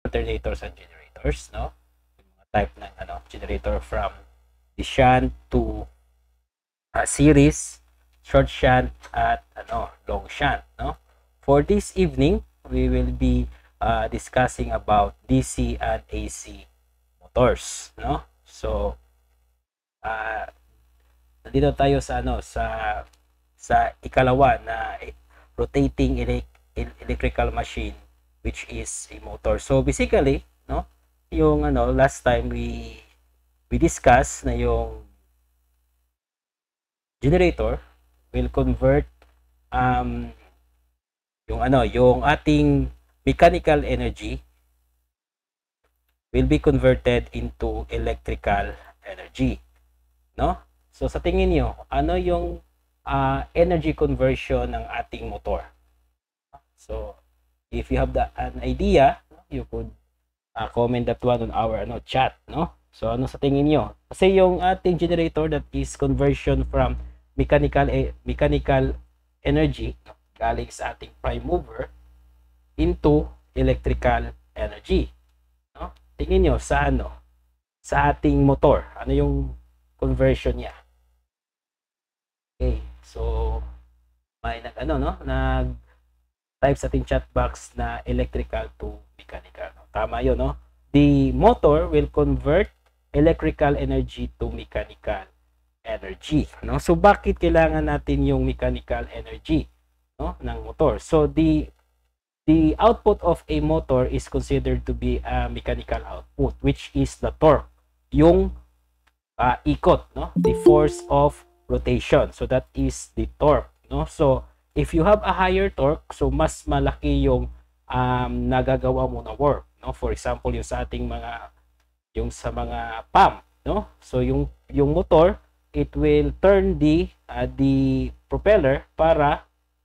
alternators and generators, no? Yung mga type ng generator from the shunt to series, short shunt at long shunt, no? For this evening, we will be discussing about DC and AC motors, no? So nandito tayo sa sa ikalawa na rotating electrical machine, which is a motor. So basically, no, yung last time we discussed na yung generator will convert yung ating mechanical energy will be converted into electrical energy, no? So sa tingin niyo, ano yung energy conversion ng ating motor? So if you have an idea, you could comment that one on our chat, no? So ano sa tingin niyo? Kasi yung ating generator, that is conversion from mechanical energy, no, galing sa ating prime mover into electrical energy, no? Tingin niyo sa sa ating motor, ano yung conversion niya? Okay, so may nag type sa ating chat box na electrical to mechanical. Tama yun, no? The motor will convert electrical energy to mechanical energy, no? So bakit kailangan natin yung mechanical energy, no, ng motor? So the output of a motor is considered to be a mechanical output, which is the torque, yung ikot, no? The force of rotation. So that is the torque, no? So if you have a higher torque, so mas malaki yung nagagawa mo na work, no? For example, yung sa ating sa mga pump, no? So yung motor, it will turn the propeller para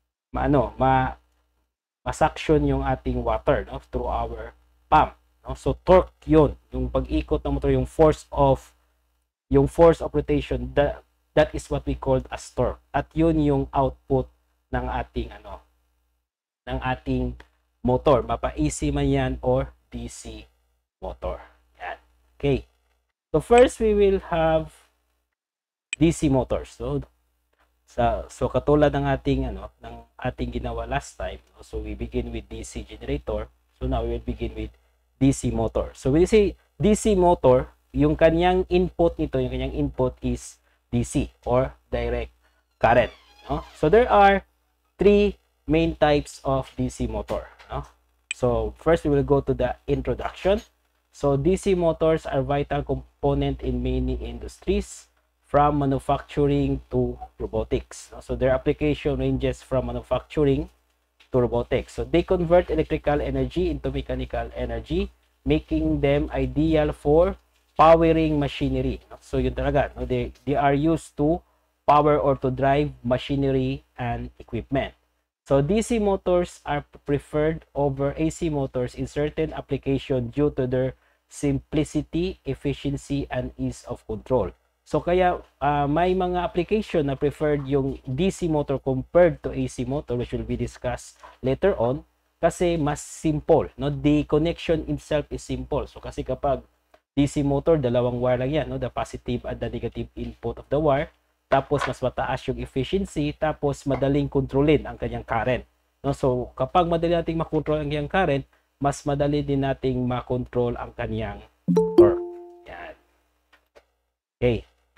ma-suction yung ating water, no, through our pump, no? So torque yun, yung pag-ikot ng motor, yung force of rotation, that is what we call as torque. At yun yung output ng ating ng ating motor, mapa AC man yan or DC motor. Yan. Okay. So first we will have DC motors. So katulad ng ating ng ating ginawa last time, so we begin with DC generator. So now we will begin with DC motor. So when we say DC motor, yung kanyang input nito, yung kanyang input is DC or direct current, no? So there are three main types of DC motor, no? So first we will go to the introduction. So DC motors are vital component in many industries, from manufacturing to robotics, no? So their application ranges from manufacturing to robotics. So they convert electrical energy into mechanical energy, making them ideal for powering machinery. So yun talaga, no? They are used to power or to drive machinery and equipment. So DC motors are preferred over AC motors in certain applications due to their simplicity, efficiency, and ease of control. So kaya may mga application na preferred yung DC motor compared to AC motor, which will be discussed later on, kasi mas simple, no? The connection itself is simple. So kasi kapag DC motor, dalawang wire lang yan, no? The positive and the negative input of the wire. Tapos mas mataas yung efficiency, tapos madaling kontrolin ang kanyang current, no? So kapag madali nating makontrol ang kanyang current, mas madali din nating makontrol ang kanyang torque. Yan. Okay.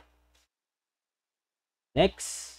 Next.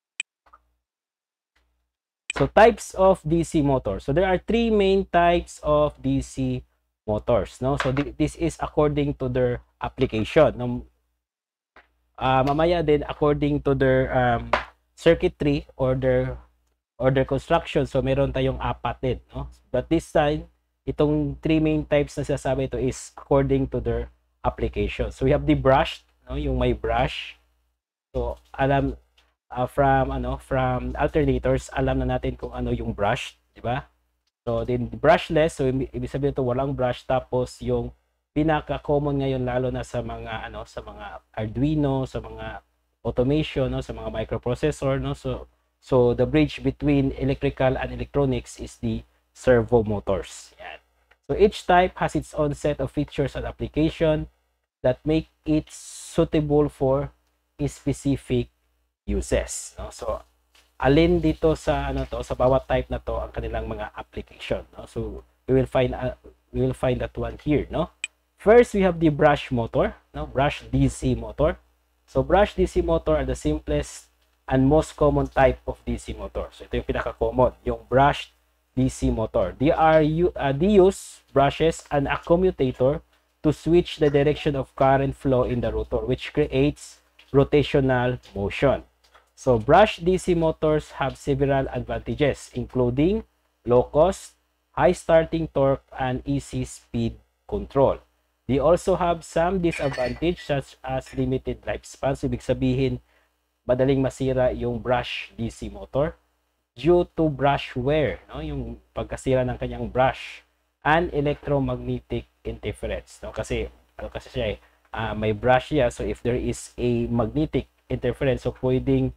So types of DC motors. So there are three main types of DC motors, no? So this is according to their application, no? Mamaya din according to their circuitry or their construction. So meron tayong apat din, no? But this time, itong three main types na sinasabi ito is according to their application. So we have the brushed, no? Yung may brush. So alam from alternators, alam na natin kung ano yung brushed, di ba? So then brushless, so ibig sabihin ito walang brush. Tapos yung pinaka-common ngayon, lalo na sa mga sa mga Arduino, sa mga automation, no, sa mga microprocessor, no? So the bridge between electrical and electronics is the servo motors. Yan. So each type has its own set of features and application that make it suitable for specific uses, no? So alin dito sa ano to, sa bawat type na to ang kanilang mga application, no? So we will find that one here, no? First, we have the brush motor, no? Brush DC motor. So brush DC motor are the simplest and most common type of DC motor. So ito yung pinaka-common, yung brush DC motor. They use brushes and a commutator to switch the direction of current flow in the rotor, which creates rotational motion. So brush DC motors have several advantages, including low cost, high starting torque, and easy speed control. They also have some disadvantage such as limited lifespan. So ibig sabihin, madaling masira yung brush DC motor due to brush wear, no? Yung pagkasira ng kanyang brush, and electromagnetic interference, no? Kasi ano kasi siya may brush siya, so if there is a magnetic interference, so pwedeng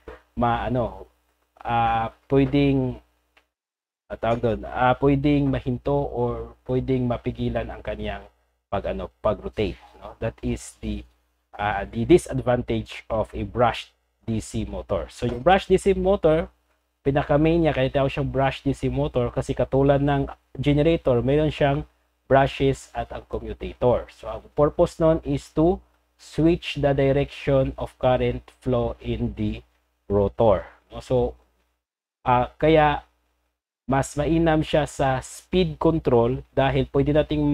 pwedeng pwedeng mahinto or pwedeng mapigilan ang kaniyang pag-rotate, no? That is the disadvantage of a brushed DC motor. So yung brushed DC motor, pinaka-main niya, kaya tawag siyang brushed DC motor kasi katulad ng generator, mayroon siyang brushes at ang commutator. So ang purpose nun is to switch the direction of current flow in the rotor, no? So kaya mas mainam siya sa speed control dahil pwede nating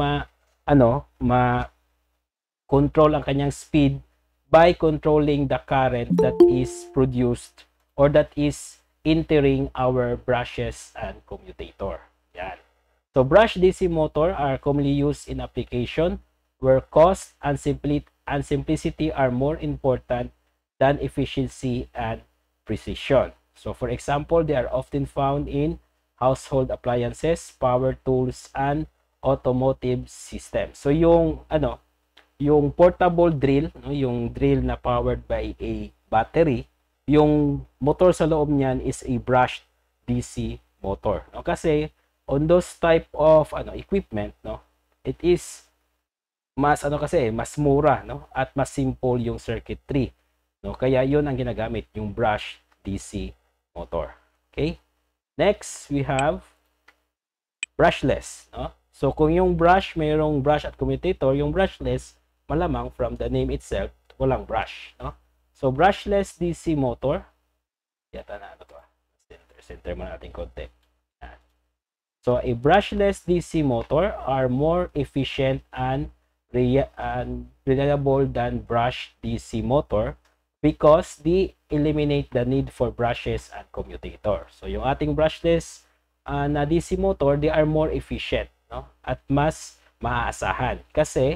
control ang kanyang speed by controlling the current that is produced or that is entering our brushes and commutator. Yan. So brush DC motor are commonly used in application where cost and simplicity are more important than efficiency and precision. So for example, they are often found in household appliances, power tools, and automotive systems. So yung portable drill, no, yung drill na powered by a battery, yung motor sa loob niyan is a brushed DC motor, no? Kasi on those type of equipment, no, it is mas mas mura, no, at mas simple yung circuitry, no? Kaya yun ang ginagamit, yung brushed DC motor. Okay? Next, we have brushless, no? So kung yung brush, mayroong brush at commutator, yung brushless, malamang from the name itself, walang brush, no? So brushless DC motor, yata na center mo natin konti. So a brushless DC motor are more efficient and reliable than brush DC motor because they eliminate the need for brushes and commutator. So yung ating brushless na DC motor, they are more efficient, no? At mas maaasahan kasi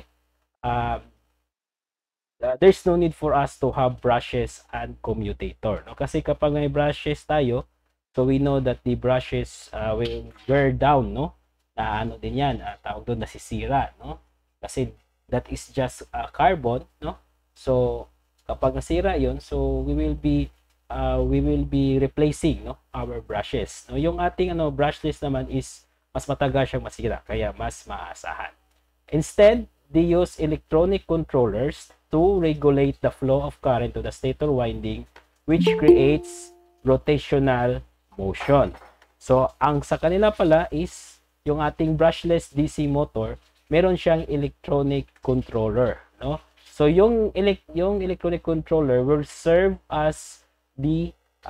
there's no need for us to have brushes and commutator, no? Kasi kapag may brushes tayo, so we know that the brushes will wear down, no? Na din yan, tawag doon, nasisira, no? Kasi that is just carbon, no? So kapag nasira yon, so we will be replacing, no, our brushes, no? Yung ating brushless naman is mas matagal siyang masira, kaya mas maaasahan. Instead, they use electronic controllers to regulate the flow of current to the stator winding, which creates rotational motion. So ang sa kanila pala is yung ating brushless DC motor, meron siyang electronic controller, no? So yung electronic controller will serve as the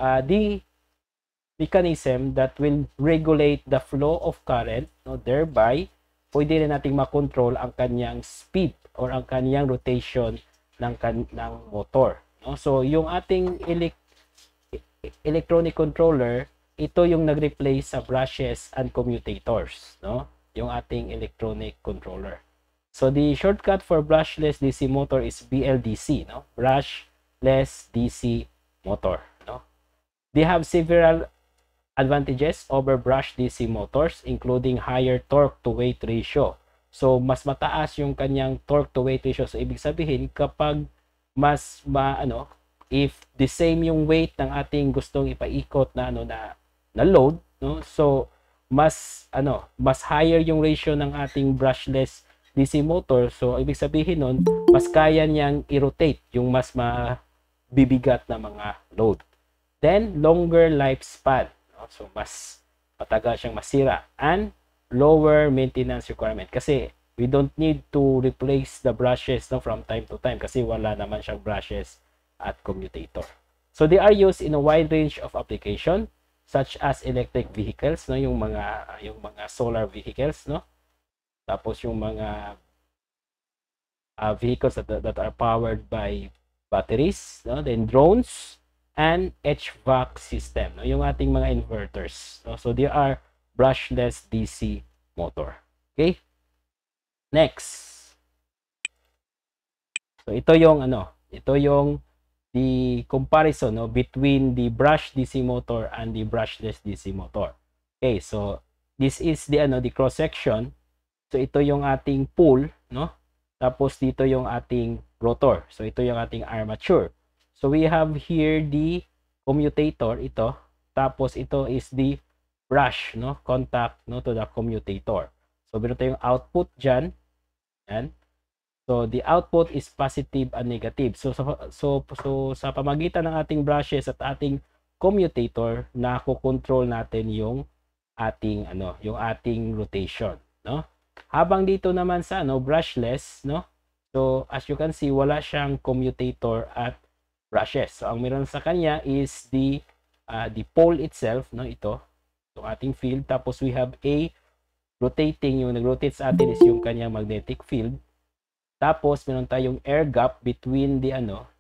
mechanism that will regulate the flow of current, no? Thereby pwede rin nating makontrol ang kanyang speed or ang kanyang rotation ng motor, no? So yung ating electronic controller, ito yung nag-replace sa brushes and commutators, no? Yung ating electronic controller. So the shortcut for brushless DC motor is BLDC, no? Brushless DC motor, no? They have several advantages over brush DC motors, including higher torque to weight ratio. So mas mataas yung kanyang torque to weight ratio. So ibig sabihin, kapag if the same yung weight ng ating gustong ipaikot na load, no? So mas higher yung ratio ng ating brushless DC motor. So ibig sabihin nun, mas kaya niyang i-rotate yung mas mabibigat na mga load. Then longer lifespan, no? So mas matagal siyang masira, and lower maintenance requirement kasi we don't need to replace the brushes, no, from time to time kasi wala naman siyang brushes at commutator. So they are used in a wide range of application such as electric vehicles, no, yung mga solar vehicles, no, tapos yung mga vehicles that are powered by batteries, no, then drones and HVAC system, no, yung ating mga inverters, no. So they are brushless DC motor. Okay, next. So ito yung the comparison, no, between the brush DC motor and the brushless DC motor. Okay, so this is the cross section. So ito yung ating pool, no? Tapos dito yung ating rotor. So ito yung ating armature. So we have here the commutator, ito. Tapos ito is the brush, no? Contact, no, to the commutator. So meron tayong output dyan. Yan. So the output is positive and negative. So sa pamagitan ng ating brushes at ating commutator, nakokontrol natin yung ating rotation, no? Habang dito naman sa brushless, no? So as you can see, wala siyang commutator at brushes. So ang meron sa kanya is the pole itself, no, ito. So ating field, tapos we have a rotating, yung nag-rotate sa atin is yung kanyang magnetic field. Tapos meron tayong air gap between the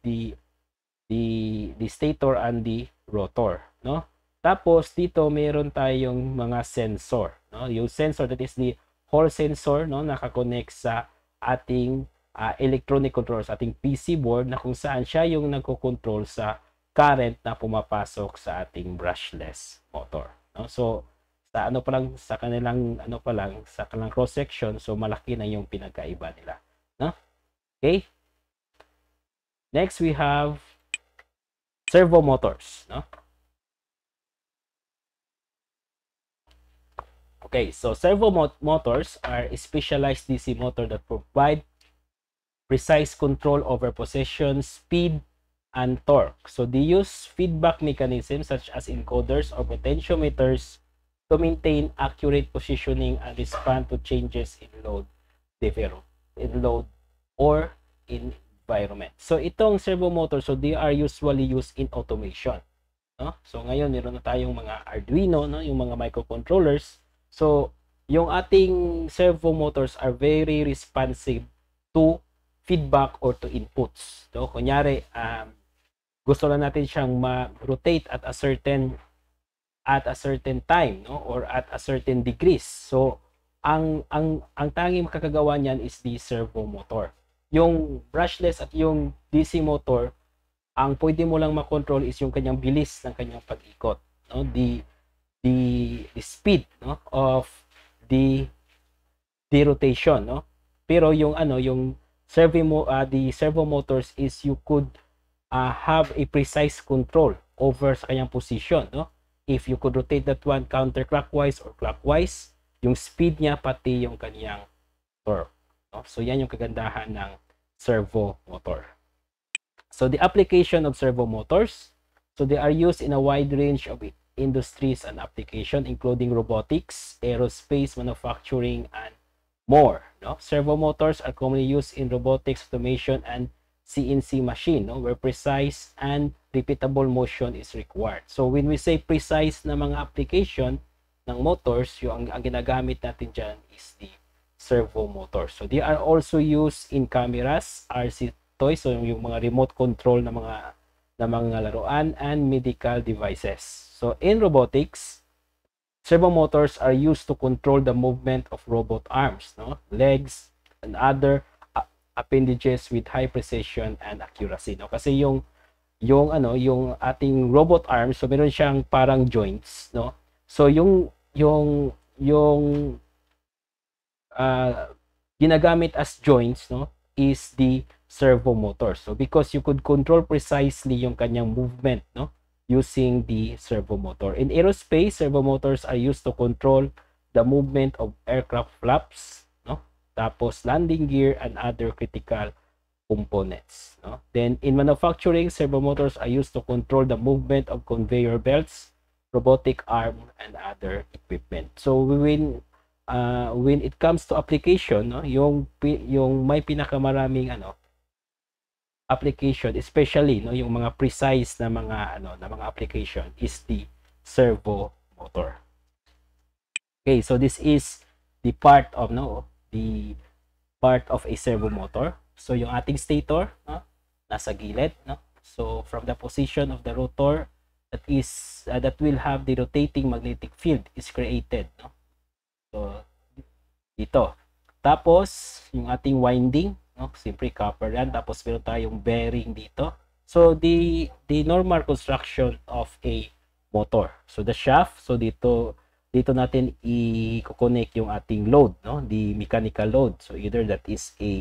stator and the rotor, no? Tapos dito meron tayong mga sensor, no? Yung sensor, that is the Hall sensor, no, nakakonect sa ating electronic controller, sa ating PC board, na kung saan siya yung nagko-control sa current na pumapasok sa ating brushless motor, no? So sa sa kanilang cross section, so malaki na yung pinagkaiba nila, no? Okay, next we have servo motors, no? Okay, so servo motors are a specialized DC motor that provide precise control over position, speed, and torque. So they use feedback mechanisms such as encoders or potentiometers to maintain accurate positioning and respond to changes in load or in environment. So itong servo motor, so they are usually used in automation, no? So ngayon meron na tayong mga Arduino, no, yung mga microcontrollers. So yung ating servo motors are very responsive to feedback or to inputs. So kunyari gusto lang natin siyang ma-rotate at a certain time, no, or at a certain degrees. So ang tanging makakagawa niyan is the servo motor. Yung brushless at yung DC motor, ang pwede mo lang makontrol is yung kanyang bilis ng kanyang pag-ikot, no, the speed, no, of the rotation, no. Pero yung the servo motors is you could have a precise control over sa kanyang position, no. If you could rotate that one counterclockwise or clockwise, yung speed niya pati yung kanyang torque, no? So yan yung kagandahan ng servo motor. So the application of servo motors, so they are used in a wide range of industries and application, including robotics, aerospace, manufacturing, and more, no? Servo motors are commonly used in robotics, automation, and CNC machine, no, where precise and repeatable motion is required. So when we say precise na mga application ng motors, yung ang ginagamit natin dyan is the servo motor. So they are also used in cameras, RC toys, so yung mga remote control na mga laruan, and medical devices. So in robotics, servo motors are used to control the movement of robot arms, no, legs, and other appendages with high precision and accuracy, no? Kasi yung ating robot arms, so meron siyang parang joints, no? So yung ginagamit as joints, no, is the servo motor. So because you could control precisely yung kanyang movement, no, using the servo motor. In aerospace, servo motors are used to control the movement of aircraft flaps, no? Tapos landing gear and other critical components, no? Then in manufacturing, servo motors are used to control the movement of conveyor belts, robotic arm and other equipment. So when it comes to application, no, yung may pinakamaraming application, especially no, yung mga precise na mga application is the servo motor. Okay, so this is the part of a servo motor. So yung ating stator, no, nasa gilid, no. So from the position of the rotor that will have the rotating magnetic field is created, no. So dito. Tapos yung ating winding, no, simply copper yan. Tapos meron tayong bearing dito. So the normal construction of a motor. So the shaft, so dito natin i-connect yung ating load, no, the mechanical load. So either that is a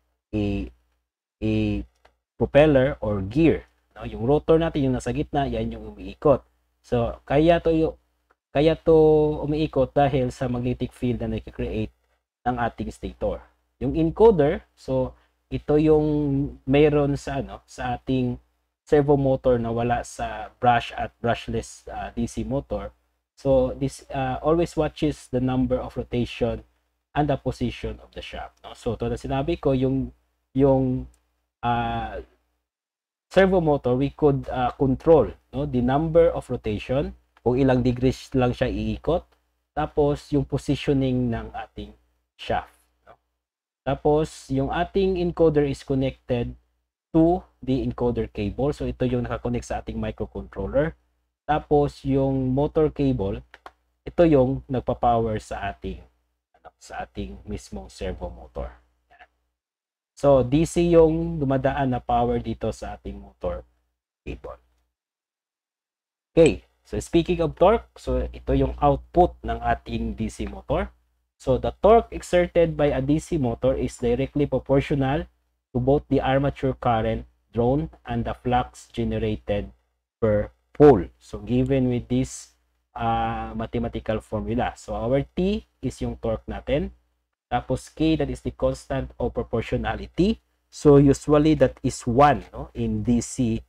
propeller or gear, no. Yung rotor natin yung nasa gitna, yan yung umiikot. So kaya to umiikot dahil sa magnetic field na nai-create ng ating stator. Yung encoder, so ito yung mayroon sa ating servo motor na wala sa brush at brushless DC motor. So this always watches the number of rotation and the position of the shaft, no? So to na sinabi ko, yung servo motor, we could control, no, the number of rotation, kung ilang degrees lang siya iikot, tapos yung positioning ng ating shaft, no? Tapos yung ating encoder is connected to the encoder cable. So ito yung nakakonect sa ating microcontroller. Tapos yung motor cable, ito yung nagpa-power sa ating mismong servo motor. Yan. So DC yung dumadaan na power dito sa ating motor cable. Okay, so speaking of torque, so ito yung output ng ating DC motor. So the torque exerted by a DC motor is directly proportional to both the armature current drawn and the flux generated per pole. So given with this mathematical formula. So our T is yung torque natin. Tapos K, that is the constant of proportionality. So usually that is 1, no, in DC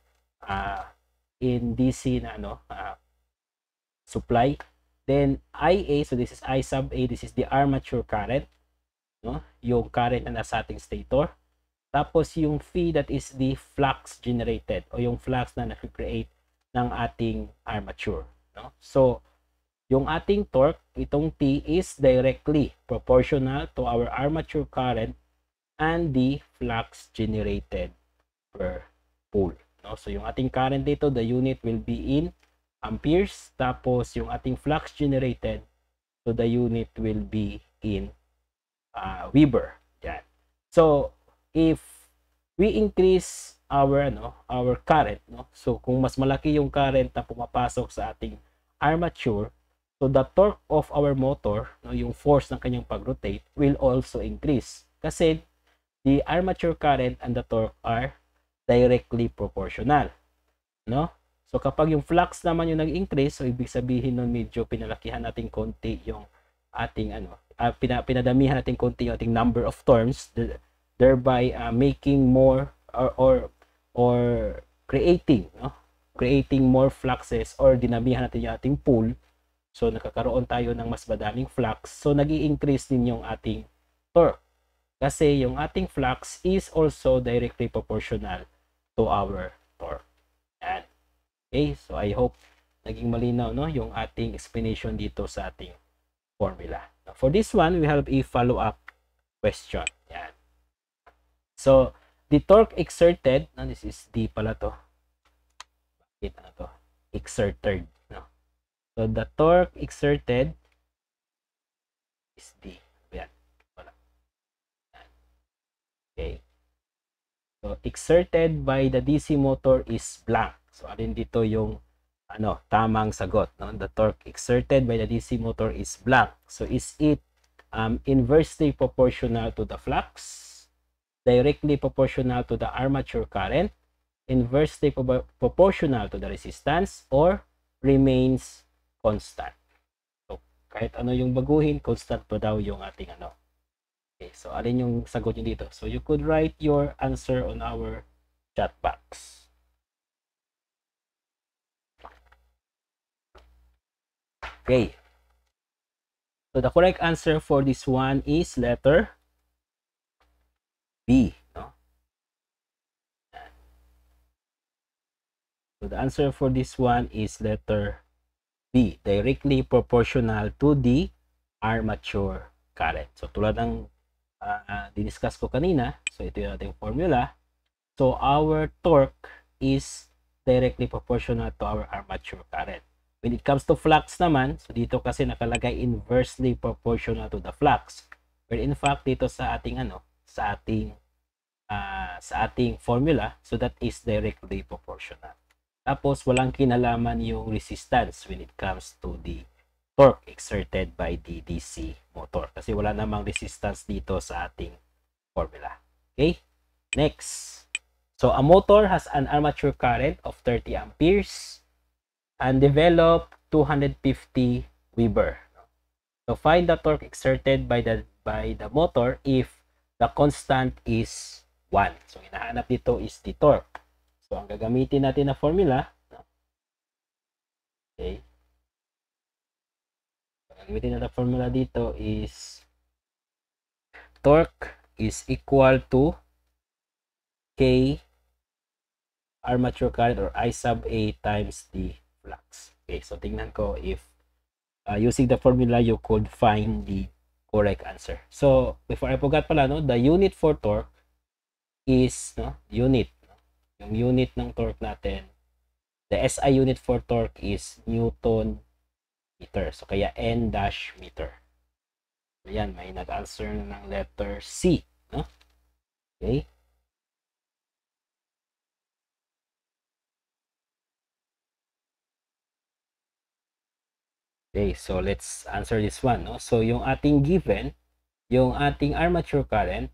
na supply. Then IA, so this is I sub A, this is the armature current, no, yung current na nasa ating stator. Tapos yung phi, that is the flux generated o yung flux na na-create ng ating armature, no? So yung ating torque, itong T, is directly proportional to our armature current and the flux generated per pole, no? So yung ating current dito, the unit will be in amperes. Tapos yung ating flux generated, so the unit will be in Weber. Yan. So if we increase our current, no, so kung mas malaki yung current na pumapasok sa ating armature, so the torque of our motor, no, yung force ng kanyang pag-rotate, will also increase kasi the armature current and the torque are directly proportional, no? So kapag yung flux naman yung nag-increase, so ibig sabihin nun medyo pinalakihan natin konti yung ating pinadamihan natin konti yung ating number of turns, thereby making more or creating more fluxes, or dinamihan natin yung ating pool. So nakakaroon tayo ng mas madaming flux. So nag-i-increase din yung ating torque. Kasi yung ating flux is also directly proportional to our torque. Yan. Okay, so I hope naging malinaw, no, yung ating explanation dito sa ating formula. Now, for this one, we have a follow-up question. Yan. So the torque exerted, no, this is D pala to. Bakit to? Exerted, no? So the torque exerted is D. Yan. Wala. Yan. Okay. So exerted by the DC motor is blank. So alin dito yung tamang sagot, no? The torque exerted by the DC motor is blank. So is it inversely proportional to the flux, directly proportional to the armature current, inversely proportional to the resistance or remains constant. So, kahit ano yung baguhin, constant pa daw yung ating ano. Okay, so alin yung sagot nyo dito? So, you could write your answer on our chat box. Okay. So, the correct answer for this one is letter B. No? So, the answer for this one is letter B. Directly proportional to the armature current. So, tulad ng diniscuss ko kanina, so ito yung ating formula. So, our torque is directly proportional to our armature current. When it comes to flux naman, so dito kasi nakalagay inversely proportional to the flux. But in fact, dito sa ating sa ating formula, so that is directly proportional. Tapos walang kinalaman yung resistance when it comes to the torque exerted by the DC motor kasi wala namang resistance dito sa ating formula. Okay? Next. So a motor has an armature current of 30 amperes and develop 250 Weber. So find the torque exerted by the motor if the constant is 1. So hinahanap dito is the torque. So ang gagamitin natin na formula, okay. Ang gagamitin natin na formula dito is torque is equal to K armature current or I sub A times the flux. Okay, so tingnan ko if using the formula you could find the correct answer. So before I forgot pala, no, the unit for torque is unit. Yung unit ng torque natin, the SI unit for torque is Newton meter. So kaya N dash meter. Ayan, may nag-answer ng letter C, no? Okay. Okay, so let's answer this one, no? So yung ating given, yung ating armature current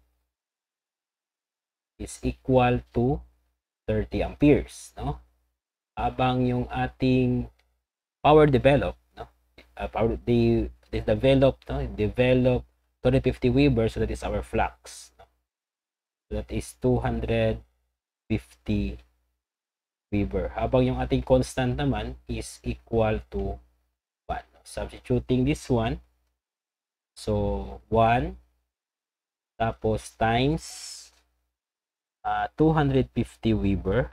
is equal to 30 amperes, no? Habang yung ating power developed, no? Develop 250 Weber, so that is our flux, no? So that is 250 Weber. Habang yung ating constant naman is equal to 1. Substituting this one, so 1 tapos times 250 Weber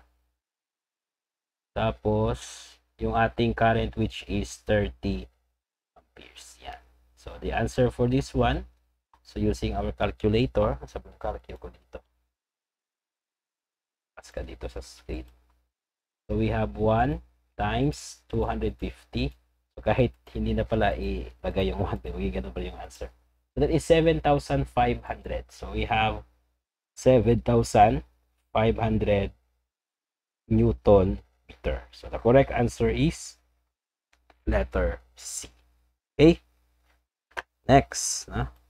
tapos yung ating current which is 30 amperes. Yan. So the answer for this one, so using our calculator, sabi ng calculator ko dito. Pas ka dito sa screen. So we have 1 times 250. So kahit hindi na pala ilagay yung 1, ganun pa yung answer. So that is 7,500. So we have 7,500 Newton meter. So the correct answer is letter C. Okay? Next.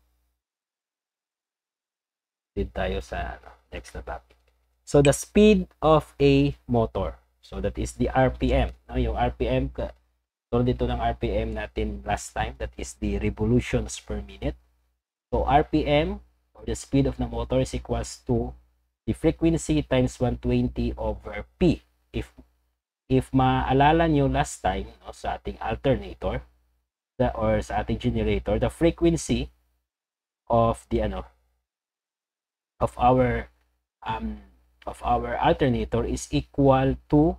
Dito tayo sa next na topic. So the speed of a motor. So that is the RPM. No? Yung RPM, so dito ng RPM natin last time, that is the revolutions per minute. So RPM, or the speed of the motor, is equals to the frequency times 120 over P. If maalala nyo last time, no, sa ating alternator or sa ating generator, the frequency of the of our alternator is equal to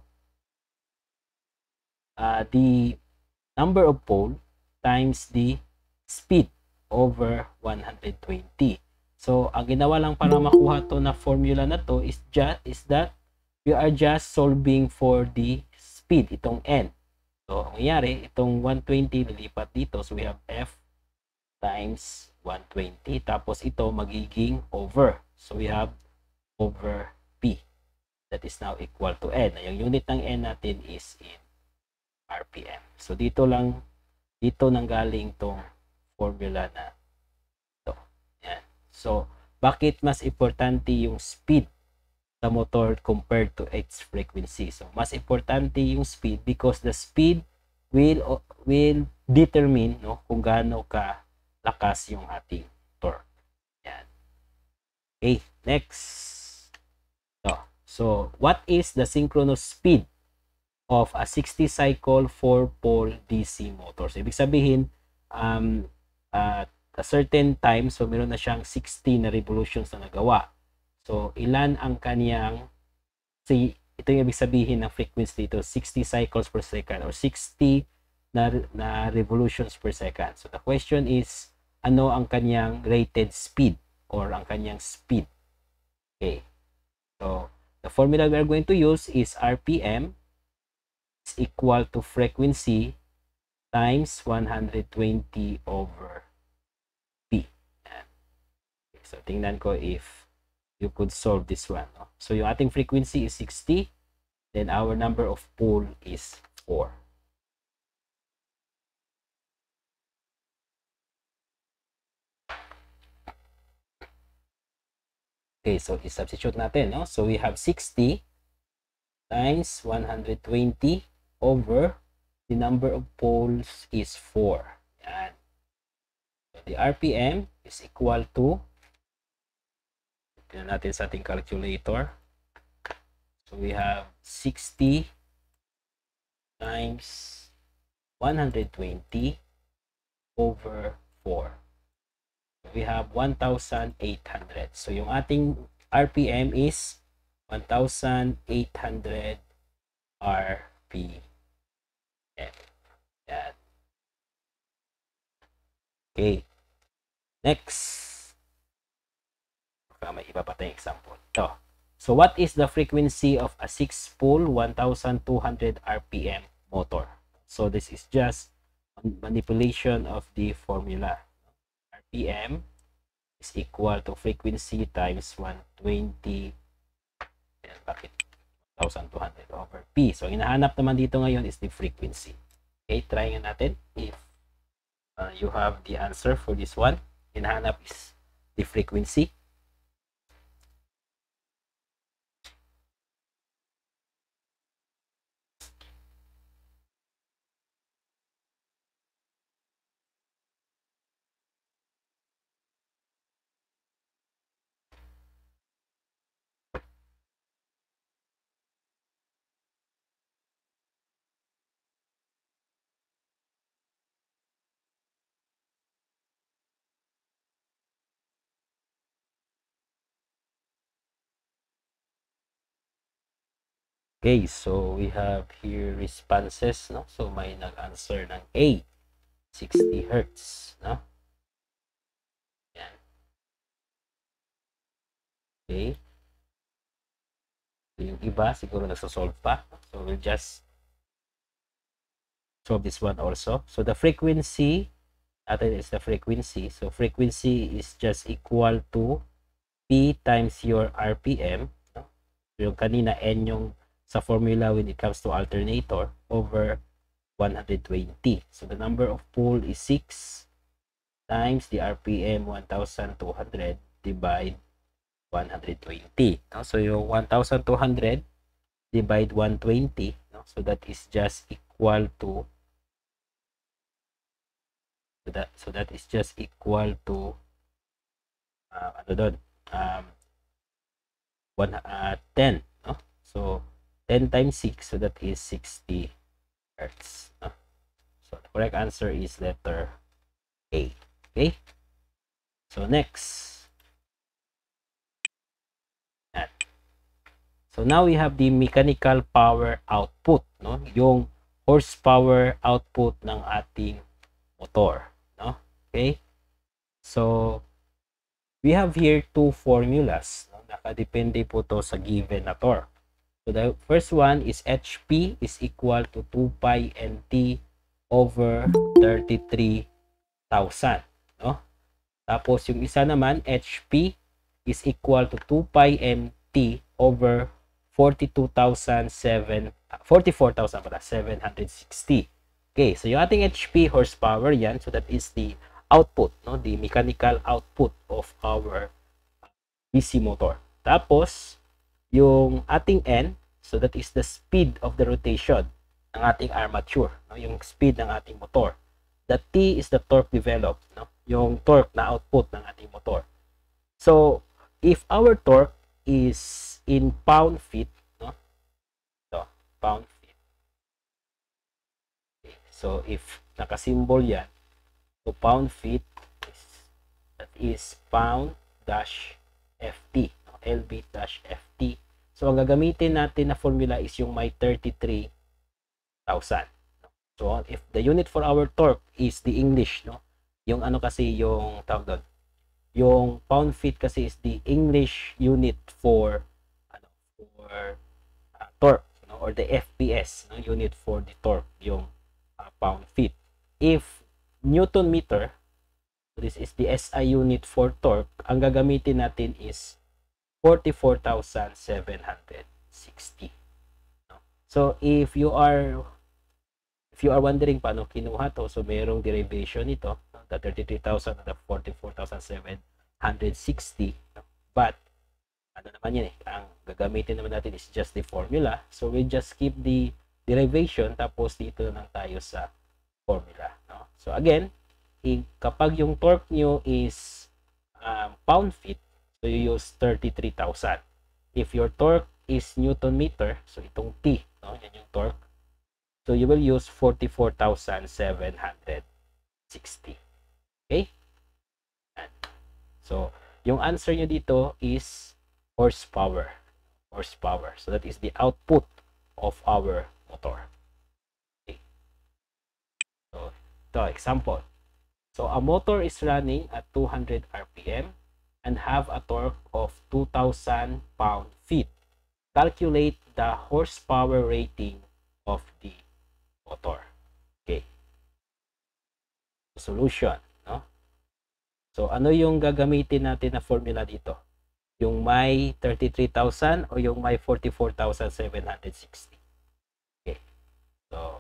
the number of pole times the speed over 120. So ang ginawa lang para makuha to na formula na to is that we are just solving for the speed, itong n. So ang nangyari, itong 120 lilipat dito, so we have F times 120, tapos ito magiging over, so we have over P, that is now equal to n. Yung unit ng n natin is in RPM. So dito nanggaling tong formula na ito. Yan. So bakit mas importante yung speed sa motor compared to its frequency. So, mas importante yung speed because the speed will determine, no, kung gaano ka lakas yung ating torque. Yan. Okay, next. So, what is the synchronous speed of a 60 cycle 4-pole DC motor? So, ibig sabihin, at a certain time, so meron na siyang 60 na revolutions na nagawa. So, ilan ang kaniyang, ito yung ibig sabihin ng frequency dito, 60 cycles per second or 60 na revolutions per second. So, the question is, ano ang kaniyang rated speed or ang kaniyang speed? Okay. So, the formula we are going to use is RPM is equal to frequency times 120 over P. Okay, so, tingnan ko if you could solve this one. No? So, yung ating frequency is 60. Then, our number of pole is 4. Okay, so i-substitute natin. No? So, we have 60 times 120 over the number of poles is 4. Yan. So, the RPM is equal to, tignan natin sa ating calculator. So, we have 60 times 120 over 4. So, we have 1,800. So, yung ating RPM is 1,800 RPM. Yan. Okay. Next. May iba pa tayong example. So, what is the frequency of a 6-pole 1,200 RPM motor? So, this is just manipulation of the formula. RPM is equal to frequency times 120. Bakit? 1,200 over P. So, hinahanap naman dito ngayon is the frequency. Okay, try nga natin if you have the answer for this one. Hinahanap is the frequency. Okay, so we have here responses, no? So may nag-answer ng A, 60 Hertz, no? Yan. Okay. So, yung iba siguro nagsosolve pa. So we'll just solve this one also. So the frequency, atin is the frequency. So frequency is just equal to P times your RPM, no? So, yung kanina N yung sa formula when it comes to alternator over 120. So the number of pole is 6 times the RPM 1,200 divide 120. No? So yung 1,200 divide 120, no? So that is just equal to so that is just equal to ano doon 10, no? So 10 times 6, so that is 60 Hertz. No? So the correct answer is letter A. Okay? So next. So now we have the mechanical power output, no? Yung horsepower output ng ating motor, no? Okay? So we have here two formulas, no? Nakadepende po to sa given na torque. So the first one is HP is equal to 2 pi NT over 33,000. No? Tapos yung isa naman, HP is equal to 2 pi NT over 44,760. Okay, so yung ating HP horsepower yan, so that is the output, no? The mechanical output of our DC motor. Tapos, yung ating N, so that is the speed of the rotation ng ating armature, no? Yung speed ng ating motor. The T is the torque developed, no? Yung torque na output ng ating motor. So, if our torque is in pound-feet, no? So, pound-feet. Okay. So, if nakasymbol yan, so pound-feet that is pound-ft, no? lb-ft. So, ang gagamitin natin na formula is yung may 33,000. So, if the unit for our torque is the English, no? Yung ano kasi yung tawag doon, yung pound-feet kasi is the English unit for torque, no? Or the FPS, no? Unit for the torque, yung pound-feet. If Newton meter, this is the SI unit for torque, ang gagamitin natin is 44,760. No? So, if you are wondering paano kinuha to, so mayroong derivation ito, the 33,000 and the 44,760. But, ano naman yan eh, ang gagamitin naman natin is just the formula. So, we just keep the derivation, tapos dito lang tayo sa formula. No? So, again, kapag yung torque nyo is pound-feet, so you use 33,000. If your torque is Newton meter, so itong T, no? Yan yung torque. So you will use 44,760. Okay? So, yung answer nyo dito is horsepower. Horsepower. So that is the output of our motor. Okay. So, ito, example. So, a motor is running at 200 RPM and have a torque of 2,000 pound-feet. Calculate the horsepower rating of the motor. Okay. Solution, no? So, ano yung gagamitin natin na formula dito? Yung may 33,000 o yung may 44,760? Okay. So,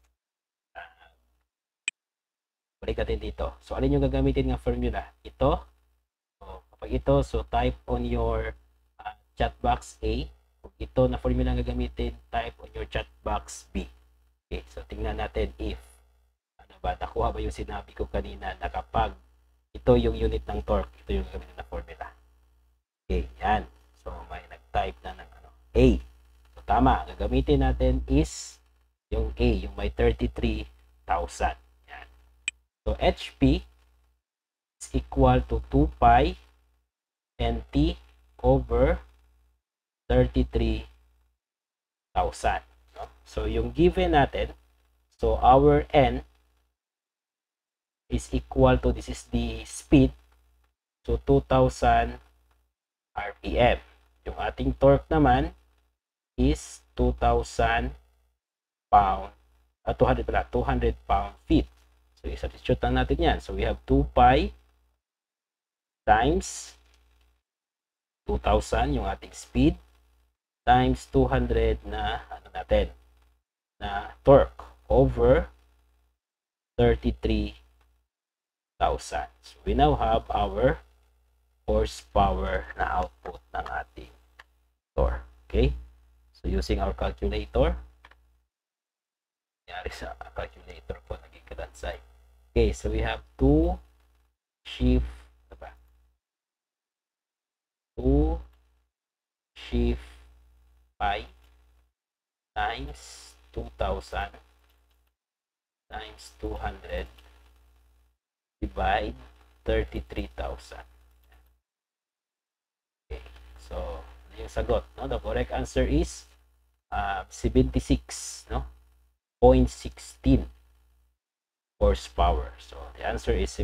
balik natin dito. So, alin yung gagamitin ng formula? Ito. So, kapag ito, so type on your chat box A. Kung ito na formula ang gagamitin, type on your chat box B. Okay, so tingnan natin if ano ba, nakuha ba yung sinabi ko kanina na kapag ito yung unit ng torque, ito yung gagamitin na formula. Okay, yan. So, may nag-type na ng ano, A. So, tama. Gagamitin natin is yung A, yung may 33,000. Yan. So, HP is equal to 2 pi NT over 33,000. No? So, yung given natin, so our N is equal to, this is the speed, so 2,000 RPM. Yung ating torque naman is 2,000 pound, 200 pound-feet. So, i-substitute lang natin yan. So, we have 2 pi times 2,000, yung ating speed, times 200 na, ano natin, na torque, over 33,000. So, we now have our horsepower na output ng ating motor. Okay? So, using our calculator, nangyari sa calculator ko, naging kadansay. Okay, so we have 2 shift, diba? 2 shift pi times 2,000 times 200 divide 33,000. Okay, so yung sagot, no? The correct answer is 76, no? 0.16 horsepower. So the answer is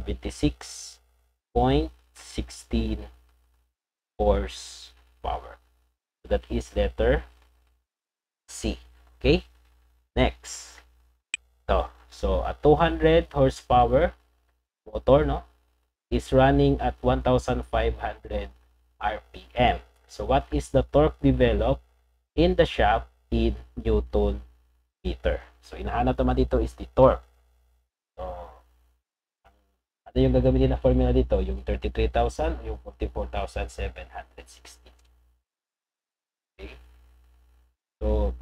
76.16 horsepower. So that is letter C. Okay? Next. So a 200 horsepower motor, no, is running at 1,500 RPM. So what is the torque developed in the shaft in Newton meter? So inahanap naman dito is the torque. So ano yung gagamitin na formula dito? Yung 33,000 o yung 44,760?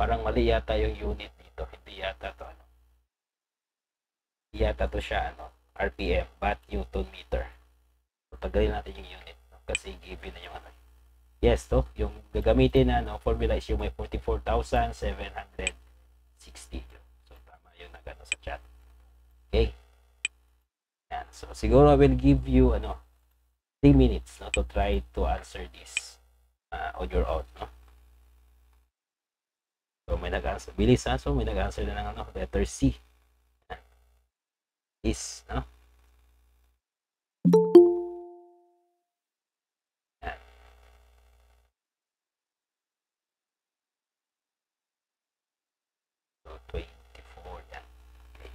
parang mali yata yung unit dito. Hindi yata to ano. Hindi yata to siya ano, RPM, but Newton meter. So, tagalin natin yung unit, no? Kasi given na yung ano. Yes, to. Yung gagamitin na no, formula is yung may 44,760. So, tama yun na gano'n sa chat. Okay. Yan. So, siguro I will give you, 3 minutes, no, to try to answer this on your own, no? So, may nag-answer. Bilis, ha? So, may nag-answer na ng, letter C. Is, no? Yan. So, 24, yan. Okay.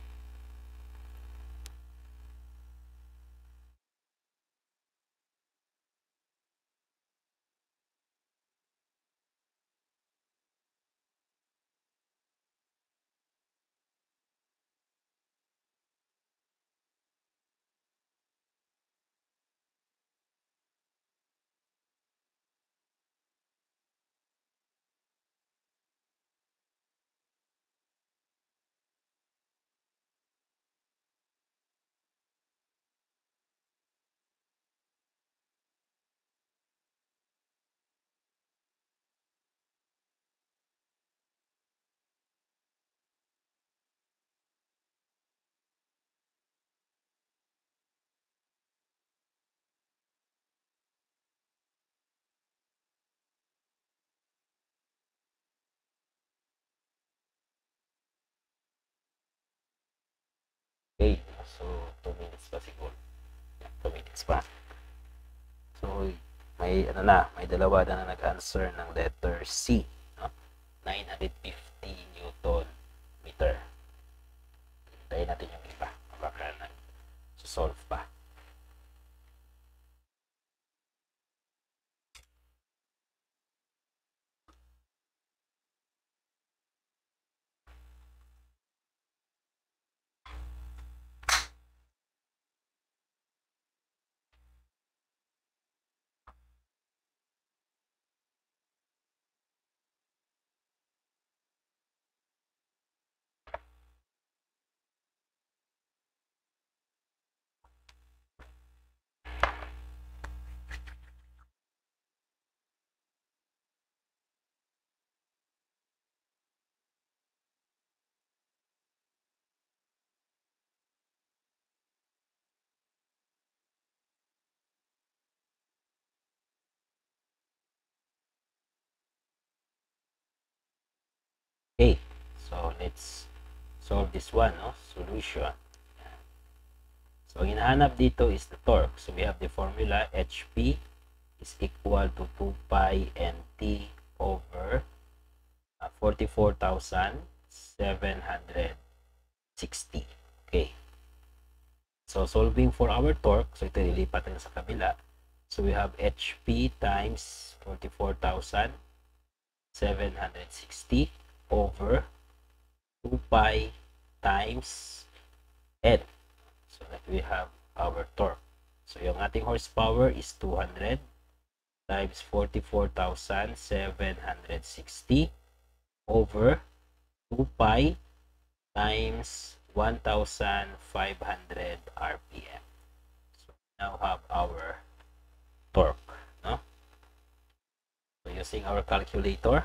Okay. So, 2 minutes pa siguro. 2 minutes pa. So, may may dalawa na nag-answer ng letter C, no? 950 Newton meter. Hintayin natin yung iba. Baka nag-solve pa. Okay. So, let's solve this one, no? Solution. So, ang hinahanap dito is the torque. So, we have the formula HP is equal to 2 pi nt over 44,760. Okay. So, solving for our torque, so ito lilipat natin sa kabila. So, we have HP times 44,760 over 2 pi times N. So that we have our torque. So yung ating horsepower is 200 times 44,760 over 2 pi times 1,500 RPM. So we now have our torque, no? So using our calculator,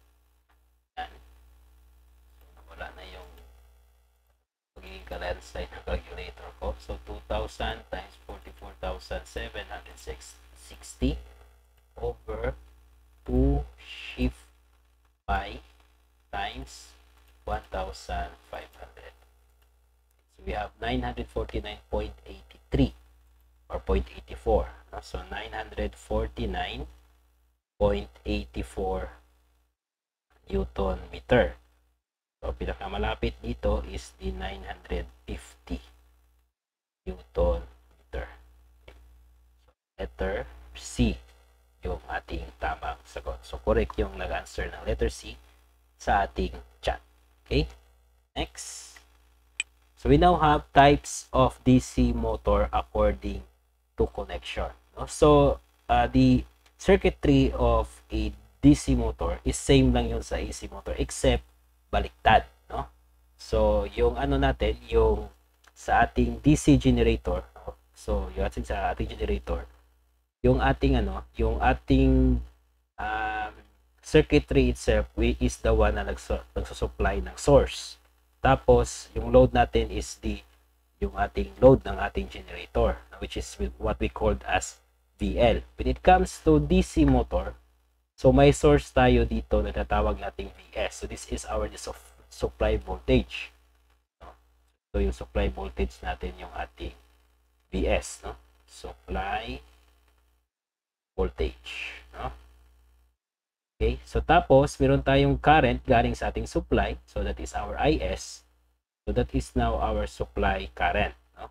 wala na yung magiging landslide ng calculator ko. So 2,000 times 44,760 over 2 shift pi times 1,500. So we have 949.83 or 0.84. So 949.84 Newton meter. So, pinakamalapit dito is the 950 Newton meter. So, letter C yung ating tamang sagot. So, correct yung nag-answer ng letter C sa ating chat. Okay? Next. So, we now have types of DC motor according to connection. No? So, the circuitry of a DC motor is same lang yun sa AC motor except baliktad, no? So, yung ano natin, yung sa ating DC generator, no? So, yung ating sa ating generator, yung ating ano, yung ating circuitry itself is the one na nagsusupply ng source. Tapos, yung load natin is yung ating load ng ating generator, which is what we called as VL. When it comes to DC motor, so may source tayo dito na tatawag nating VS. So, this is our supply voltage. No? So, yung supply voltage natin yung ating VS. No? Supply voltage. No? Okay, so tapos meron tayong current galing sa ating supply, so that is our IS. So that is now our supply current, no?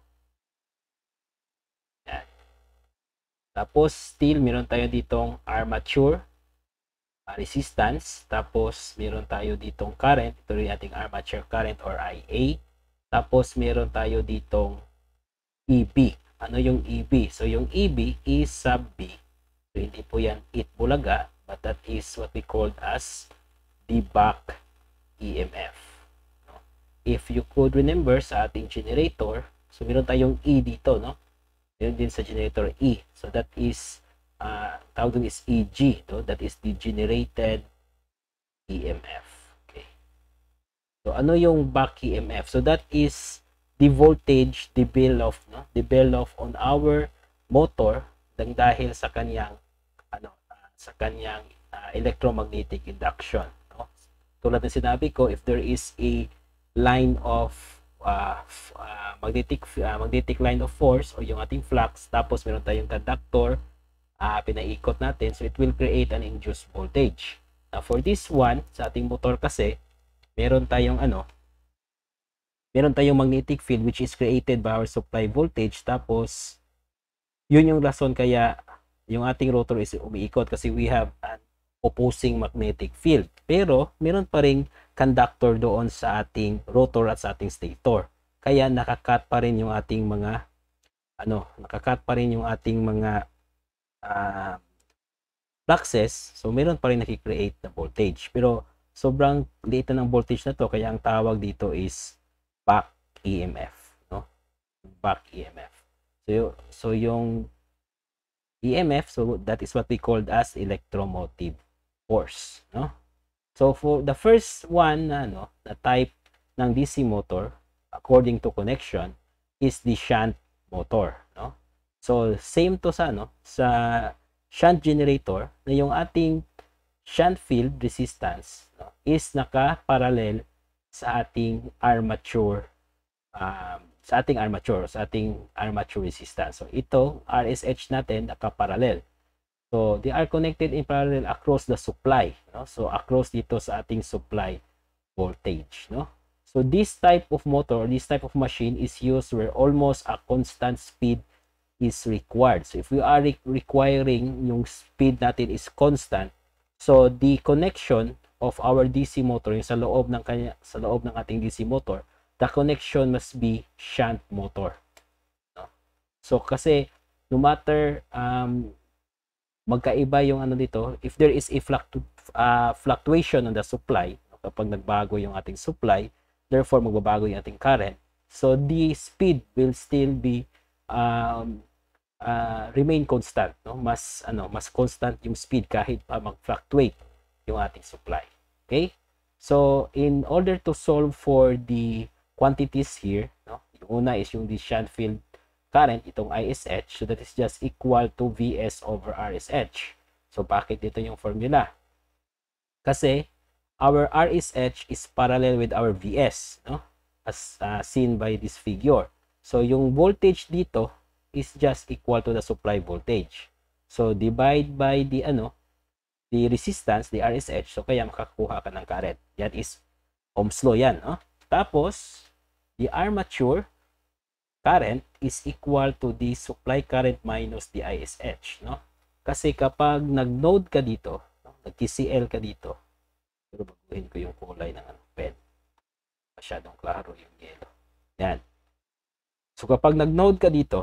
Yan. Tapos still meron tayo ditong armature resistance, tapos meron tayo ditong current, ito rin ating armature current or IA. Tapos meron tayo ditong EB. Ano yung EB? So yung EB is sub B. So hindi po yan Itbulaga, but that is what we called as the back EMF. No? If you could remember sa ating generator, so meron tayong E dito, no? Meron din sa generator E. So that is, tawag dun is EG, no? That is the generated EMF. Okay. So ano yung back EMF? So that is the voltage develop, no? Develop on our motor dahil sa kanyang sa kanyang electromagnetic induction, no? Tulad ng sinabi ko, if there is a line of magnetic line of force o yung ating flux, tapos meron tayong conductor, pinaikot natin, so it will create an induced voltage. Now for this one, sa ating motor kasi, meron tayong magnetic field which is created by our supply voltage, tapos yun yung rason kaya yung ating rotor is umiikot kasi we have an opposing magnetic field. Pero meron pa ring conductor doon sa ating rotor at sa ating stator. Kaya nakakat pa rin yung ating mga fluxes. So meron pa rin nakikreate na voltage. Pero sobrang liit na ng voltage na to, kaya ang tawag dito is back EMF, no? Back EMF. So yung EMF, so that is what we called as electromotive force, no? So for the first one na type ng DC motor according to connection is the shunt motor, no? So same to sa sa shunt generator, na yung ating shunt field resistance, no, is naka-parallel sa ating armature sa ating armature resistance. So ito, RSH natin naka-parallel. So they are connected in parallel across the supply, no? So across dito sa ating supply voltage, no? So this type of motor, this type of machine is used where almost a constant speed is required. So if we are requiring yung speed natin is constant, so the connection of our DC motor, yung sa loob ng ating DC motor, the connection must be shunt motor, no? So kasi no matter magkaiba yung dito, if there is a fluctuation on the supply, kapag nagbago yung ating supply, therefore magbabago yung ating current, so the speed will still be remain constant, no? Mas constant yung speed kahit pa mag-fluctuate yung ating supply. Okay, so in order to solve for the quantities here, no? Yung una is yung the shunt field current, itong ISH, so that is just equal to VS over RSH. So bakit dito yung formula? Kasi our RSH is parallel with our VS, no? As seen by this figure. So yung voltage dito is just equal to the supply voltage. So divide by the resistance, the RSH, so kaya makakuha ka ng current. Yan is Ohm's law yan, no? Tapos the armature current is equal to the supply current minus the ISH, no? Kasi kapag nag-node ka dito, no? Nag-TCL ka dito, pero baguhin ko yung kulay ng pen. Masyadong klaro yung yellow. Yan. So kapag nag-node ka dito,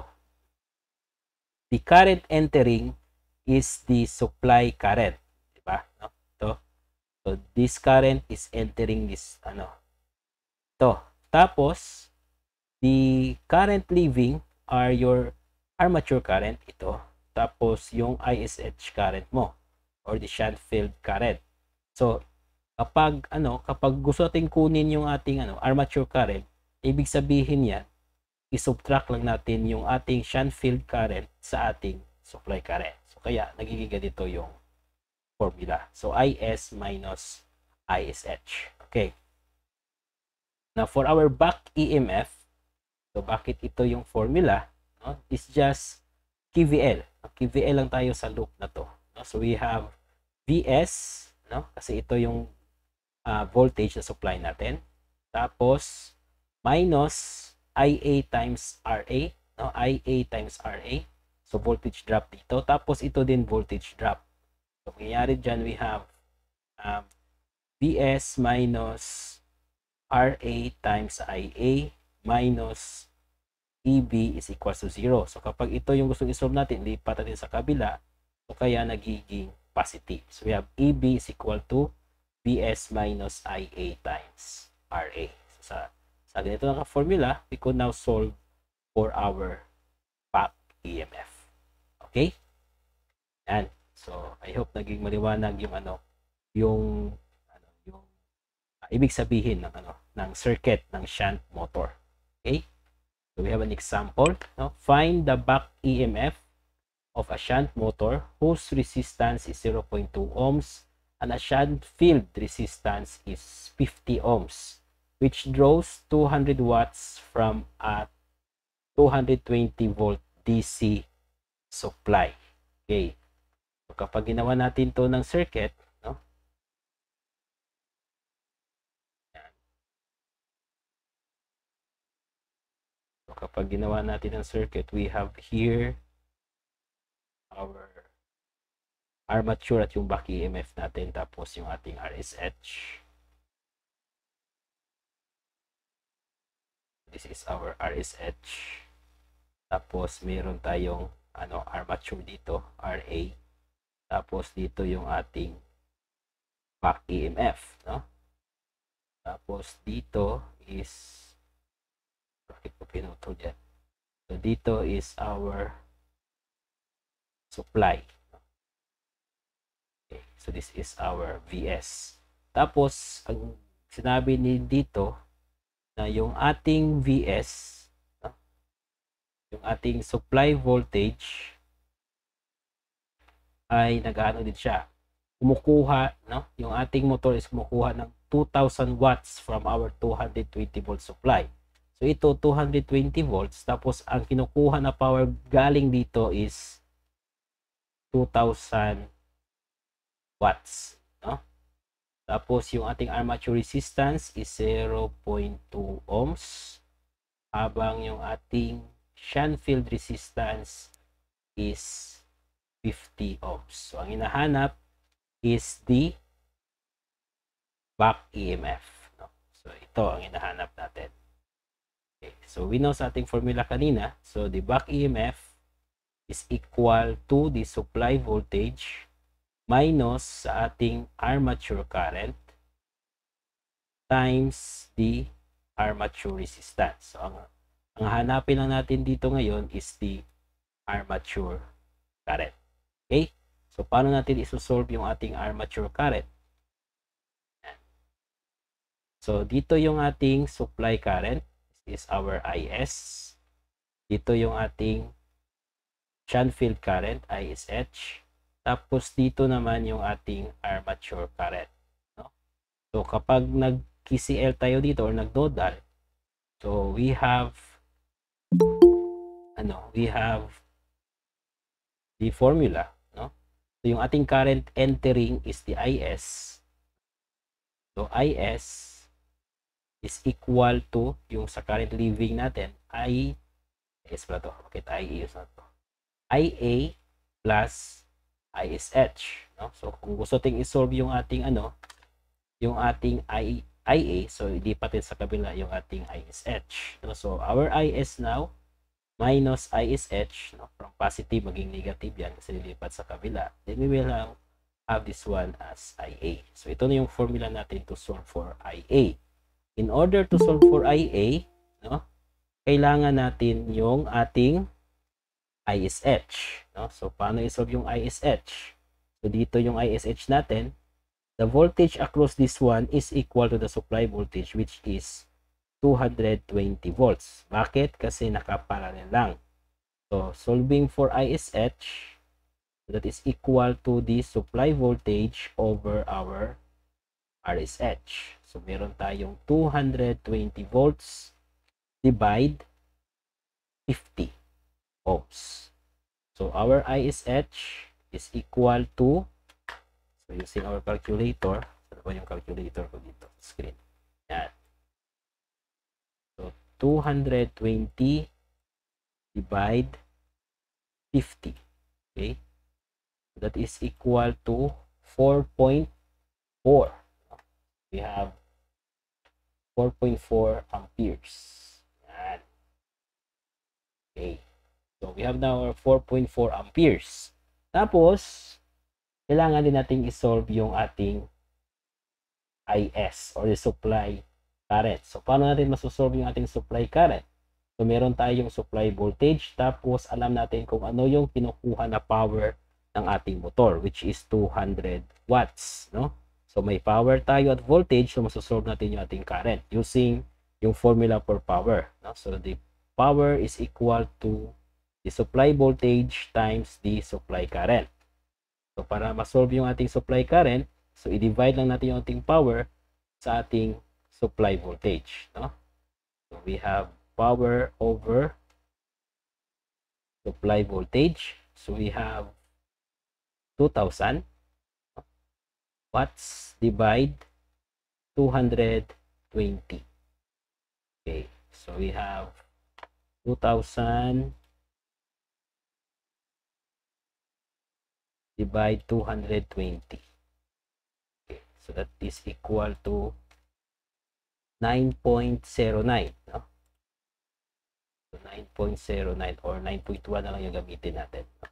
the current entering is the supply current, diba? No? ito. So this current is entering this ito. Tapos the current leaving are your armature current, ito. Tapos yung ISH current mo or the shunt field current. So kapag gusto nating kunin yung ating armature current, ibig sabihin yan, i-subtract lang natin yung ating shunt field current sa ating supply current. So kaya nagiging ganito yung formula. So IS minus ISH. Okay. Now for our back EMF, so bakit ito yung formula? No? It's just KVL. KVL lang tayo sa loop na to. No? So we have VS, no? Kasi ito yung voltage na supply natin. Tapos minus IA times RA, no? IA times RA. So voltage drop dito. Tapos ito din voltage drop. So mangyayari dyan, we have VS minus RA times IA minus EB is equal to 0. So kapag ito yung gusto i-solve natin, lipat natin sa kabila. So kaya nagiging positive. So we have EB is equal to VS minus IA times RA. So sa ganito na formula, we could now solve for our back EMF. Okay? And so I hope naging maliwanag yung yung ibig sabihin ng circuit ng shunt motor. Okay? So we have an example. No? Find the back EMF of a shunt motor whose resistance is 0.2 ohms and a shunt field resistance is 50 ohms, which draws 200 watts from a 220 volt DC supply. Okay. So kapag ginawa natin to ng circuit, no? So kapag ginawa natin ng circuit, we have here our armature at yung back EMF natin, tapos yung ating RSH. This is our RSH. Tapos meron tayong armature dito, RA. Tapos dito yung ating back EMF, no? Tapos dito is, bakit ko pinutol dyan? So dito is our supply. Okay, so this is our VS. Tapos ang sinabi ni dito na yung ating VS, no? Yung ating supply voltage ay nag-ano din siya, kumukuha, no? Yung ating motor is kumukuha ng 2,000 watts from our 220 volt supply. So ito 220 volts, tapos ang kinukuha na power galing dito is 2,000 watts, no? Tapos yung ating armature resistance is 0.2 ohms, habang yung ating shunt field resistance is 50 ohms. So ang hinahanap is the back EMF, no? So ito ang hinahanap natin. Okay. So we know sa ating formula kanina, so the back EMF is equal to the supply voltage minus sa ating armature current times the armature resistance. So ang hanapin lang natin dito ngayon is the armature current. Okay? So paano natin isosolve yung ating armature current? So dito yung ating supply current, this is our IS. Dito yung ating shunt field current, ISH. Tapos dito naman yung ating armature current, no? So kapag nag-KCL tayo dito or nag-nodal, so we have the formula, no? So yung ating current entering is the IS. So IS is equal to yung sa current leaving natin, IS pala to. Okay, IA is not to. IA plus ISH, no? So kung gusto ting i-solve yung ating yung ating IA, so ilipat din sa kabila yung ating ISH, no? So our IS now minus ISH, no? From positive maging negative yan kasi lilipat sa kabila. Then we will have have this one as IA. So ito na yung formula natin to solve for IA. In order to solve for IA, no, kailangan natin yung ating ISH. No? So paano i-solve yung ISH? So dito yung ISH natin, the voltage across this one is equal to the supply voltage, which is 220 volts. Bakit? Kasi nakaparallel lang. So solving for ISH, that is equal to the supply voltage over our RSH. So meron tayong 220 volts divide 50 ohms. So our ISH is equal to, so using our calculator, ano ba yung calculator ko dito sa screen? Yan. So 220 divide 50. Okay? So that is equal to 4.4. We have 4.4 amperes. Yan. Okay. So we have now our 4.4 amperes. Tapos, kailangan din natin i-solve yung ating IS or the supply current. So paano natin masosolve yung ating supply current? So meron tayong supply voltage, tapos alam natin kung ano yung kinukuha na power ng ating motor, which is 200 watts, no? So may power tayo at voltage, so masosolve natin yung ating current using yung formula for power, no? So the power is equal to the supply voltage times the supply current. So para ma-solve yung ating supply current, so i-divide lang natin yung ating power sa ating supply voltage, no? So we have power over supply voltage. So we have 2000 watts divide 220. Okay, so we have 2000 divide 220. Okay, so that is equal to 9.09, no? So 9.09 or 9.1 na lang yung gamitin natin, no?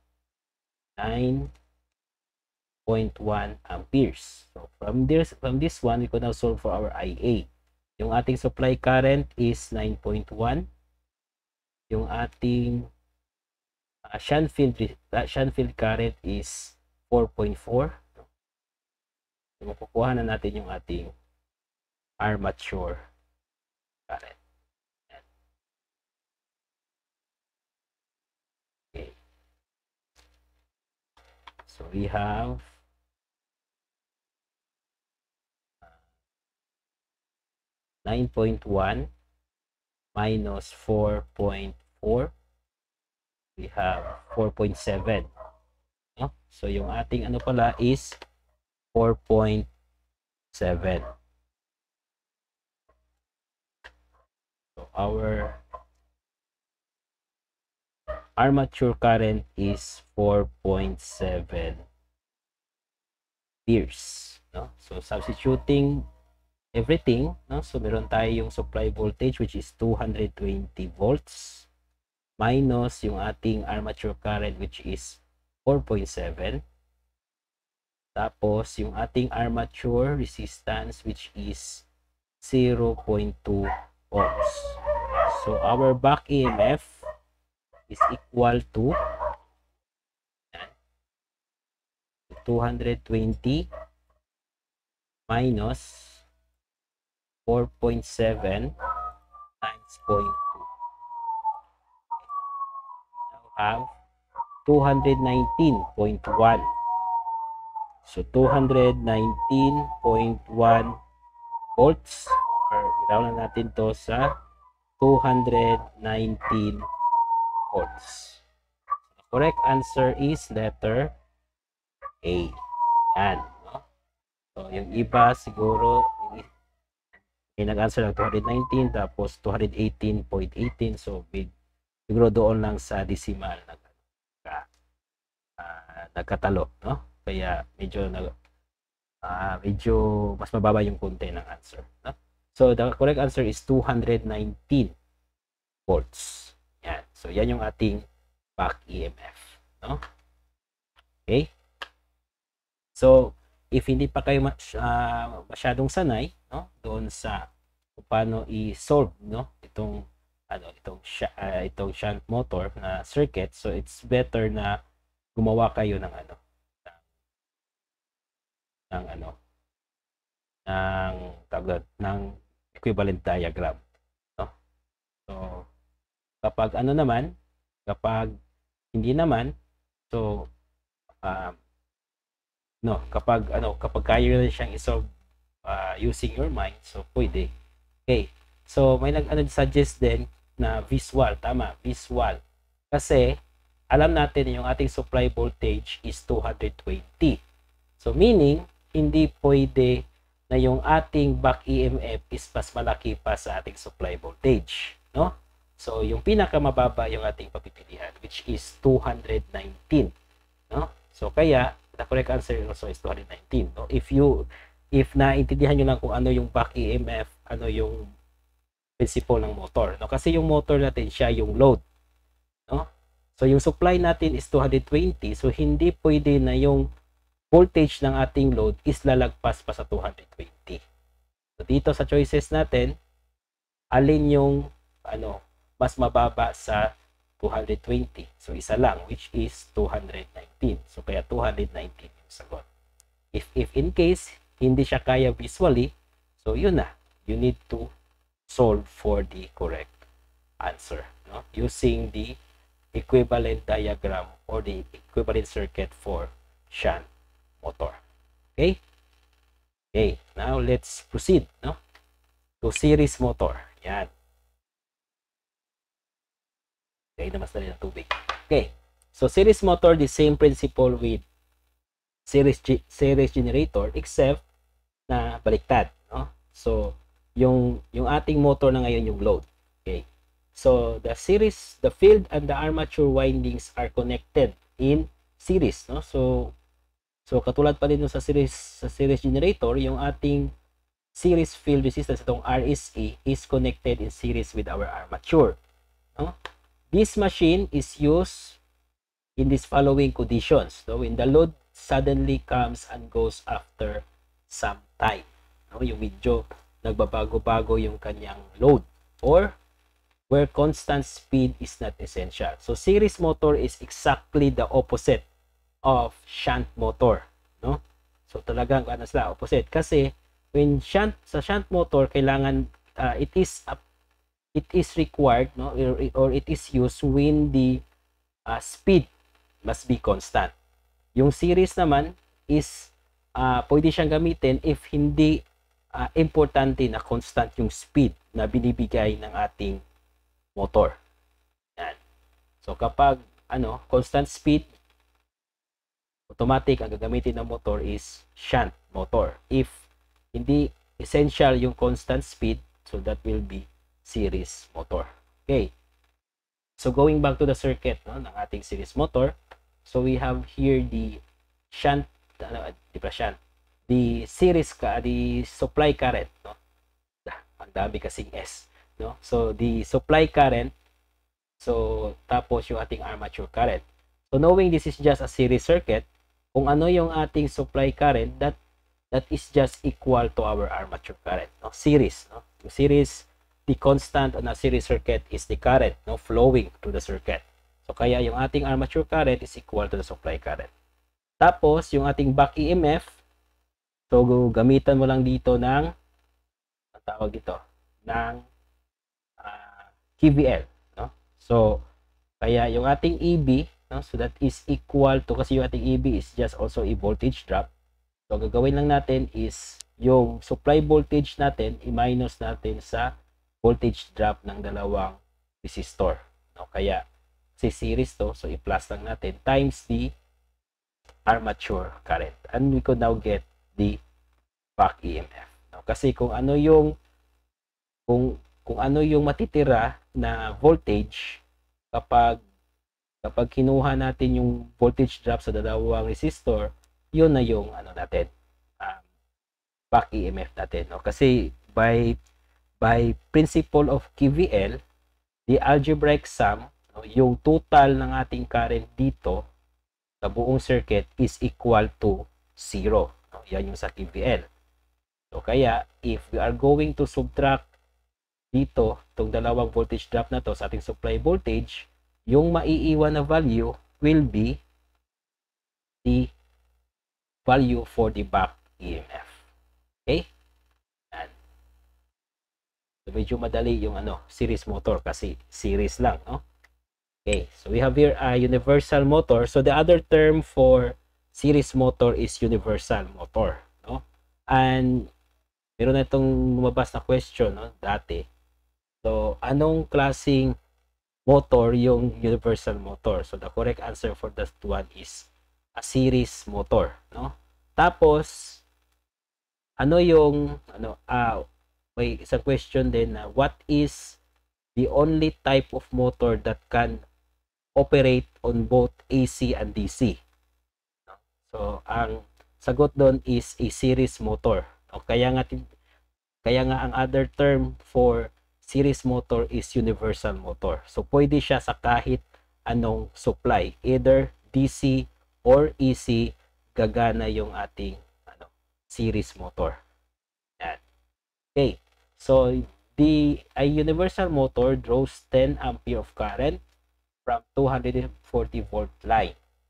9.1 amperes. So from this one, we can now solve for our IA. Yung ating supply current is 9.1. Yung ating shunt field current is 4.4. So makukuha na natin yung ating armature current. Okay. So we have 9.1 minus 4.4. We have 4.7. No? So yung ating ano pala is 4.7. So our armature current is 4.7 amperes, no? So substituting everything, no? So meron tayo yung supply voltage, which is 220 volts, minus yung ating armature current, which is 4.7. Tapos yung ating armature resistance, which is 0.2 ohms. So our back EMF is equal to 220 minus 4.7 times 0.2. Now have 219.1. So 219.1 volts, or i-round na natin to sa 219 volts. The correct answer is letter A. Yan, no? So yung iba siguro may nag-answer ng 219 tapos 218.18, so siguro doon lang sa decimal nagkatalo, no? Kaya medyo mas mababa yung konti ng answer, no? So the correct answer is 219 volts. Yan. So yan yung ating back EMF, no? Okay? So, if hindi pa kayo masyadong sanay, no, doon sa kung paano i-solve, no, itong shunt motor na circuit, so it's better na gumawa kayo ng ng ano ng ng equivalent diagram, no. So, kapag kapag hindi naman, so no, kapag kaya na siyang i-solve using your mind, so pwede. Okay. So may suggest din na visual, tama, visual. Kasi alam natin yung ating supply voltage is 220. So meaning hindi pwede na yung ating back EMF is mas malaki pa sa ating supply voltage, no? So yung pinakamababa yung ating papipilian, which is 219, no? So kaya the correct answer also is 219, no? If naintindihan niyo lang kung ano yung back EMF, ano yung principle ng motor, no? Kasi yung motor natin siya yung load, no? So yung supply natin is 220, so hindi pwede na yung voltage ng ating load is lalagpas pa sa 220. So dito sa choices natin, alin yung mas mababa sa 220? So isa lang, which is 219. So kaya 219 yung sagot. If in case hindi siya kaya visually, so yun na, you need to solve for the correct answer, no, using the equivalent diagram or the equivalent circuit for shunt motor. Okay? Okay, now let's proceed, no, to series motor. Yan. Okay, na mas dali ng tubig. Okay. So series motor, the same principle with series generator, except na baliktad, no? So yung ating motor na ngayon yung load. Okay. So the field and the armature windings are connected in series, no? So katulad pa din sa series generator, yung ating series field resistance, itong RSA, is connected in series with our armature, no? This machine is used in these following conditions, no? When the load suddenly comes and goes after some time, no? Yung medyo nagbabago-bago yung kanyang load, or where constant speed is not essential. So series motor is exactly the opposite of shunt motor, no? So talagang sila opposite, kasi when sa shunt motor kailangan it is required, no, or it is used when the speed must be constant. Yung series naman is pwede siyang gamitin if hindi importante na constant yung speed na binibigay ng ating motor. Yan. So kapag constant speed, automatic ang gagamitin ng motor is shunt motor. If hindi essential yung constant speed, so that will be series motor. Okay. So going back to the circuit, no, ng ating series motor, so we have here the shunt, the series the supply current, no. Ang dami kasing S, no. So the supply current, so tapos yung ating armature current. So knowing this is just a series circuit, kung ano yung ating supply current, that is just equal to our armature current, no? Series, no? Yung series, the constant on a series circuit is the current, no, flowing through the circuit. So kaya yung ating armature current is equal to the supply current. Tapos yung ating back EMF, so gamitan mo lang dito ng KVL, no? So kaya yung ating EB, no, so that is equal to, kasi yung ating EB is just also a voltage drop. So gagawin lang natin is yung supply voltage natin i-minus natin sa voltage drop ng dalawang resistor, no? Kaya si series to, so i-plus lang natin times the armature current, and we could now get the back EMF, no? Kasi kung ano yung matitira na voltage kapag kinuha natin yung voltage drop sa dalawang resistor, yun na yung natin, back EMF natin, no? Kasi by principle of KVL, the algebraic sum, no, yung total ng ating current dito sa buong circuit is equal to 0. No? Yan yung sa KVL. So, kaya, if we are going to subtract dito, itong dalawang voltage drop na to sa ating supply voltage, yung maiiwan na value will be the value for the back EMF. Okay? Yan. So, medyo madali yung series motor kasi series lang, no? Okay, so we have here a universal motor. So the other term for series motor is universal motor, no? And meron na itong lumabas na question, no, dati. So, anong klaseng motor yung universal motor? So the correct answer for that one is a series motor, no? Tapos ano yung may isang question din na what is the only type of motor that can operate on both AC and DC? So ang sagot doon is a series motor. No? Kaya nga ang other term for series motor is universal motor. So pwede siya sa kahit anong supply, either DC or AC, gagana yung ating series motor. Yan. Okay. So a universal motor draws 10 ampere of current from 240 volt line.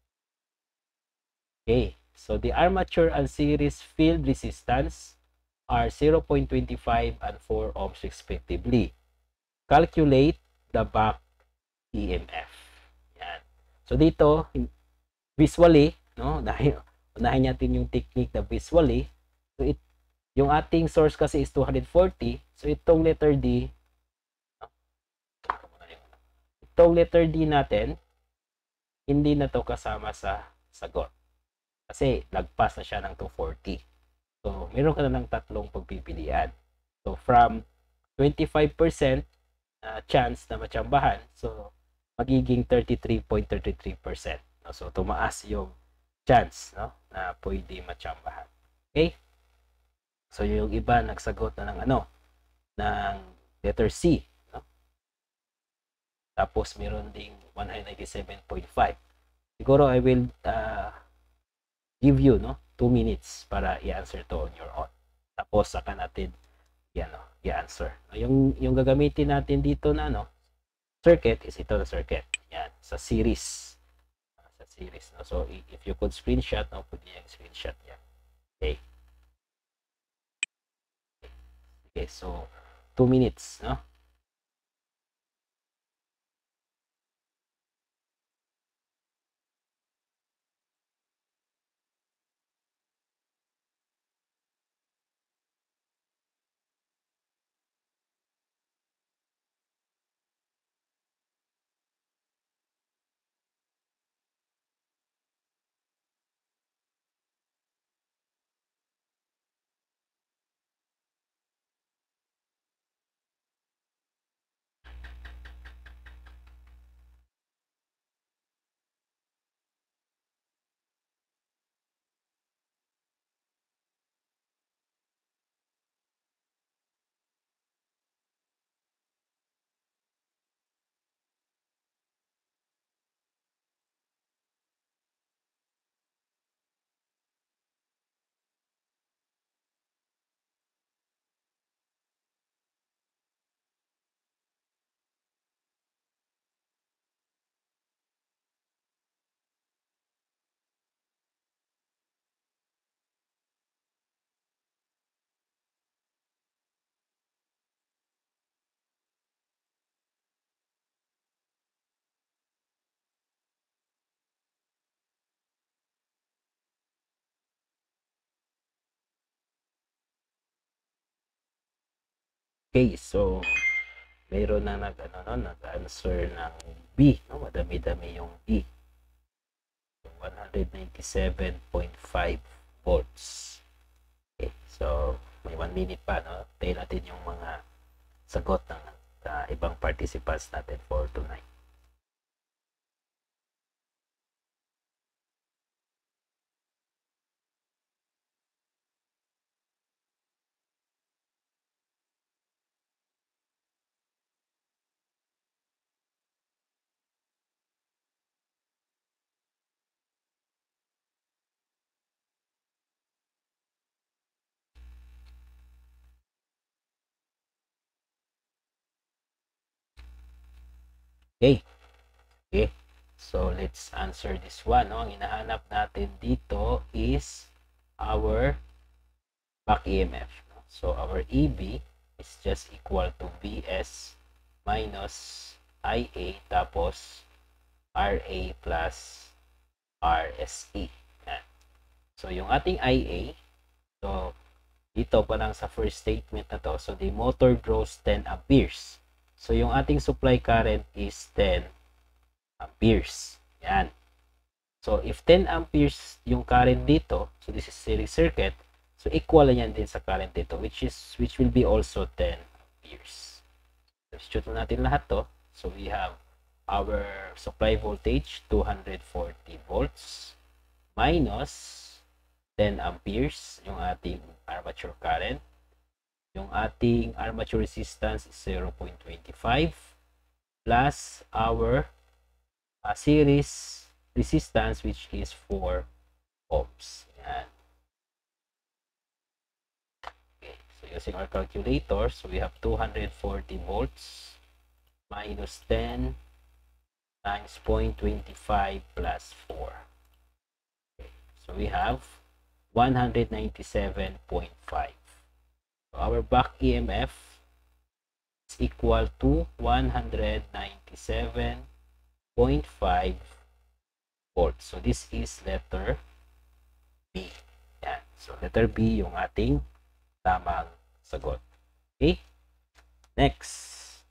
Okay, so the armature and series field resistance are 0.25 and 4 ohms respectively. Calculate the back EMF. Yan. So dito, visually, no, unahin natin yung technique na visually. So yung ating source kasi is 240. So itong letter D, natin, hindi na to kasama sa sagot. Kasi lagpas na siya ng 240. So, meron ka na ng tatlong pagpipilian. So, from 25% chance na matsambahan, so, magiging 33.33%. No? So, tumaas yung chance, no, na pwede matsambahan. Okay? So, yung iba nagsagot na ng ng letter C. No? Tapos, meron ding 197.5. Siguro, I will give you 2 minutes para i-answer to on your own. Tapos saka natin i-answer. Yung gagamitin natin dito na circuit is ito na circuit. Yan, sa series. Sa series, no. So if you could screenshot, pwede yung screenshot yan. Okay. Okay, so 2 minutes, no. Okay, so mayroon na nag-answer ng B, no? Madami-dami yung B. 197.5 volts. Okay, so may 1 minute pa, no? Tayo natin yung mga sagot ng ibang participants natin for tonight. Okay. Okay. So, let's answer this one. No? Ang hinahanap natin dito is our back EMF. No? So, our EB is just equal to Vs minus IA tapos RA plus RSE. Yan. So, yung ating IA, so, dito pa lang sa first statement na to, so the motor draws 10 amperes. So, yung ating supply current is 10 amperes. Yan. So, if 10 amperes yung current dito, so this is series circuit, so equal yan din sa current dito, which will be also 10 amperes. Substitute natin lahat to. So, we have our supply voltage 240 volts minus 10 amperes yung ating armature current. Yung ating armature resistance is 0.25 plus our series resistance which is 4 ohms. Yan. Okay, so using our calculator, so we have 240 volts minus 10 times 0.25 plus 4. Okay, so we have 197.5. So our back EMF is equal to 197.5 volts. So this is letter B. Yan. So letter B yung ating tamang sagot. Okay? Next.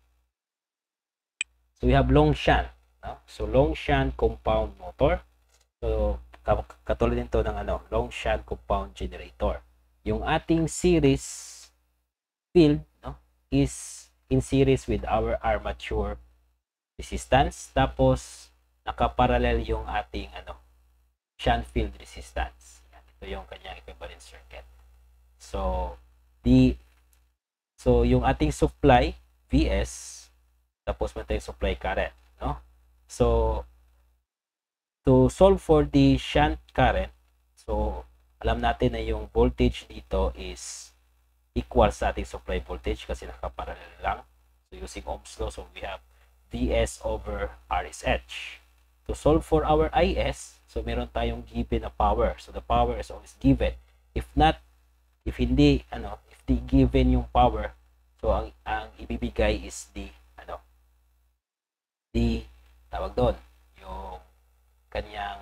So we have long shunt. No? So long shunt compound motor. So katulad nito ng long shunt compound generator. Yung ating series field, no, is in series with our armature resistance. Tapos nakaparallel yung ating shunt field resistance. Yan, ito yung kanyang equivalent circuit. So yung ating supply Vs, tapos may tayong supply current, no? So to solve for the shunt current, so alam natin na yung voltage dito is equal sa ating supply voltage kasi nakaparallel lang. So using Ohm's law, so we have Vs over RSH. To solve for our Is, so meron tayong given na power. So the power is always given. If hindi given yung power, so ang ibibigay is the tawag doon, yung kanyang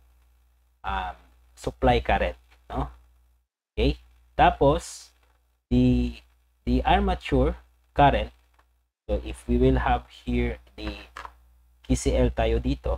supply current, no? Okay? Tapos the armature current, so if we will have here the KCL tayo dito,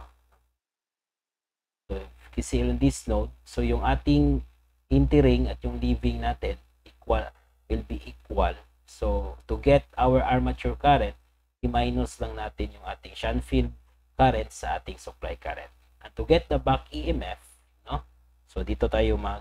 so KCL in this node, so yung ating entering at yung leaving natin will be equal. So to get our armature current, i-minus lang natin yung ating shunt field current sa ating supply current. And to get the back EMF, no? So dito tayo mag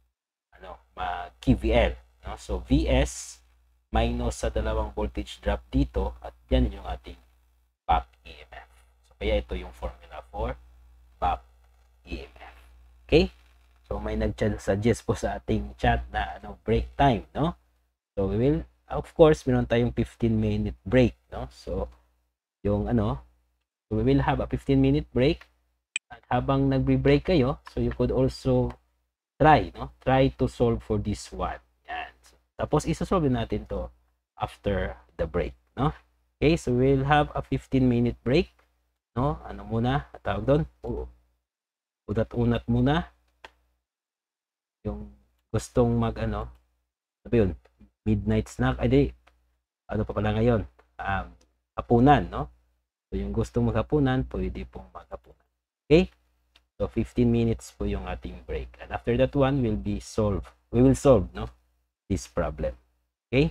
KVL, no? So Vs minus sa dalawang voltage drop dito at yan yung ating back EMF. So kaya ito yung formula for back EMF. Okay? So may nag-suggest po sa ating chat na break time, no? So we will, of course, meron tayong 15-minute break, no? So yung so we will have a 15-minute break. At habang nagbe-break kayo, so you could also try to solve for this one. Yan. So, tapos isa-solve natin to after the break, no? Okay, so we'll have a 15-minute break, no? Muna, tawag doon? Unat-unat muna. Yung gustong sabi yun, midnight snack, pa pala ngayon? Hapunan, no? So yung gustong maghapunan, pwede pong maghapunan. Okay? So 15 minutes po yung ating break. And after that one we will solve, no, this problem. Okay?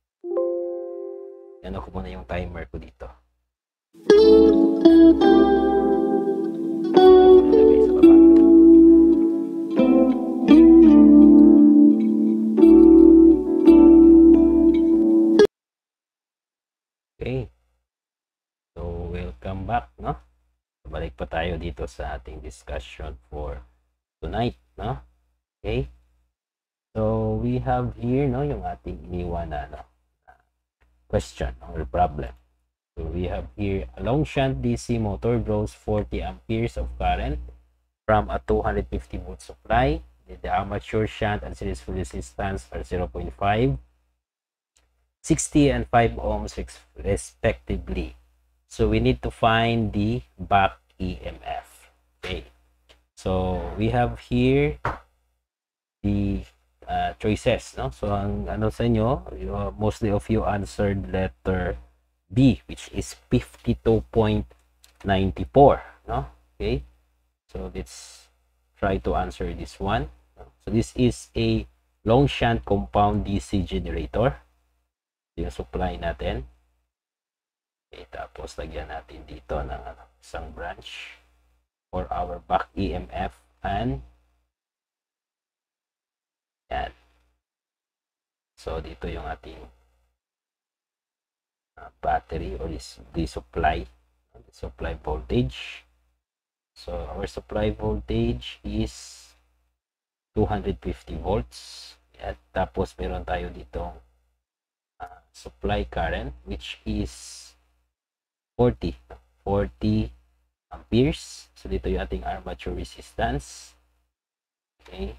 Yan ako muna yung timer ko dito. Okay. So welcome back, no? Balik pa tayo dito sa ating discussion for tonight, no? Okay? So, we have here, no, yung ating iniwan na question or problem. So we have here a long shunt DC motor draws 40 amperes of current from a 250 volt supply. The armature shunt and series field resistance are 0.5, 60 and 5 ohms respectively. So we need to find the back EMF. Okay. So we have here the choices, no? So ang ano sa inyo, mostly of you answered letter B, which is 52.94, no? Okay. So let's try to answer this one. So this is a long shunt compound DC generator. Yung supply natin. Okay, tapos lagyan natin dito ng isang branch for our back EMF and yan. So dito yung ating battery or the supply voltage. So our supply voltage is 250 volts. At tapos meron tayo ditong supply current which is 40 amperes. So dito yung ating armature resistance. Okay.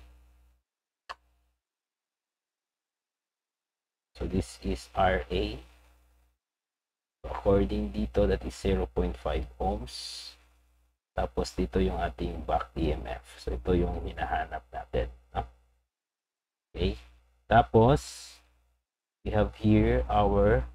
So this is RA. So according dito, that is 0.5 ohms. Tapos dito yung ating back EMF. So ito yung hinahanap natin. Okay. Tapos we have here our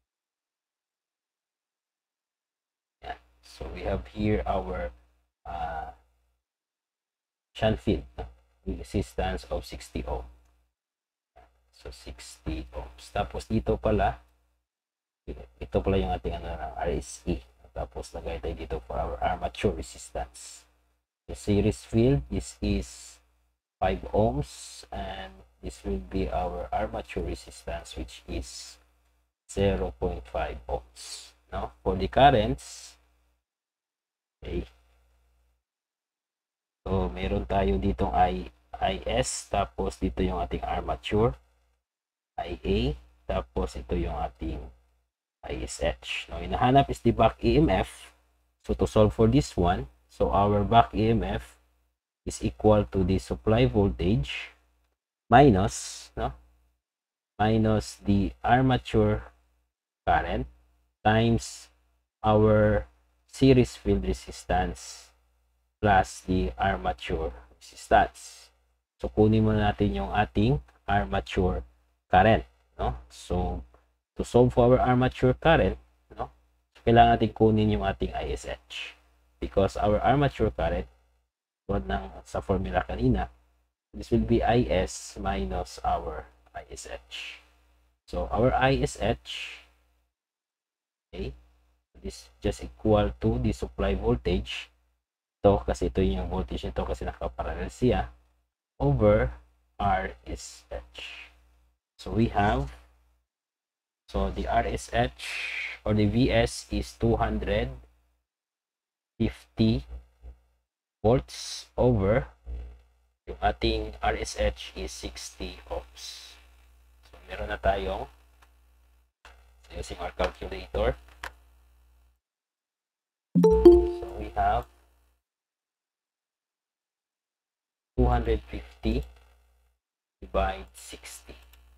shunt field resistance of 60 ohm. So 60 ohms. Tapos dito pala yung ating RSE. Tapos lagay tayo dito for our armature resistance. The series field, this is 5 ohms, and this will be our armature resistance, which is 0.5 ohms. Now, for the currents, okay. So, meron tayo ditong IS, tapos dito yung ating armature, IA, tapos ito yung ating ISH. Now, hinahanap is the back EMF. So, to solve for this one, so our back EMF is equal to the supply voltage minus the armature current times our series field resistance plus the armature resistance. So, kunin muna natin yung ating armature current, no? So, to solve for our armature current, no? So, kailangan natin kunin yung ating ISH because our armature current, sa formula kanina, this will be IS minus our ISH. So, our ISH, okay, this just equal to the supply voltage. Ito, kasi ito yung voltage nito kasi nakaparallel siya, over RSH. So, we have, so the RSH or the VS is 250 volts over yung ating RSH is 60 ohms. So, meron na tayong using our calculator. So, we have 250 divide 60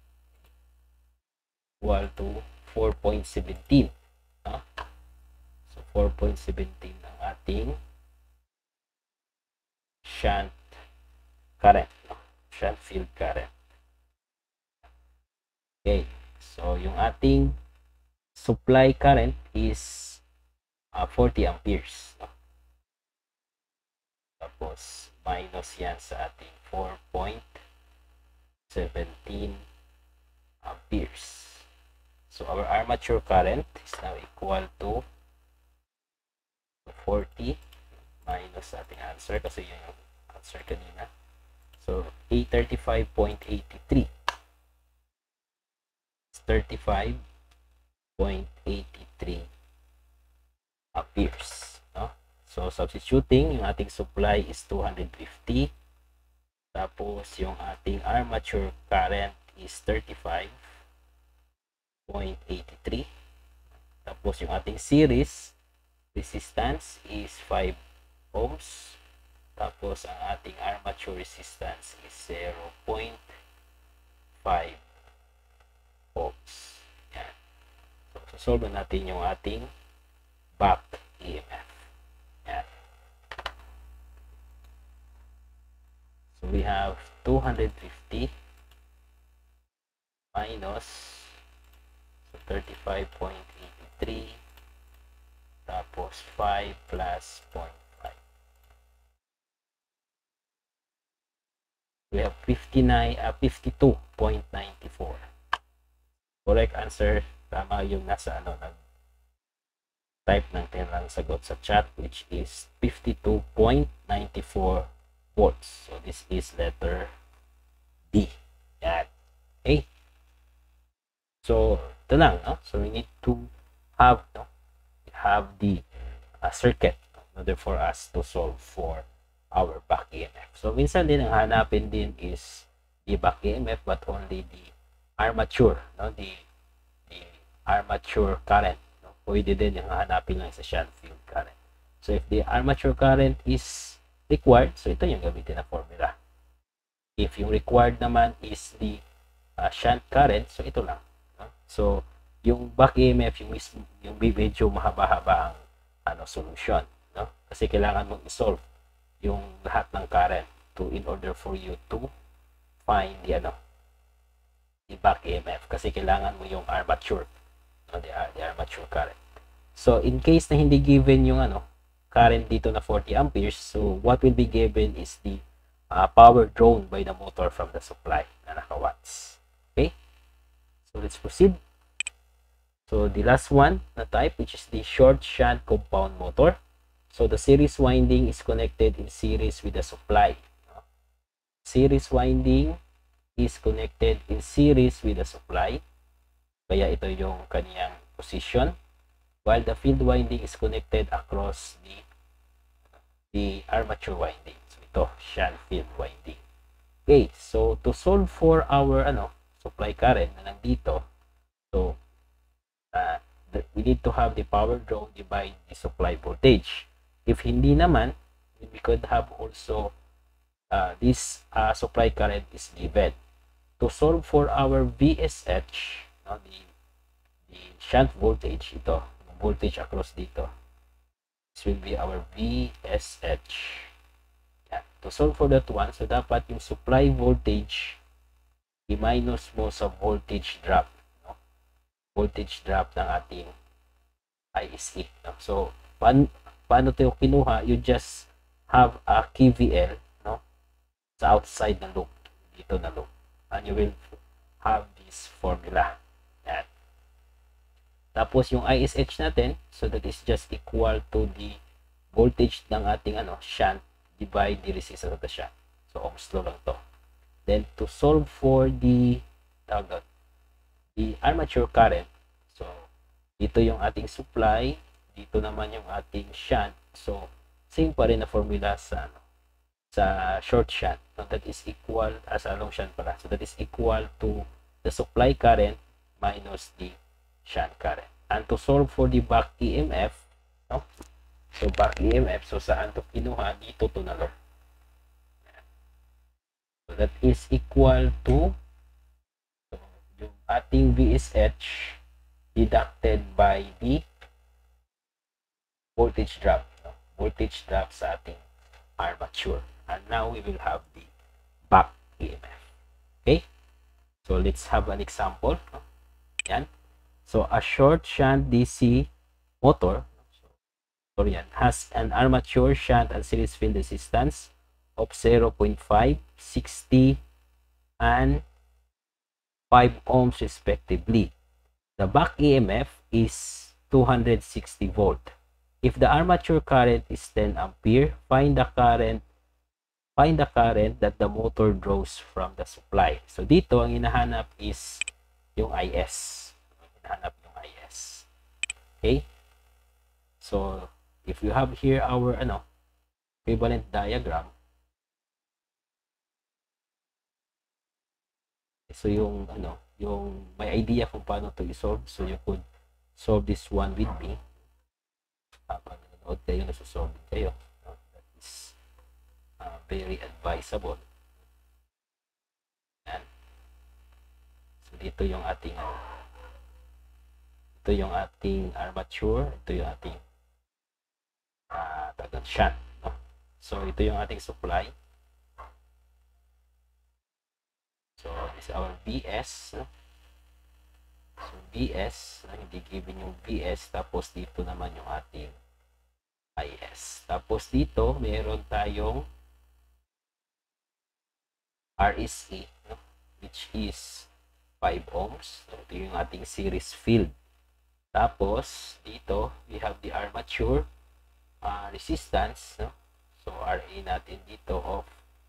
equal to 4.17. So, 4.17 ang ating shunt current, shunt field current. Okay, so yung ating supply current is 40 amperes. Tapos minus yan sa ating 4.17 amperes. So our armature current is now equal to 40 minus ating answer kasi yun yung answer kanina. So 835.83. 35.83 amperes, no? So substituting, yung ating supply is 250. Tapos yung ating armature current is 35.83. Tapos yung ating series resistance is 5 ohms. Tapos ang ating armature resistance is 0.5 ohms. Yan. So, solve natin yung ating back EMF. Yan. So, we have 250 minus 35.83 tapos 5 plus 0.5. We have 52.94. Correct answer. Tama yung nasa type ng lang sagot sa chat, which is 52.94 volts. So this is letter D. Yan. Okay. So ito lang, no? So we need to have the circuit in order for us to solve for our back EMF. So minsan din ang hanapin din is the back EMF, but only the armature, no? The armature current, no? Pwede din yung hanapin lang sa shunt field current. So if the armature current is required, so ito yung gamitin na formula. If yung required naman is the shunt current, so ito lang, no? So yung back EMF, yung medyo mahaba-haba ang solution, no? Kasi kailangan mong i-solve yung lahat ng current in order for you to find the back EMF, kasi kailangan mo yung armature, no? the armature current. So in case na hindi given yung current dito na 40 amperes, so what will be given is the power drawn by the motor from the supply na naka-watts. Okay, so let's proceed. So the last one na type, which is the short shunt compound motor. So the series winding is connected in series with the supply. Series winding is connected in series with the supply. Kaya ito yung kaniyang position. While the field winding is connected across the armature winding. So ito, shunt field winding. Okay, so to solve for our supply current na nandito, so we need to have the power drawn divide the supply voltage. If hindi naman, we could have also this supply current is given. To solve for our VSH, the shunt voltage, ito, voltage across dito, this will be our VSH. Yeah. To solve for that one, so dapat yung supply voltage i-minus mo sa voltage drop, no? Voltage drop ng ating ISE, no? So paano ito kinuha? You just have a KVL, no? Sa outside ng loop, dito na loop, and you will have this formula. Yan. Tapos yung ISH natin, so that is just equal to the voltage ng ating shunt divide the resistance of the shunt. So ohms law lang to. Then to solve for the armature current, so dito yung ating supply, dito naman yung ating shunt. So same pa rin na formula sa short shunt. So that is equal sa long shunt pala. So that is equal to the supply current minus the shunt current. And to solve for the back EMF, no? So back EMF, so saan to kinuha? Dito to na loop. So that is equal to yung ating VSH deducted by the voltage drop, no? Voltage drop sa ating armature. And now we will have the back EMF. Okay? So let's have an example. No? Yan. So a short shunt DC motor, so yan, has an armature shunt and series field resistance of 0.5, 60, and 5 ohms respectively. The back EMF is 260 volt. If the armature current is 10 ampere, find the current that the motor draws from the supply. So dito ang hinahanap is yung IS. Hinahanap yung IS. Okay? So if you have here our equivalent diagram. So yung may idea kung paano to i-solve, so you could solve this one with me. Habang nanonood kayo, nasusolve kayo. That is very advisable. Yan. So dito yung ating armature, ito yung ating shunt. No? So ito yung ating supply. So this is our BS. No? So BS, hindi given yung BS, tapos dito naman yung ating IS. Tapos dito, meron tayong RSE, no? Which is 5 ohms. So, ito yung ating series field. Tapos, dito, we have the armature resistance. No? So, RA natin dito of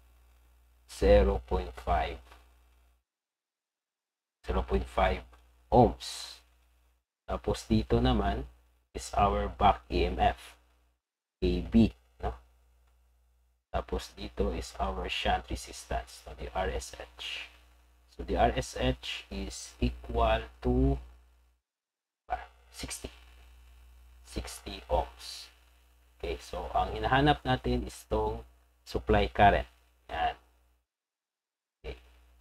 0.5 ohms. Tapos, dito naman is our back EMF. AB, no? Tapos dito is our shunt resistance, so the RSH. So the RSH is equal to 60 ohms. Okay, so ang hinahanap natin is tong supply current. Yan. Okay.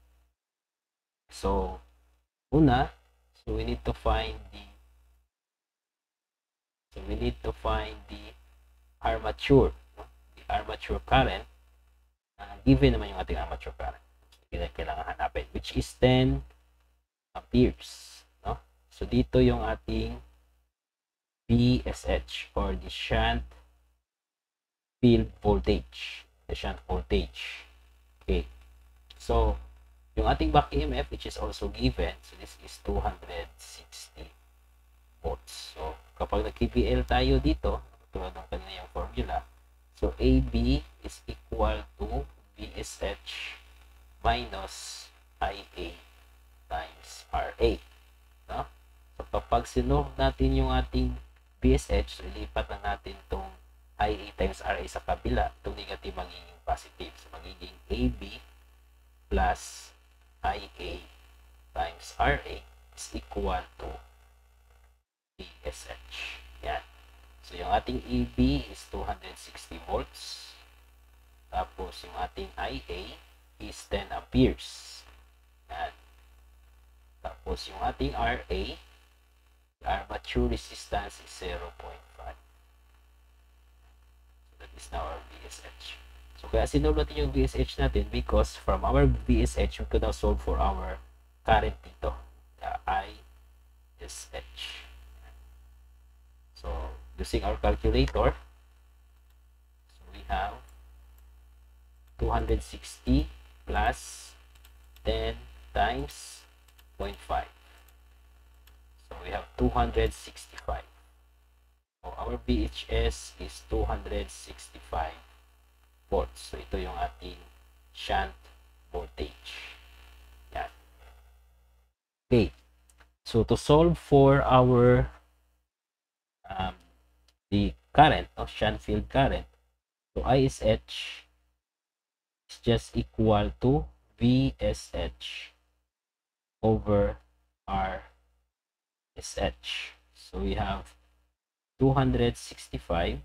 So una, we need to find the armature, no? The armature current, given naman yung ating armature current, so, kailangan hanapin, which is 10 amperes, no? So dito yung ating BSH, or the shunt field voltage, okay. So yung ating back EMF, which is also given, so this is 260 volts. So kapag nag-KVL tayo dito, tulad ng kanina yung formula, so AB is equal to BSH minus IA times RA. No? So kapag sinolve natin yung ating BSH, so ilipat na natin itong IA times RA sa kabila, itong negative magiging positive. So magiging AB plus IA times RA is equal to BSH. Yan. So, yung ating EB is 260 volts. Tapos, yung ating IA is 10 amperes. Yan. Tapos, yung ating RA, armature resistance is 0.5. So, that is now our BSH. So, kaya sinolve natin yung BSH natin because from our BSH, we could now solve for our current dito. The ISH. So, using our calculator, so we have 260 plus 10 times 0.5. So, we have 265. So, our VHS is 265 volts. So, ito yung ating shunt voltage. Yan. Okay. So, to solve for our the current of shunt field current, so ISH is just equal to VSH over RSH. So we have 265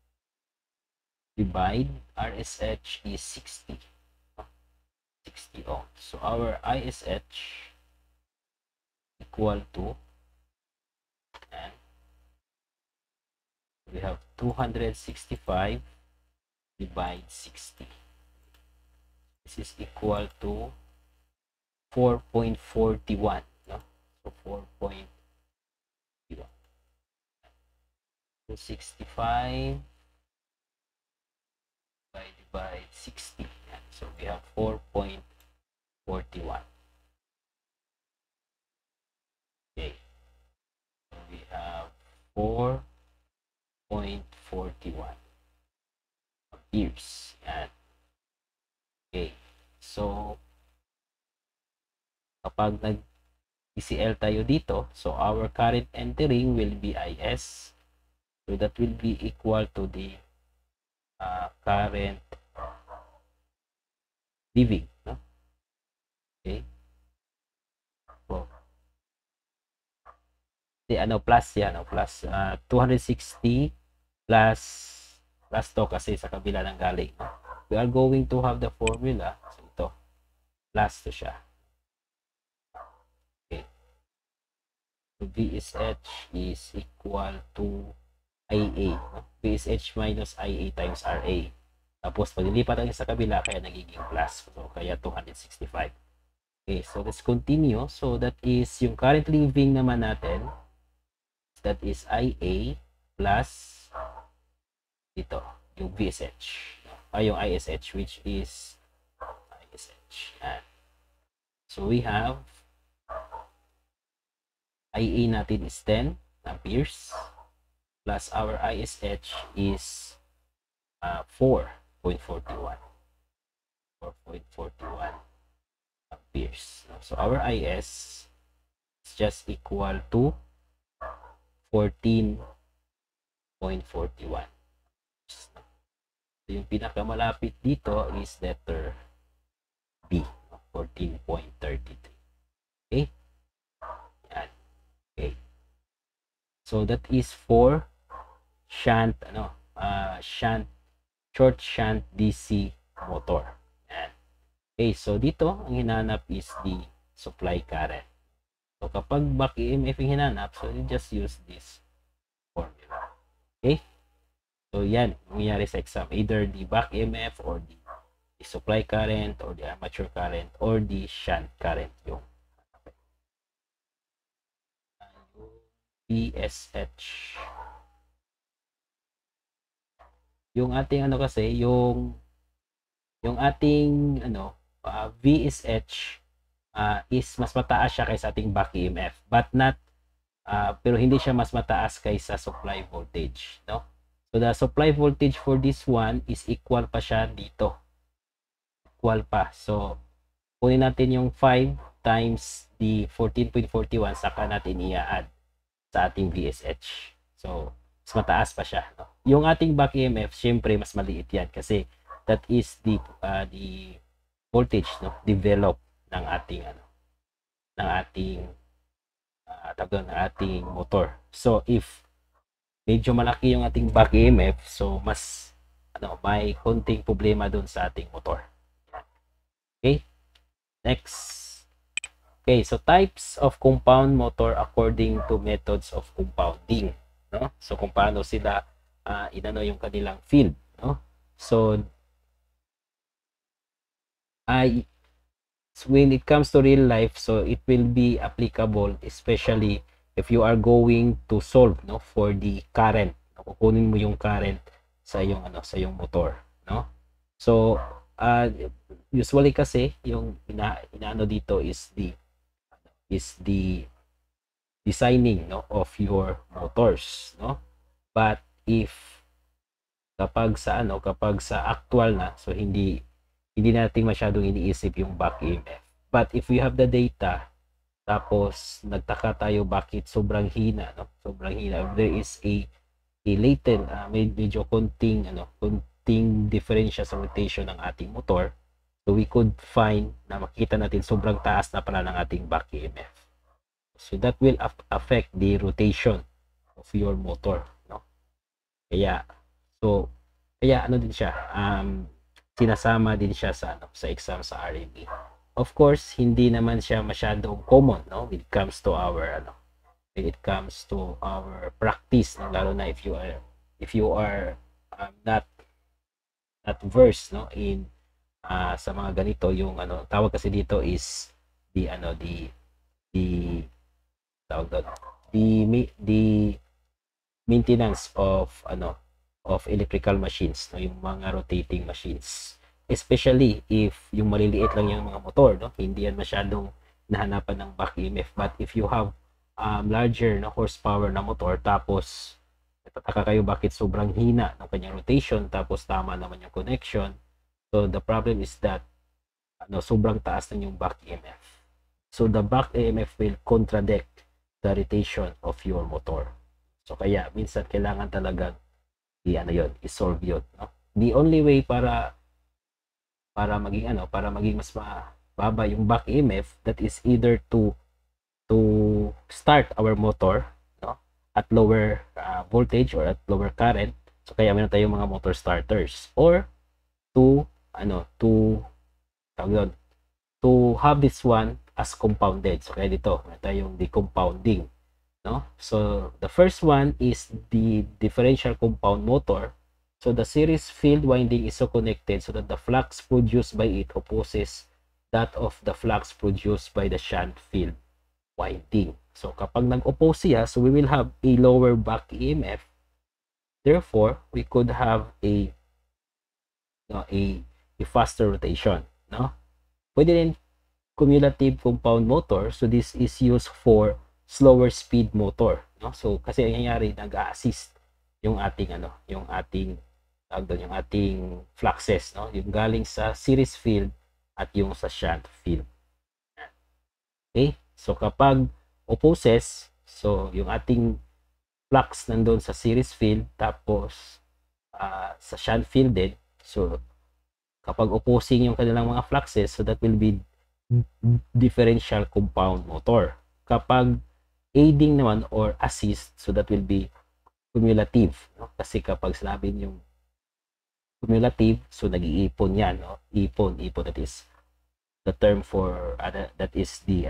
divide RSH is 60 ohms. So our ISH equal to, and we have 265 divide 60. This is equal to 4.41. No? So 4.41. 265 divided by 60. So we have 4.41. Okay. So we have 4.41 amperes. Yan. Okay. So, kapag nag-ECL tayo dito, so our current entering will be IS. So, that will be equal to the current leaving. No? Okay. So, plus yan, plus 260 plus to kasi sa kabila ng galing. We are going to have the formula. So ito, plus to siya. Okay. So VSH is equal to IA. VSH minus IA times RA. Tapos pag nilipat natin sa kabila, kaya nagiging plus. So kaya 265. Okay, so let's continue. So that is yung current living naman natin. That is IA plus dito, yung VSH. Yung ISH, which is ISH. Yan. So we have IA natin is 10 amperes plus our ISH is 4.41 amperes. So our IS is just equal to 14.41. So yung pinakamalapit dito is letter B, 14.33. Okay? Yan. Okay. So that is for shunt short shunt DC motor. Yan. Okay, so dito ang hinanap is the supply current. So kapag back EMF yung hinanap, so you just use this formula. Okay? So yan, nangyayari sa exam, either the back EMF or the supply current or the armature current or the shunt current yung VSH. Yung ating kasi, yung ating VSH is mas mataas siya kaysa ating back EMF, but not pero hindi siya mas mataas kaysa supply voltage, no? So the supply voltage for this one is equal pa siya dito. Equal pa. So kunin natin yung 5 times the 14.41, saka natin i-add sa ating VSH. So mas mataas pa siya, no? Yung ating back EMF, syempre mas maliit yan kasi that is the voltage, no, develop ng ating ating motor. So if medyo malaki yung ating back EMF, so mas may konting problema dun sa ating motor. Okay? Next. Okay, so types of compound motor according to methods of compounding, no? So kung paano sila yung kanilang field, no? So when it comes to real life, so it will be applicable especially if you are going to solve, no, for the current. Kukunin mo yung current sa yung motor, no? So usually kasi yung inaano dito is the designing, no, of your motors, no? But if kapag sa actual na, so hindi natin masyadong iniisip yung back EMF. But if we have the data, tapos nagtaka tayo bakit sobrang hina, no? Sobrang hina. If there is a latent, medyo konting differential sa rotation ng ating motor, so we could find na makita natin sobrang taas na pala ng ating back EMF. So that will affect the rotation of your motor, no? Kaya din siya, sinasama din siya sa exam sa RAB. Of course, hindi naman siya masyadong common, no, when it comes to our practice, no? Lalo na if you are not versed, no, in sa mga ganito, yung tawag kasi dito is the maintenance of electrical machines, no, yung mga rotating machines, especially if yung maliliit lang yung mga motor, no, hindi yan masyadong nahanapan ng back EMF. But if you have larger na horsepower na motor, tapos natataka kayo bakit sobrang hina ng kanyang rotation, tapos tama naman yung connection, so the problem is that sobrang taas na yung back EMF. So the back EMF will contradict the rotation of your motor. So kaya minsan kailangan talagang i-solve yun, no? The only way para maging mas mababa yung back EMF, that is either to start our motor, at lower voltage or at lower current. So kaya meron tayong mga motor starters, or to tawag doon, to have this one as compounded. So kaya dito meron tayong decompounding, no? So the first one is the differential compound motor. So the series field winding is so connected so that the flux produced by it opposes that of the flux produced by the shunt field winding. So kapag nag-oppose siya, so we will have a lower back EMF. Therefore, we could have a faster rotation, no? Pwede rin cumulative compound motor. So this is used for slower speed motor, no? So kasi ang nangyayari, nag-assist yung ating yung ating fluxes, no? Yung galing sa series field at yung sa shunt field. Okay? So kapag opposes, so yung ating flux nandun sa series field, tapos sa shunt field din. So kapag opposing yung kanilang mga fluxes, so that will be differential compound motor. Kapag aiding naman or assist, so that will be cumulative, no? Kasi kapag sinabi yung cumulative, so nag-iipon yan, no? Ipon, that is the term for that is the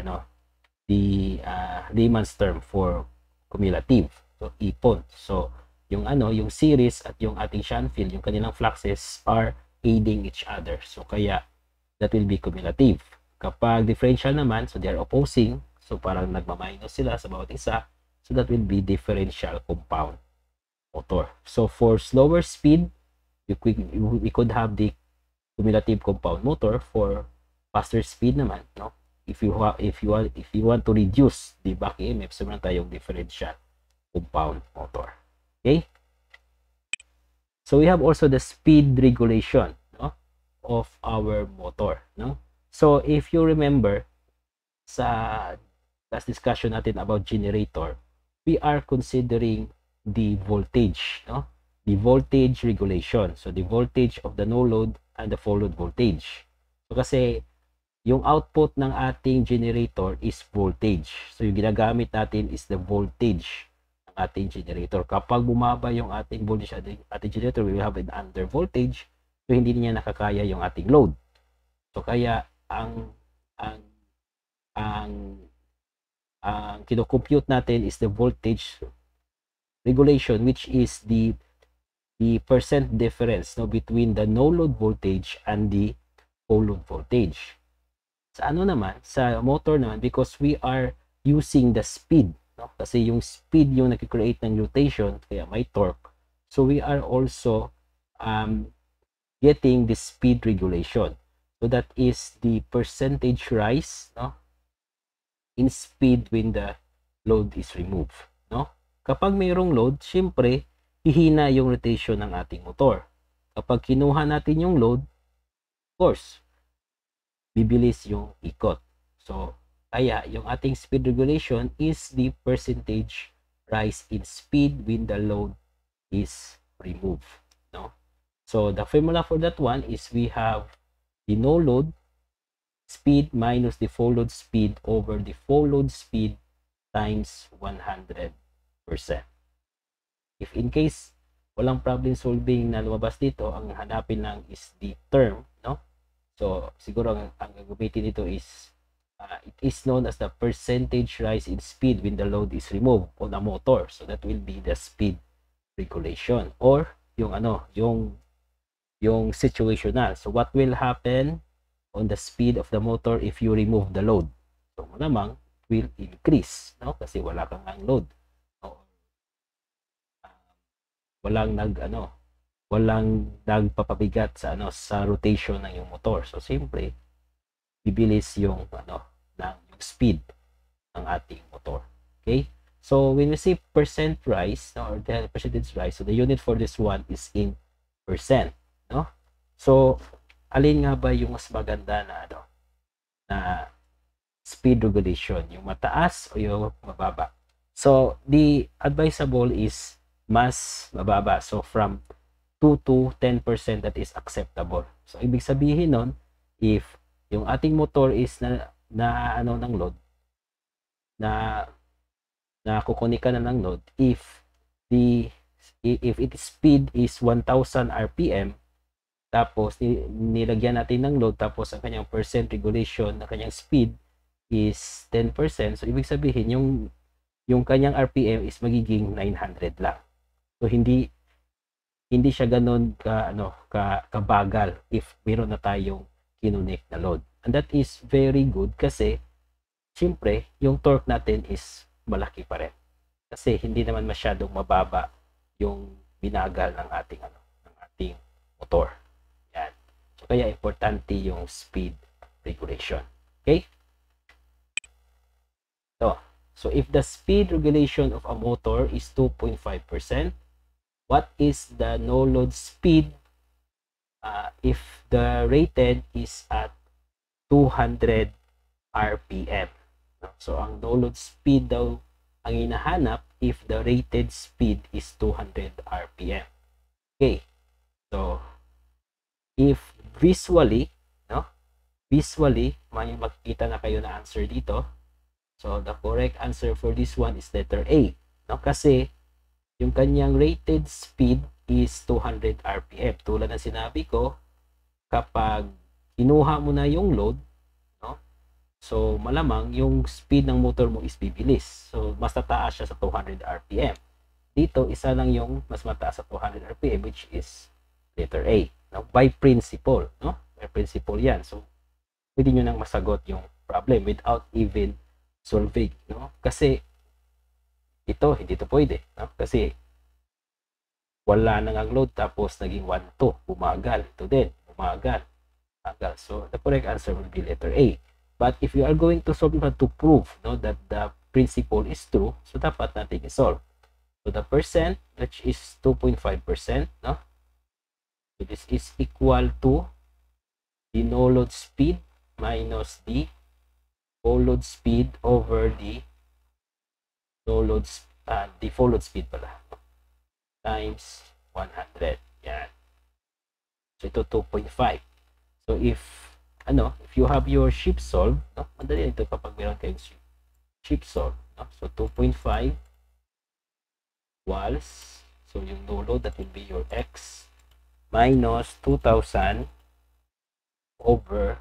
layman's term for cumulative. So ipon. So yung yung series at yung ating shunt field, yung kanilang fluxes are aiding each other. So kaya that will be cumulative. Kapag differential naman, so they are opposing. So parang nagma-minus sila sa bawat isa. So that will be differential compound motor. So for slower speed, we could have the cumulative compound motor. For faster speed naman, no? If you want to reduce the back EMF, so meron tayong differential compound motor. Okay? So we have also the speed regulation, no, of our motor, no? So if you remember sa last discussion natin about generator, we are considering the voltage, no? The voltage regulation. So the voltage of the no load and the full load voltage. So kasi yung output ng ating generator is voltage. So yung ginagamit natin is the voltage ng ating generator. Kapag bumaba yung ating voltage ating generator, we will have an under voltage. So hindi niya nakakaya yung ating load. So kaya ang kino-compute natin is the voltage regulation, which is the percent difference, no, between the no load voltage and the full load voltage. Sa naman, sa motor naman, because we are using the speed, no? Kasi yung speed yung nag-create ng rotation, kaya may torque. So we are also getting the speed regulation. So that is the percentage rise, no, in speed when the load is removed, no? Kapag mayroong load, syempre hihina yung rotation ng ating motor. Kapag kinuha natin yung load, of course, bibilis yung ikot. So, kaya yung ating speed regulation is the percentage rise in speed when the load is removed, no? So, the formula for that one is we have the no load speed minus the full load speed over the full load speed times 100%. If in case walang problem solving na lumabas dito, ang hanapin lang is the term, no? So, siguro ang gagamitin dito is it is known as the percentage rise in speed when the load is removed on a motor. So, that will be the speed regulation, or yung yung situational. So, what will happen on the speed of the motor if you remove the load? So, malamang it will increase, no? Kasi wala kang load. No? Walang nagpapabigat sa sa rotation ng yung motor. So siyempre bibilis yung yung speed ng ating motor. Okay? So when we say percent rise, no, or the percentage rise, so the unit for this one is in percent, no? So alin nga ba yung mas maganda na na speed regulation, yung mataas o yung mababa? So the advisable is mas mababa. So from 2 to 10%, that is acceptable. So ibig sabihin nun, if yung ating motor is ng load na na kukunin ka na ng load if its speed is 1000 RPM, tapos nilagyan natin ng load, tapos ang kanyang percent regulation ng kanyang speed is 10%. So ibig sabihin yung kanyang RPM is magiging 900 lang. So hindi siya ganoon kabagal if meron na tayong kinunik na load. And that is very good kasi siyempre yung torque natin is malaki pa rin. Kasi hindi naman masyadong mababa yung binagal ng ating motor. Yan. So kaya importante yung speed regulation. Okay? So if the speed regulation of a motor is 2.5%, what is the no load speed if the rated is at 200 RPM? So ang no load speed daw ang hinahanap if the rated speed is 200 RPM. Okay. So if visually may makikita na kayo na answer dito. So the correct answer for this one is letter A. No? Kasi yung kanyang rated speed is 200 RPM. Tulad ng sinabi ko, kapag kinuha mo na yung load, no? So malamang yung speed ng motor mo is bibilis. So mas tataas siya sa 200 RPM. Dito isa lang yung mas mataas sa 200 RPM, which is letter A. No? By principle, no? By principle 'yan. So pwede niyo nang masagot yung problem without even solving, no? Kasi ito hindi to pwede, no? Kasi wala nang ang load tapos naging 1-2, bumagal. Ito din, bumagal. So the correct answer will be letter A. But if you are going to solve, you have to prove, no, that the principle is true. So dapat natin i-solve. So the percent, which is 2.5%, no? So this is equal to the no load speed minus the full load speed over the no load the full load speed pala times 100. Yan. So ito 2.5. So if you have your sheep solve, no? Madali ito kapag meron kayong sheep solve, no? So 2.5 equals, so yung no load, that will be your x minus 2,000 over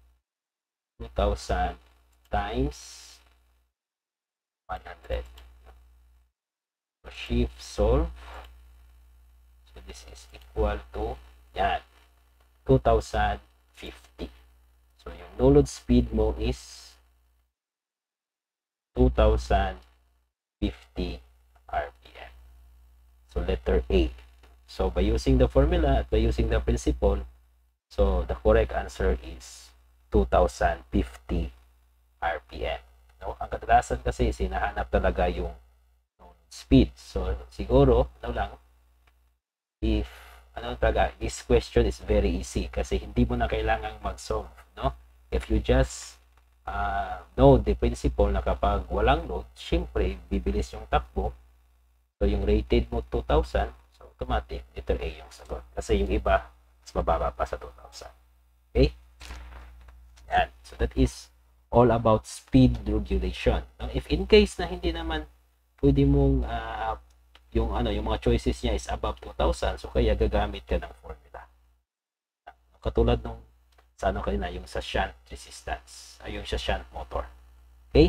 2,000 times 100. So shift solve. So this is equal to yan 2,050. So yung no load speed mo is 2,050 RPM. So letter A. So by using the formula at by using the principle, so the correct answer is 2,050 RPM. No? Ang kadalasan kasi sinahanap talaga yung speed. So siguro if this question is very easy kasi hindi mo na kailangang mag-solve, no? If you just know the principle na kapag walang load, syempre bibilis yung takbo. So yung rated mo 2,000, so automatic letter A yung sagot. Kasi yung iba mas mababa pa sa 2,000. Okay? Yan. So that is all about speed regulation. No? If in case na hindi naman pwede mong yung mga choices niya is above 2,000, so kaya gagamit ka ng formula. Katulad nung sa kanina, yung sa shunt resistance, yung sa shunt motor. Okay?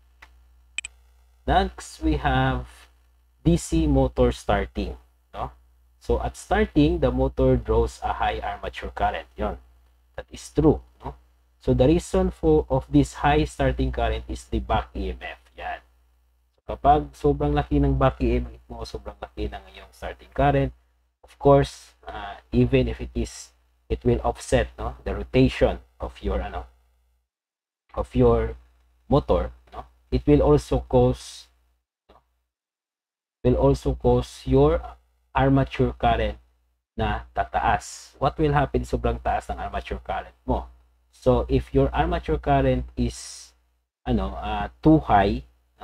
Next, we have DC motor starting, no? So at starting, the motor draws a high armature current. Yon. That is true, no? So the reason of this high starting current is the back EMF. Yan. Kapag sobrang laki ng back EMF mo, sobrang laki ng iyong starting current, of course, even if it will offset, no, the rotation of your motor, no, it will also cause your armature current na tataas. What will happen sobrang taas ng armature current mo? So if your armature current is too high,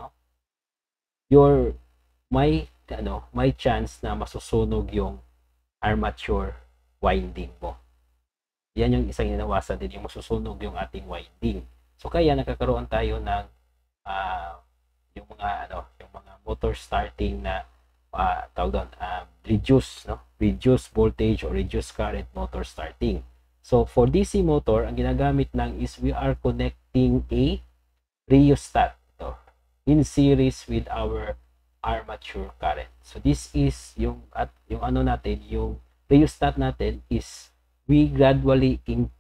may chance na masusunog yung armature winding mo. Yan yung isang inawasan din, yung masusunog yung ating winding. So kaya nagkakaroon tayo ng yung mga motor starting na tawag doon, reduce voltage or reduce current motor starting. So for DC motor, ang ginagamit lang is we are connecting a rheostat in series with our armature current. So this is yung ano natin, yung rheostat natin is we gradually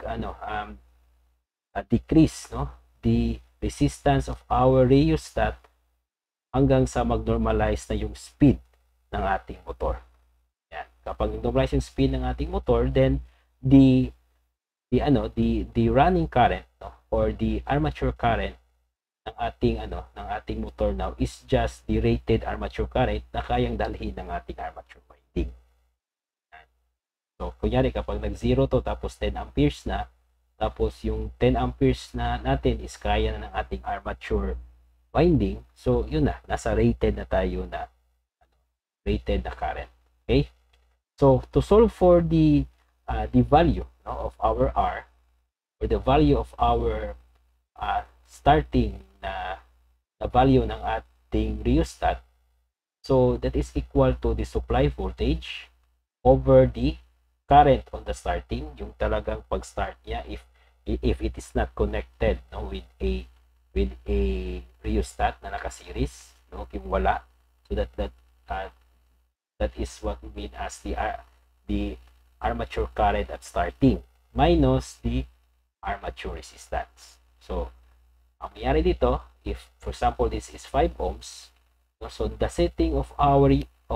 decrease the resistance of our rheostat hanggang sa mag-normalize na yung speed ng ating motor. Yan. Kapag normalize yung speed ng ating motor, then the running current or the armature current ng ating motor now is just the rated armature current na kayang dalhin ng ating armature winding. So, kunyari kapag nag-0 to tapos 10 amperes na, tapos yung 10 amperes na natin is kaya na ng ating armature winding, so yun na, nasa rated na tayo na rated na current. Okay? So, to solve for the value of our R, or the value of our starting na value ng ating rheostat, so that is equal to the supply voltage over the current on the starting, yung talagang pag-start niya if it is not connected with a rheostat na naka-series, yung wala. So that is what we mean as the armature current at starting minus the armature resistance. So ang nangyari dito, if for example this is 5 ohms, so the setting of our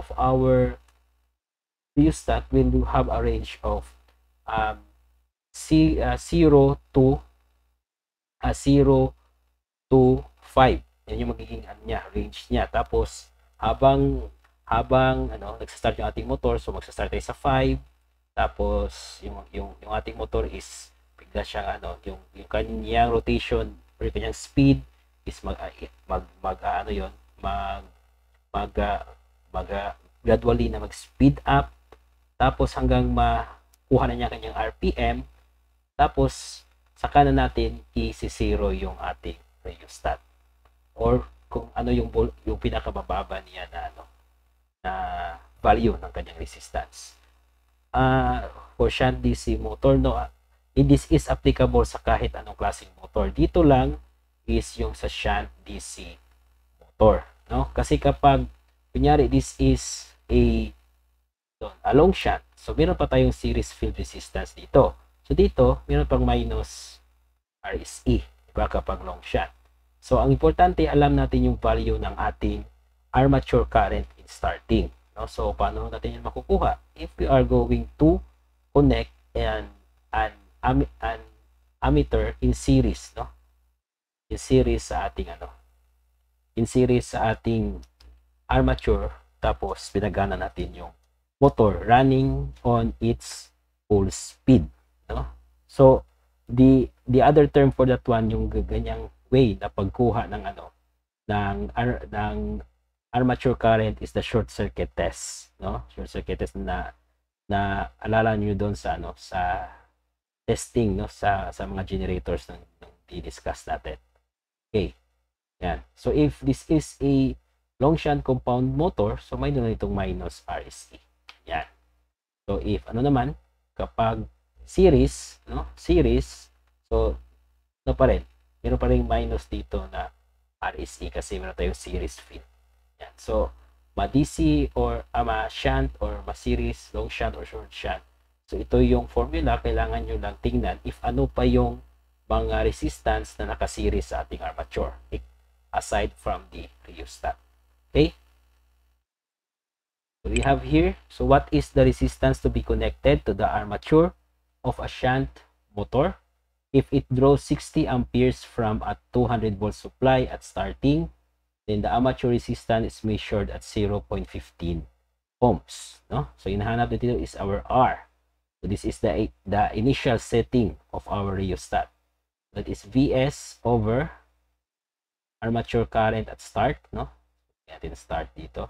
rheostat will have a range of 0 to 5. Yan yung magiging range niya. Tapos habang nagsa-start yung ating motor, so magsa-start tayo sa 5. Tapos yung ating motor is bigla siyang yung kanyang rotation or yung kanyang speed is gradually na mag-speed up, tapos hanggang makuha na niya kanyang RPM, tapos saka na natin i-zero yung ating rheostat or kung ano yung pinakabababa niya na value ng kanyang resistance. For shunt DC motor, this is applicable sa kahit anong klaseng motor. Dito lang is yung sa shunt DC motor, kasi kapag kunyari this is a long shunt, so meron pa tayong series field resistance dito. So dito meron pang minus RSE, diba, kapag long shunt. So ang importante, alam natin yung value ng ating armature current in starting. So paano natin yan makukuha? If we are going to connect an ammeter in series, in series sa ating armature, tapos pinagana natin yung motor running on its full speed, So the other term for that one, yung ganyang way na pagkuha ng armature current is the short circuit test, short circuit test na alala niyo doon sa sa testing, sa mga generators na di-discuss natin. Okay, yan. So if this is a long shunt compound motor, so may doon itong minus RSE. Yan. So if naman kapag series, so pa rin, meron pa rin minus dito na RSE kasi meron tayong series field. Yan. So ma-DC or ma-shunt or ma-series, long shunt or short shunt. So ito yung formula, kailangan nyo lang tingnan if ano pa yung mga resistance na naka-series sa ating armature aside from the rheostat. Okay? So we have here, so what is the resistance to be connected to the armature of a shunt motor? If it draws 60 amperes from a 200 volt supply at starting, then the armature resistance is measured at 0.15 ohms. So hinahanap dito is our R. So this is the initial setting of our rheostat. That is Vs over armature current at start. Natin start dito.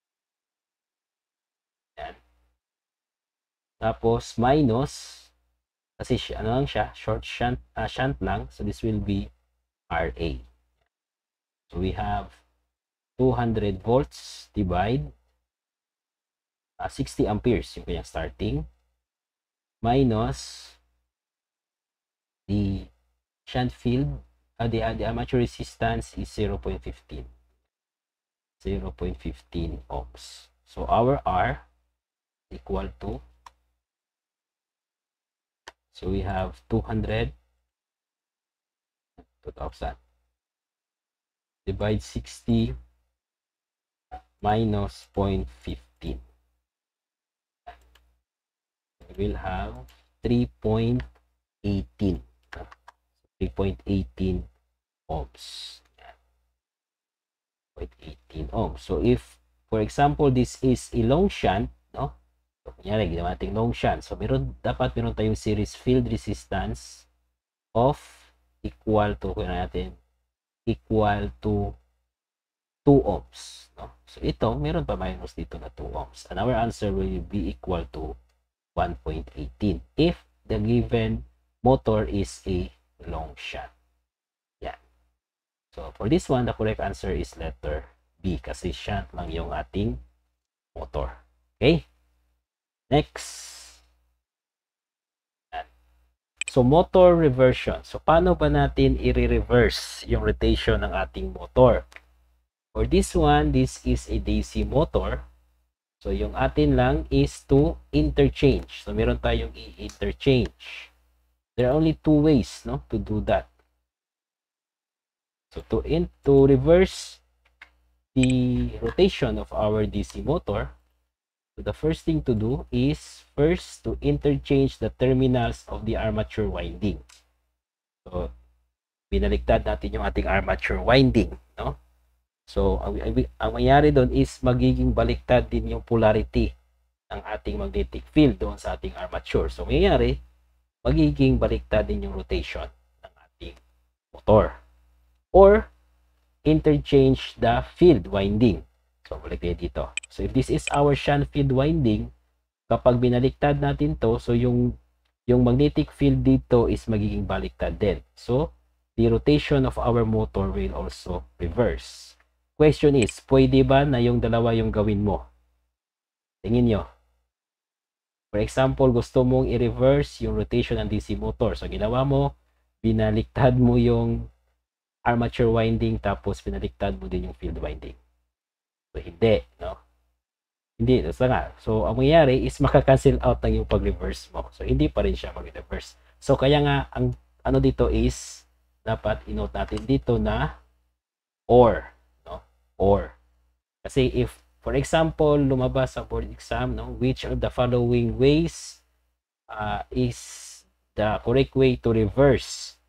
Yan. Tapos minus, kasi lang siya, short shunt lang, so this will be RA. So we have 200 volts divide 60 amperes yung kanyang starting minus the shunt field, the armature resistance is 0.15 ohms. So our R equal to, so we have 200 divide 60 minus 0.15. We will have 3.18 ohms. 0.18 ohms. So if, for example, this is a long shunt, no? So, kunyari, ginawa natin long shunt. So, dapat meron tayong series field resistance of equal to, equal to 2 ohms. No? So, ito, meron pa minus dito na 2 ohms. And our answer will be equal to 1.18 if the given motor is a long shunt. Yan. So, for this one, the correct answer is letter B kasi shunt lang yung ating motor. Okay? Next. Yan. So, motor reversion. So, paano ba natin i-reverse yung rotation ng ating motor? For this one, this is a DC motor. So, yung atin lang is to interchange. So, meron tayong i-interchange. There are only two ways, no, to do that. So, to reverse the rotation of our DC motor, so the first thing to do is first to interchange the terminals of the armature winding. So, binaliktad natin yung ating armature winding, no? So, ang mangyari doon is magiging baliktad din yung polarity ng ating magnetic field doon sa ating armature. So, mangyayari, magiging baliktad din yung rotation ng ating motor. Or, interchange the field winding. So, balik tayo dito. So, if this is our shunt field winding, kapag binaliktad natin to, so yung magnetic field dito is magiging baliktad din. So, the rotation of our motor will also reverse. Question is, pwede ba na yung dalawa yung gawin mo? Tingin nyo. For example, gusto mong i-reverse yung rotation ng DC motor. So, ginawa mo, binaliktad mo yung armature winding, tapos binaliktad mo din yung field winding. So, hindi, no? Hindi, basta nga. So, ang mangyayari is makakancel out ng yung pag-reverse mo. So, hindi pa rin siya mag-reverse. So, kaya nga, ang ano dito is, dapat inote natin dito na or. Or. Kasi if, for example, lumabas sa board exam, no, which of the following ways is the correct way to reverse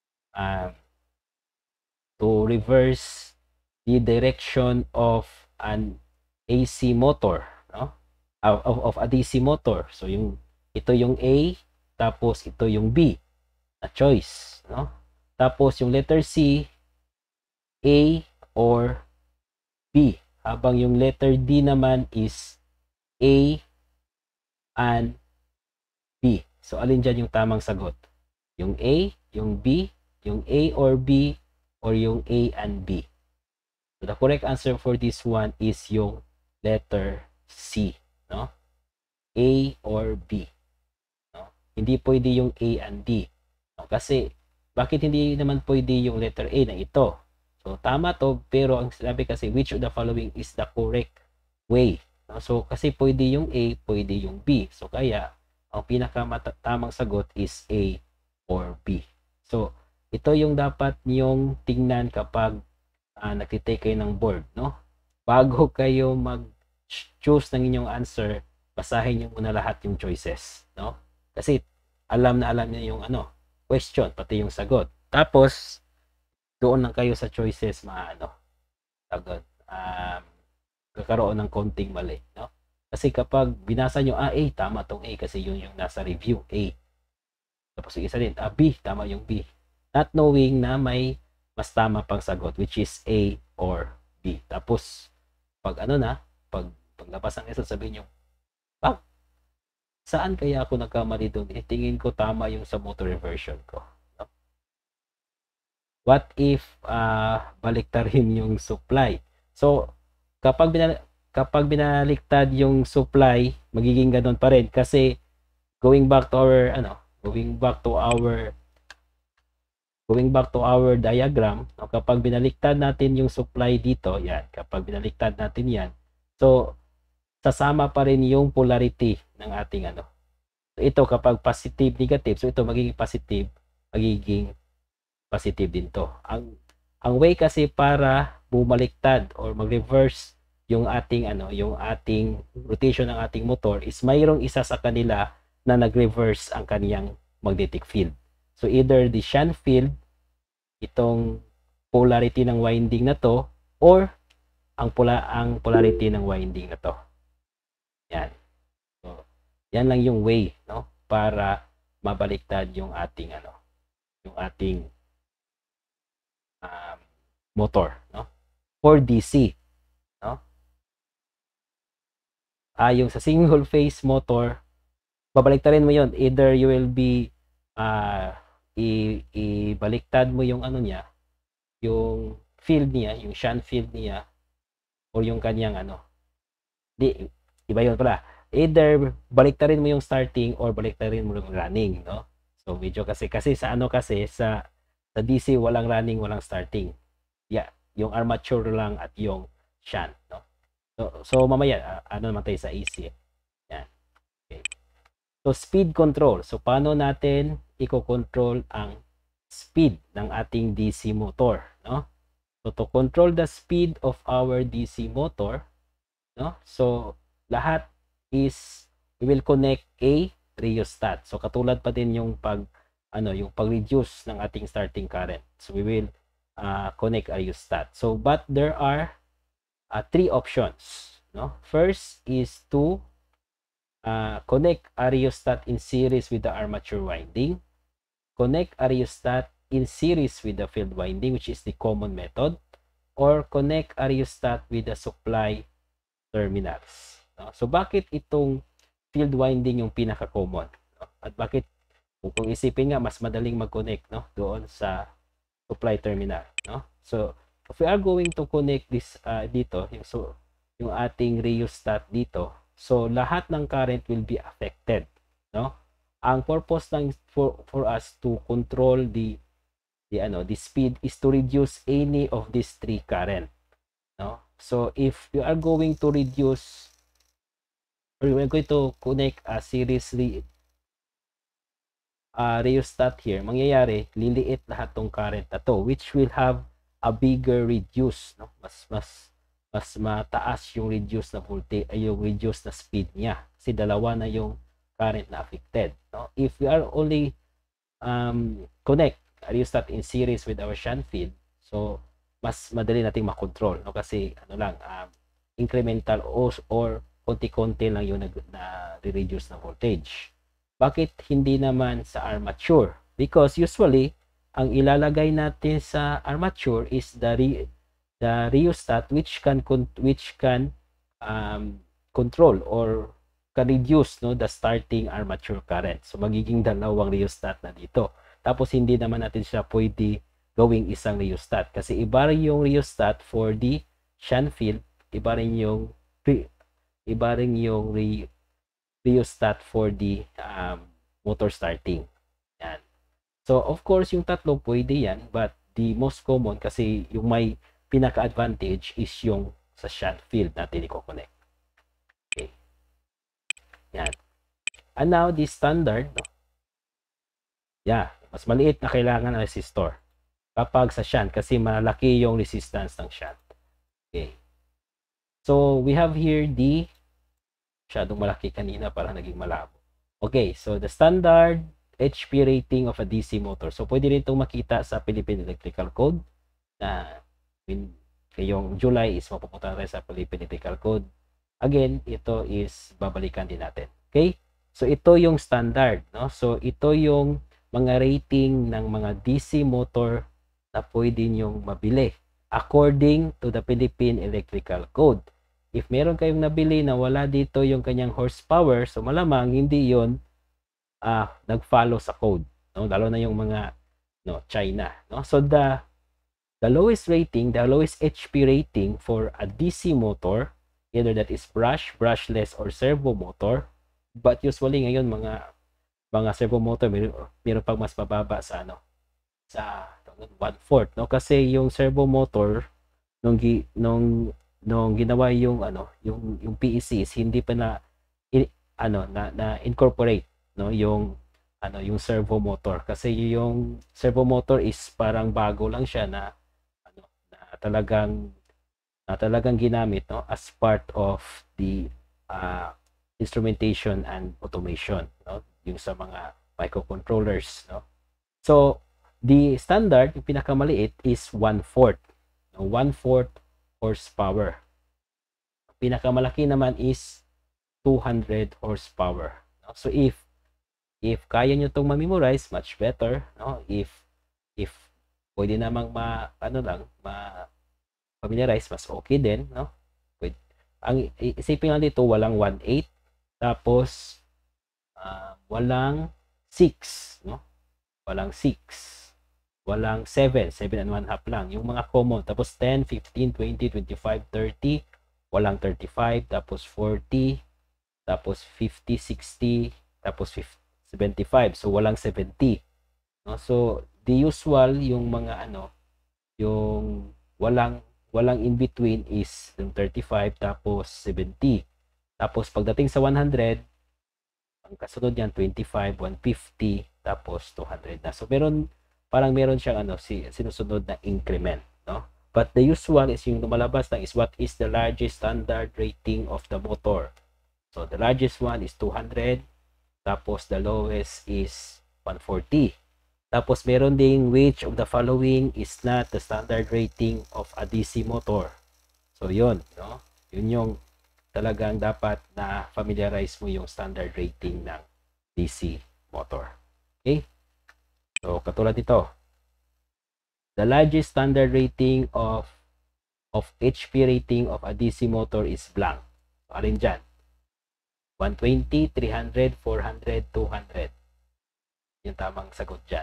the direction of an AC motor, no? Of a DC motor. So, ito yung A, tapos ito yung B na choice, no? Tapos, yung letter C, A or B, habang yung letter D naman is A and B. So, alin dyan yung tamang sagot? Yung A, yung B, yung A or B, or yung A and B. So, the correct answer for this one is yung letter C, no? A or B. No? Hindi pwede yung A and D. No? Kasi, bakit hindi naman pwede yung letter A na ito? So, tama to, pero ang sinabi kasi, which of the following is the correct way? No? So, kasi pwede yung A, pwede yung B. So, kaya, ang pinakatamang sagot is A or B. So, ito yung dapat niyong tingnan kapag nagtitake kayo ng board, no? Bago kayo mag-choose ng inyong answer, basahin niyo muna lahat yung choices, no? Kasi, alam niyo yung question, pati yung sagot. Tapos, doon lang kayo sa choices sagot, kakaroon ng konting mali, no? Kasi kapag binasa nyo, A, tama tong A kasi yun yung nasa review, A. Tapos yung isa din, B, tama yung B. Not knowing na may mas tama pang sagot, which is A or B. Tapos, pag paglabas ng isa, sabihin nyo, saan kaya ako nagkamali doon? Tingin ko tama yung sa motor reversion ko. What if baliktarin yung supply? So, kapag binaliktad yung supply, magiging ganun pa rin kasi going back to our diagram, no, kapag binaliktad natin yung supply dito, yan, kapag binaliktad natin yan, so sasama pa rin yung polarity ng ating So, ito kapag positive, negative, so ito magiging positive din to. Ang way kasi para bumaliktad or mag-reverse yung ating rotation ng ating motor is mayroong isa sa kanila na nag-reverse ang kaniyang magnetic field. So either the shunt field, itong polarity ng winding na to, or ang polarity ng winding na to. Yan. So, yan lang yung way, no, para mabaliktad yung ating motor, no, for DC, no. Yung sa single phase motor, babaliktarin mo yon, either you will be ibaliktad mo yung yung field niya, yung shunt field niya, or yung kanyang iba yun pala, either baliktarin mo yung starting or baliktarin mo yung running, no. So medyo kasi sa sa DC walang running, walang starting. Yeah, yung armature lang at yung shunt, no. So mamaya naman tayo sa AC. Yan. Okay. So speed control. So paano natin i-control ang speed ng ating DC motor, no? So to control the speed of our DC motor, no? So lahat is we will connect a rheostat. So katulad pa din yung yung pag-reduce ng ating starting current. So we will connect a rheostat. So but there are three options, no? First is to connect a rheostat in series with the armature winding, connect a rheostat in series with the field winding, which is the common method, or connect a rheostat with the supply terminals, no? So bakit itong field winding yung pinaka-common, no? At bakit kung isipin nga mas madaling mag-connect, no, doon sa supply terminal, no? So if we are going to connect this dito, yung ating rheostat dito, so lahat ng current will be affected, no? Ang purpose lang for us to control the speed is to reduce any of these three current, no? So if you are going to reduce, or you are going to connect a series rheostat here, mangyayari liliit lahat tong current na to, which will have a bigger reduce, no? Mas mataas yung reduce na voltage, yung reduce na speed niya kasi dalawa na yung current na affected, no? If we are only connect a rheostat in series with our shunt field, so mas madali nating makontrol, no? Kasi incremental or konti-konti lang yung na-reduce na voltage. Bakit hindi naman sa armature? Because usually ang ilalagay natin sa armature is the rheostat which can control or can reduce, no, the starting armature current. So magiging dalawang rheostat na dito. Tapos hindi naman natin siya pwede gawing isang rheostat kasi iba rin yung rheostat for the shunt field, iba rin yung rheostat for the motor starting. Yan. So of course yung tatlo pwede yan, but the most common kasi yung may pinaka-advantage is yung sa shunt field natin i-connect. Okay. Yan. And now the standard, no? Yeah, mas maliit na kailangan ng resistor kapag sa shunt kasi malaki yung resistance ng shunt. Okay. So we have here masyadong malaki kanina, parang naging malabo. Okay, so the standard HP rating of a DC motor. So pwede rin itong makita sa Philippine Electrical Code na ngayong July is mapupunta tayo sa Philippine Electrical Code. Again, ito is babalikan din natin. Okay? So ito yung standard, no? So ito yung mga rating ng mga DC motor na pwede nyong mabili according to the Philippine Electrical Code. If meron kayong nabili na wala dito yung kanyang horsepower, so malamang hindi yon nag-follow sa code, no? Lalo na yung mga China, no? So the The lowest HP rating for a DC motor, either that is brushless, or servo motor. But usually ngayon mga servo motor meron pang mas mababa sa sa 1/4, no? Kasi yung servo motor nung ginawa yung yung PECs, hindi pa na incorporate, no, yung servo motor, kasi yung servo motor is parang bago lang siya na talagang ginamit, no, as part of the instrumentation and automation, no, yung sa mga microcontrollers, no. So the standard, yung pinakamaliit is 1/4, no, 1/4 horsepower. Pinakamalaki naman is 200 horsepower, no? So if kaya nyo itong ma-memorize, much better, no? If pwede namang familiarize, mas okay din, no? Ang isipin nga dito, walang 1/8, tapos walang 6, no? Walang 6, walang 7 and 1/2 lang yung mga common. Tapos 10, 15, 20, 25, 30, walang 35, tapos 40, tapos 50, 60, tapos 75. So walang 70, no? So the usual, yung mga yung walang in between is yung 35 tapos 70. Tapos pagdating sa 100, ang kasunod niyan 25, 150, tapos 200 na. So meron siyang sinusunod na increment, no? But the usual is yung lumalabas lang is what is the largest standard rating of the motor. So the largest one is 200, tapos the lowest is 140. Tapos meron ding which of the following is not the standard rating of a DC motor. So yun, no? Yun yung talagang dapat na familiarize mo yung standard rating ng DC motor. Okay? So katulad nito, the largest standard rating of HP rating of a DC motor is blank. So, alin dyan? 120, 300, 400, 200. Yung tamang sagot dyan.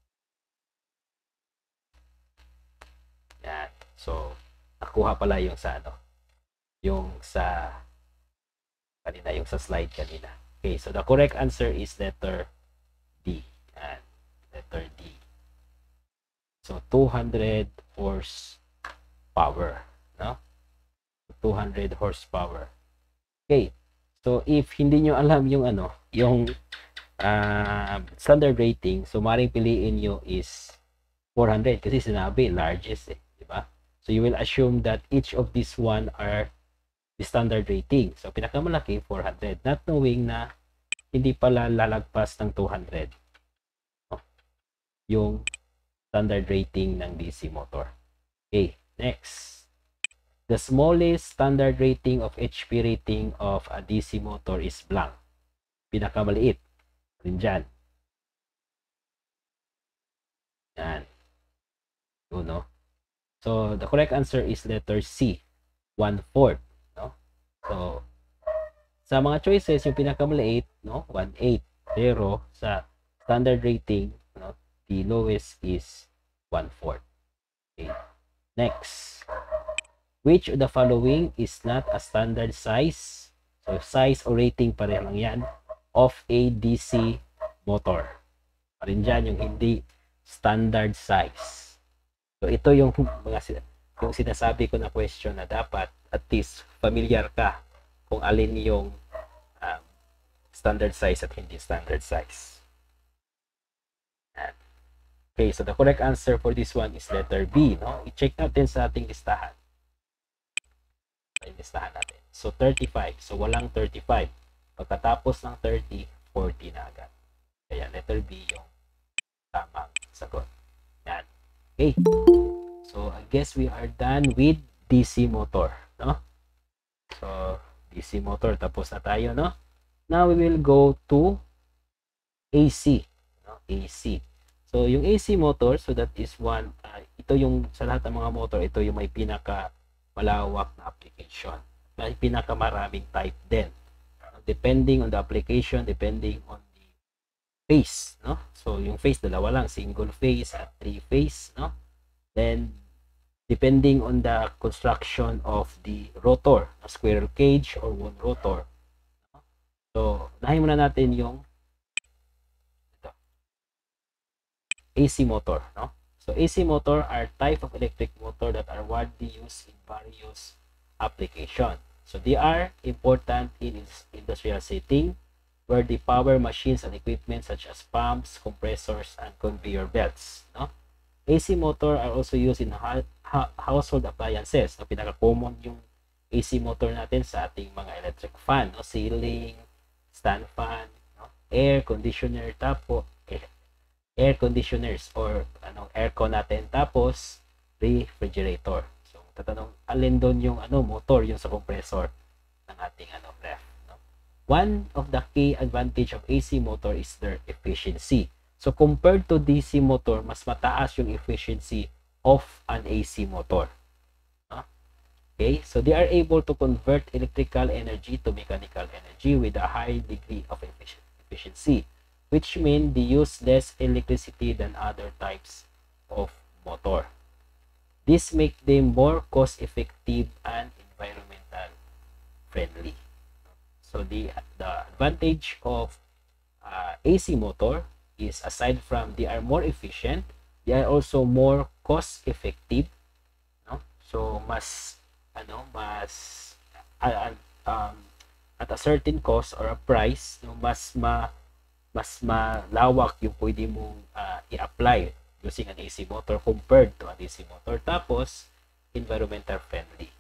Yan. So, nakuha pala yung sa yung sa kanina, yung sa slide kanina. Okay, so the correct answer is letter D. Yan. Letter D. So, 200 horsepower, no? 200 horsepower. Okay. So, if hindi nyo alam yung yung standard rating, so maring piliin nyo is 400 kasi sinabi largest, di ba? So you will assume that each of these one are the standard rating. So pinakamalaki 400, not knowing na hindi pala lalagpas ng 200, no? Yung standard rating ng DC motor. Okay, next. The smallest standard rating of HP rating of a DC motor is blank. Pinakamaliit. Rin dyan. Yan. Yun, no? So, the correct answer is letter C. 1/4. No? So, sa mga choices, yung pinakamaliit, no? 1/8. Pero, sa standard rating, no? The lowest is 1/4. Okay. Next. Which of the following is not a standard size? So, size or rating pareho lang yan of a DC motor. Parin dyan yung hindi standard size. So, ito yung sinasabi ko na question na dapat at least familiar ka kung alin yung standard size at hindi standard size. Okay, so the correct answer for this one is letter B, no? I-check natin sa ating listahan. Listahan natin. So 35. So walang 35. Pagkatapos ng 30, 40 na agad. Kaya letter B yung tamang sagot. Yan. Okay. So I guess we are done with DC motor, no? So DC motor, tapos na tayo, no? Now we will go to AC, no? AC. So yung AC motor, so that is one, ito yung sa lahat ng mga motor, ito yung may pinaka malawak na application. May pinakamaraming type din. Depending on the application, depending on the phase, no? So yung phase dalawa lang, single phase at three phase, no? Then depending on the construction of the rotor, a squirrel cage or wound rotor. So, unahin muna natin yung ito, AC motor, no? So, AC motor are type of electric motor that are widely used in various applications. So, they are important in industrial setting where the power machines and equipment such as pumps, compressors, and conveyor belts, no? AC motor are also used in household appliances. So, pinaka-common yung AC motor natin sa ating mga electric fan, no? Ceiling, stand fan, no? Air conditioner, air conditioners or aircon natin, tapos refrigerator. So tatanong alin doon yung motor, yung sa compressor ng ating ref, no? One of the key advantage of AC motor is their efficiency. So compared to DC motor, mas mataas yung efficiency of an AC motor, no? Okay, so they are able to convert electrical energy to mechanical energy with a high degree of efficiency, which mean they use less electricity than other types of motor. This make them more cost-effective and environmental friendly. So the advantage of AC motor is, aside from they are more efficient, they are also more cost-effective, no? So mas at a certain cost or a price, no, mas malawak yung pwede mong i-apply using an AC motor compared to an DC motor. Tapos, environmental friendly.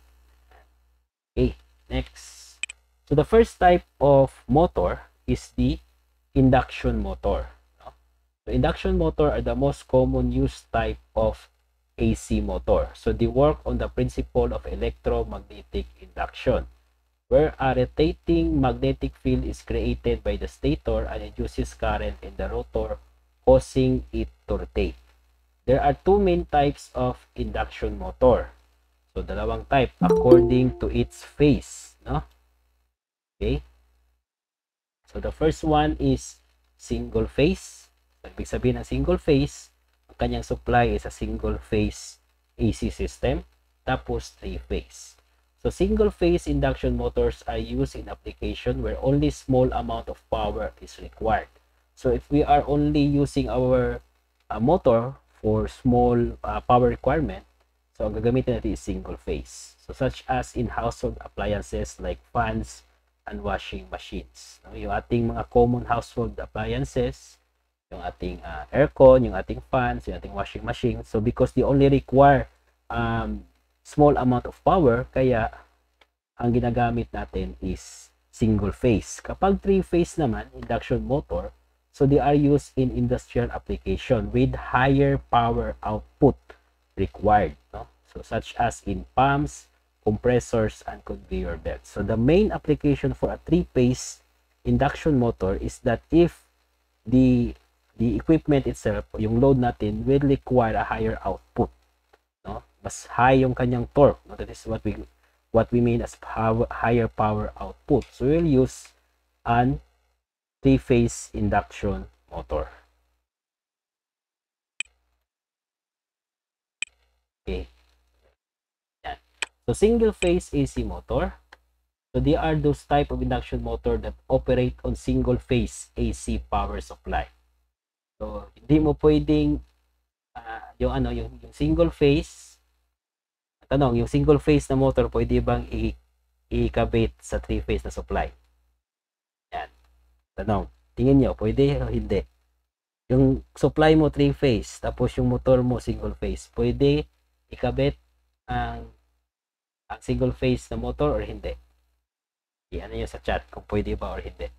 Okay, next. So, the first type of motor is the induction motor, no? So, induction motor are the most common used type of AC motor. So, they work on the principle of electromagnetic induction, where a rotating magnetic field is created by the stator and induces current in the rotor, causing it to rotate. There are two main types of induction motor. So, dalawang type according to its phase, no? Okay? So, the first one is single phase. Ibig sabihin ng single phase, ang kanyang supply is a single phase AC system, tapos three phase. So, single-phase induction motors are used in application where only small amount of power is required. So, if we are only using our motor for small power requirement, so ang gagamitin natin is single-phase. So, such as in household appliances like fans and washing machines. Yung ating mga common household appliances, yung ating aircon, yung ating fans, yung ating washing machine. So, because they only require small amount of power, kaya ang ginagamit natin is single phase. Kapag three phase naman, induction motor, so they are used in industrial application with higher power output required, no? So such as in pumps, compressors, and conveyor belts. So the main application for a three phase induction motor is that if the equipment itself, yung load natin, will require a higher output, no? Mas high yung kanyang torque, no? That is what we mean as higher power output. So we'll use an three-phase induction motor. Okay. Yan. So single-phase AC motor. So they are those type of induction motor that operate on single-phase AC power supply. So hindi mo pwedeng yung single phase. Tanong, yung single phase na motor pwede bang ikabit sa three phase na supply? Yan. Tanong, tingin nyo, pwede o hindi? Yung supply mo three phase, tapos yung motor mo single phase, pwede ikabit ang single phase na motor or hindi? Ano nyo sa chat kung pwede ba or hindi?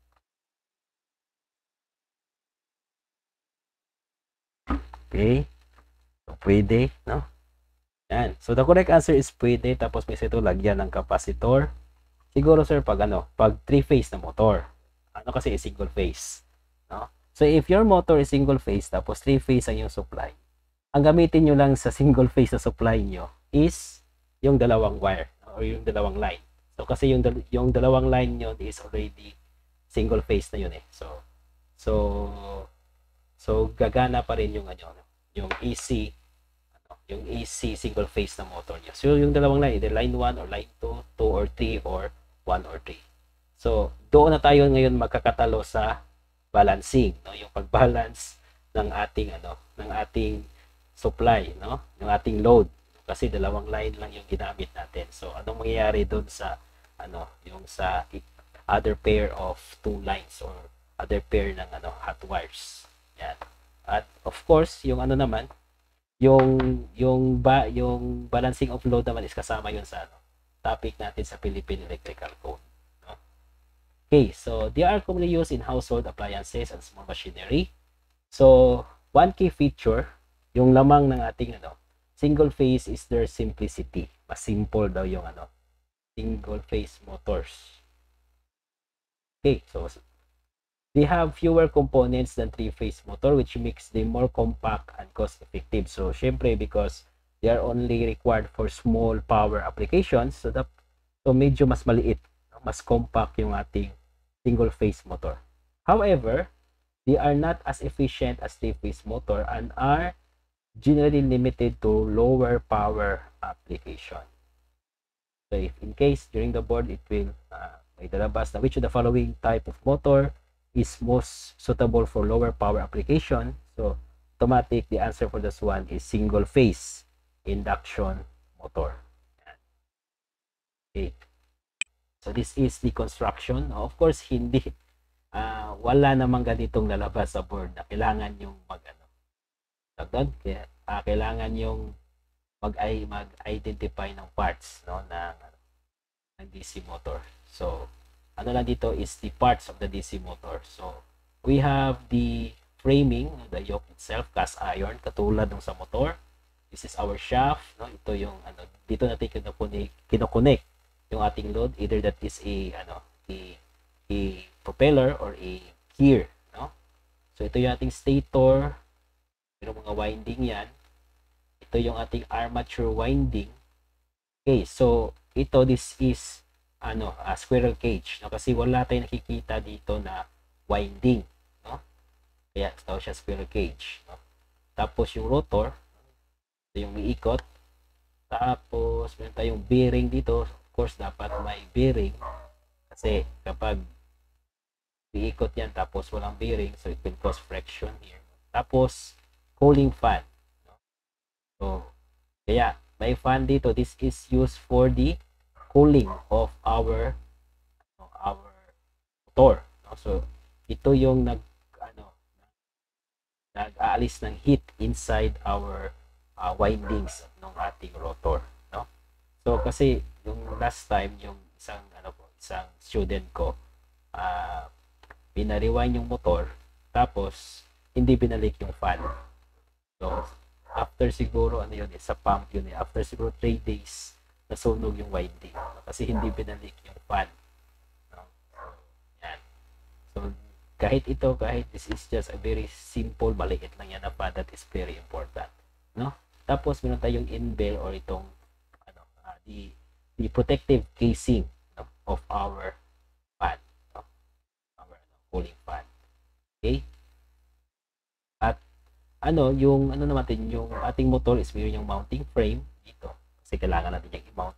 Okay. So, pwede, no? Yan. So, the correct answer is pwede. Tapos, may ito lagyan ng capacitor. Siguro, sir, pag three-phase na motor. Kasi is single phase. No? So, if your motor is single phase, tapos three-phase ang yung supply, ang gamitin nyo lang sa single phase na supply nyo is yung dalawang wire or yung dalawang line. So, kasi yung dalawang line nyo is already single phase na yun eh. So gagana pa rin yung yung AC, yung AC single phase na motor niya. So yung dalawang line, either line 1 or line 2, 2 or 3 or 1 or 3. So doon na tayo ngayon magkakatalo sa balancing, no? Yung pag-balance ng ating ng ating supply, no? Yung ating load. Kasi dalawang line lang yung ginamit natin. So anong mangyayari doon sa yung sa other pair of two lines or other pair ng hot wires. Yan. At of course, yung naman, yung balancing of load naman is kasama yun sa topic natin sa Philippine Electrical Code. No? Okay, so they are commonly used in household appliances and small machinery. So, one key feature, yung lamang ng ating single phase is their simplicity. Mas simple daw yung single phase motors. Okay, so they have fewer components than three-phase motor, which makes them more compact and cost-effective. So, syempre, because they are only required for small power applications, so medyo mas maliit, mas compact yung ating single-phase motor. However, they are not as efficient as three-phase motor and are generally limited to lower power application. So, if in case during the board it will may dalabas na which of the following type of motor is most suitable for lower power application. So, automatic, the answer for this one is single phase induction motor. Okay. So, this is the construction. Of course, hindi, wala namang ganitong lalabas sa board na kailangan yung kailangan yung mag-identify ng parts, no, ng DC motor. So, lang dito is the parts of the DC motor. So, we have the framing, the yoke itself, cast iron, katulad ng sa motor. This is our shaft, no? Ito yung dito natin kinokonek yung ating load, either that is a propeller or a gear, no? So, ito yung ating stator, yung mga winding yan. Ito yung ating armature winding. Okay, so this is a squirrel cage, no? Kasi wala tayong nakikita dito na winding, no? Kaya ito siya squirrel cage, no? Tapos yung rotor, ito yung umiikot. Tapos meron tayong bearing dito. Of course, dapat may bearing kasi kapag umiikot yan tapos walang bearing, so it will cause friction here. Tapos cooling fan, no? So kaya may fan dito. This is used for the cooling of our motor, no? So ito yung nag-aalis ng heat inside our windings ng ating rotor, no? So kasi yung last time yung isang student ko binarewind yung motor tapos hindi binalik yung fan. So after siguro sa pump yun, after siguro 3 days nasunog yung winding, no? Kasi hindi binalik yung fan, no? So, yan. So kahit this is just a very simple, maliit lang yan na fan, that is very important, no? Tapos meron tayong in-bell or itong the protective casing, no, of our fan, no? Our cooling fan. Okay? At yung naman yung ating motor is mayroon yung mounting frame dito kasi kailangan natin yung i-mount,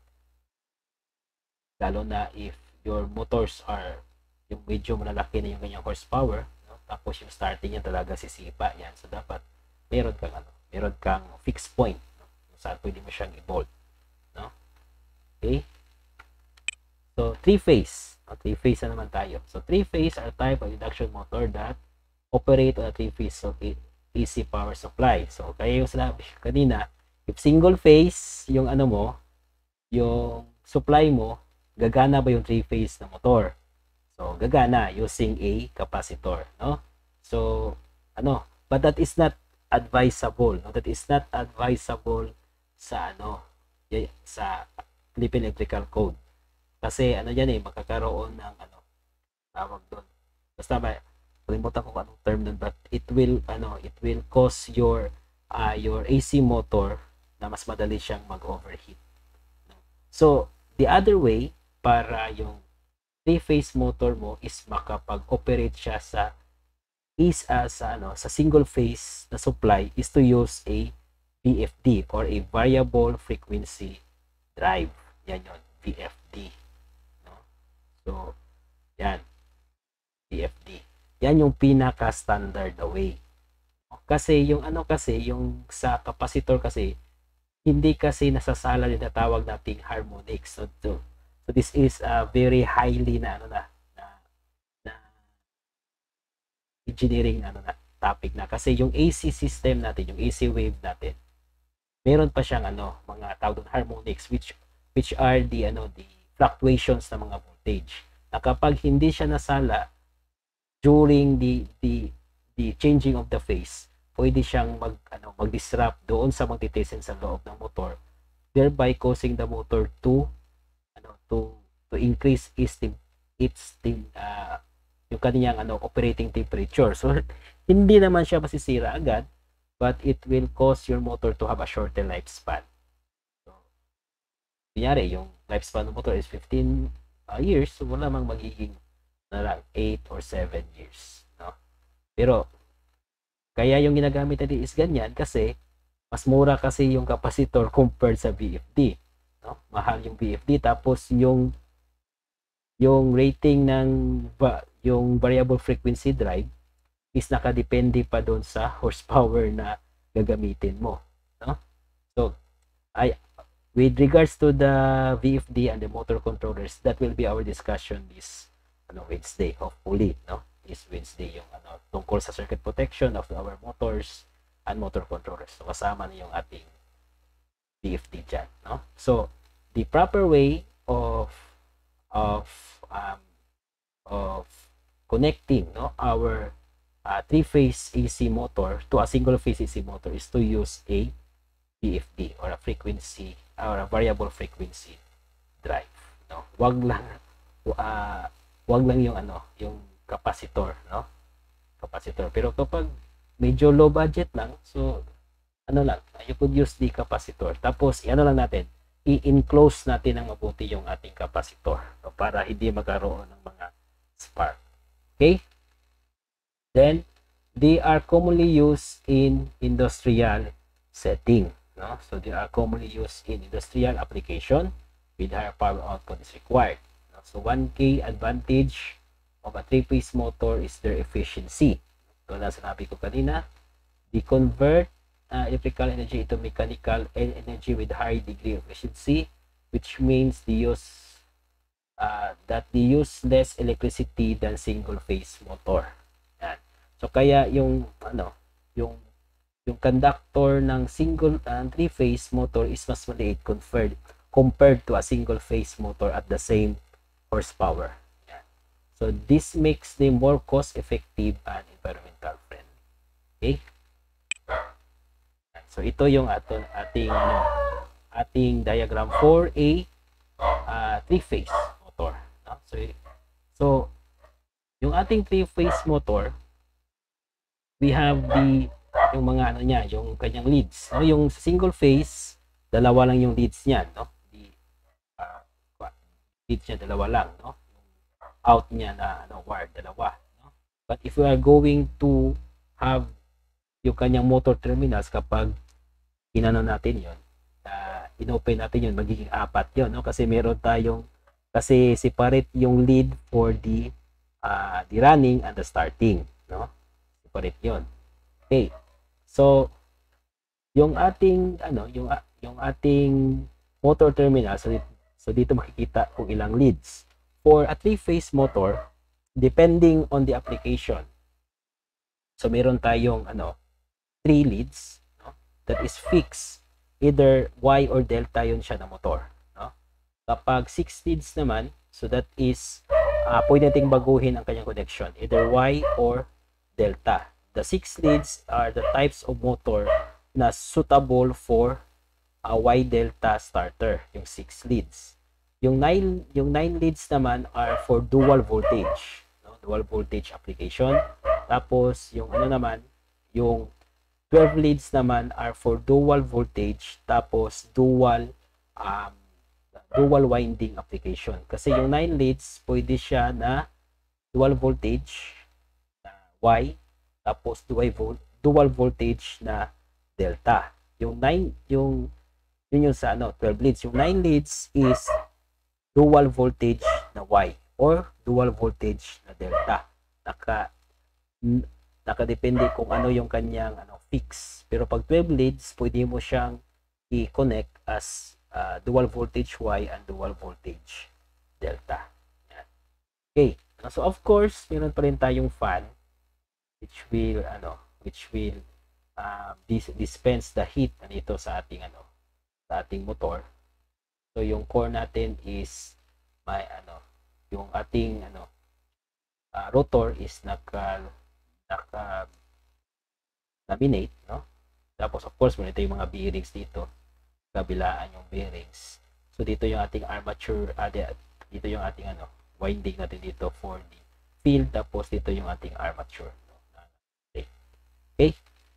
lalo na if your motors are yung medyo malalaki na yung kanyang horsepower, no? Tapos yung starting niya talaga sisipa yan, so dapat meron kang fixed point, no? Saan pwede mo siyang i-bolt, no? Okay, so three phase na naman tayo. So three phase are type of induction motor that operate on a three phase of AC power supply. So kaya yung sinabi kanina, if single phase yung yung supply mo, gagana ba yung three phase na motor? So gagana using a capacitor, no? So but that is not advisable, no? That is not advisable sa sa Philippine Electrical Code. Kasi yan magkakaroon ng tawag doon. Basta kalimutan ko anong term nun, but it will cause your AC motor na mas madali siyang mag-overheat. So the other way para yung three-phase motor mo is makapag-operate siya sa single phase na supply is to use a VFD or a variable frequency drive. Yan yun, VFD. No? So, yan, VFD. Yan yung pinaka-standard way. Kasi yung yung sa capacitor kasi, hindi kasi nasasala yung natawag nating harmonics. So this is a very highly na na engineering topic na, kasi yung AC system natin, yung AC wave natin, meron pa siyang mga tawag harmonics, which are the the fluctuations ng mga voltage. Na kapag hindi siya nasala during the changing of the phase, pwede siyang mag-disrupt doon sa magtitesen sa loob ng motor, thereby causing the motor to to increase its yung kanyang operating temperature. So hindi naman siya masisira agad, but it will cause your motor to have a shorter lifespan. So kunyari yung lifespan ng motor is 15 years, so wala mang magiging na lang 8 or 7 years, no? Pero kaya yung ginagamit natin is ganyan kasi mas mura kasi yung capacitor compared sa VFD, no? Mahal yung VFD, tapos yung rating ng yung variable frequency drive is nakadepende pa doon sa horsepower na gagamitin mo, no? So with regards to the VFD and the motor controllers, that will be our discussion this Wednesday, hopefully, no? Is Wednesday yung tungkol sa circuit protection of our motors and motor controllers. So kasama na yung ating VFD dyan, no? So the proper way of connecting our three-phase AC motor to a single-phase AC motor is to use a VFD or a frequency or a variable frequency drive, no? Wag lang yung yung capacitor, no? Capacitor. Pero kapag medyo low budget lang, so lang, you could use the capacitor. Tapos lang natin, i-enclose natin ng mabuti yung ating capacitor, no? Para hindi magkaroon ng mga spark. Okay? Then they are commonly used in industrial setting, no? So they are commonly used in industrial application with higher power output is required. So 1K advantage of a three-phase motor is their efficiency. So na sinabi ko kanina, they convert electrical energy into mechanical energy with high degree of efficiency, which means they use less electricity than single-phase motor. Yan. So kaya yung yung conductor ng three-phase motor is mas maliit compared to a single-phase motor at the same horsepower. Yan. So this makes them more cost-effective and environmental friendly. Okay? So ito yung ating diagram for a three-phase motor, no? So yung ating three-phase motor, we have yung mga yung kanyang leads, no? Yung single phase, dalawa lang yung leads niyan, no? Leads niya dalawa lang, no? Out niya na wire dalawa, no? But if we are going to have yung kanyang motor terminals, kapag natin yon, inopen natin yun, magiging 4 yun, no? Kasi meron tayong separate yung lead for the running and the starting, no? Separate yun. Okay, so yung ating yung ating motor terminal, so dito makikita kung ilang leads. For a three-phase motor, depending on the application, so meron tayong 3 leads, no? That is fixed, either Y or delta yun siya na motor, no? Kapag 6 leads naman, so that is pwede nating baguhin ang kanyang connection, either Y or delta. The 6 leads are the types of motor na suitable for a Y delta starter, yung 6 leads. Yung 9 leads naman are for dual voltage, no? Dual voltage application. Tapos yung naman, yung 12 leads naman are for dual voltage, tapos dual winding application. Kasi yung 9 leads, pwede siya na dual voltage na Y, tapos dual voltage na delta. Yung 9, yun yung sa 12 leads. Yung 9 leads is dual voltage na Y or dual voltage na delta. Nakadepende kung ano yung kanyang fix. Pero pag 12 leads, pwede mo siyang i-connect as dual voltage Y and dual voltage delta. Yan. Okay. So of course, meron pa rin tayong fan which will dispense the heat nito sa ating motor. So yung core natin is may yung ating rotor is naka laminate, no? Tapos of course meron tayong mga bearings dito, kabilaan yung bearings. So dito yung ating armature, dito yung ating winding natin dito for the field, tapos dito yung ating armature, no? Okay.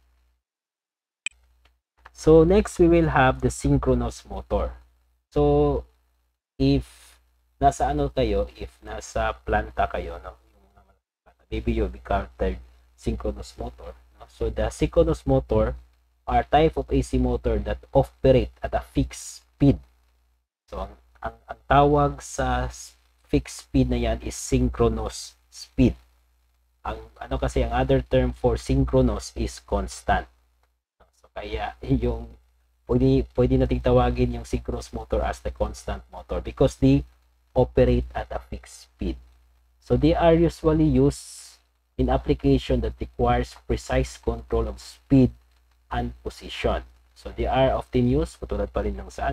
So next we will have the synchronous motor. So if nasa if nasa planta kayo, no, maybe you'll be counted synchronous motor, no? So the synchronous motor are type of AC motor that operate at a fixed speed. So ang tawag sa fixed speed na yan is synchronous speed. Ang kasi ang other term for synchronous is constant. So kaya yung pwede nating tawagin yung synchronous motor as the constant motor because they operate at a fixed speed. So they are usually used in application that requires precise control of speed and position. So they are often used, katulad pa rin ng sa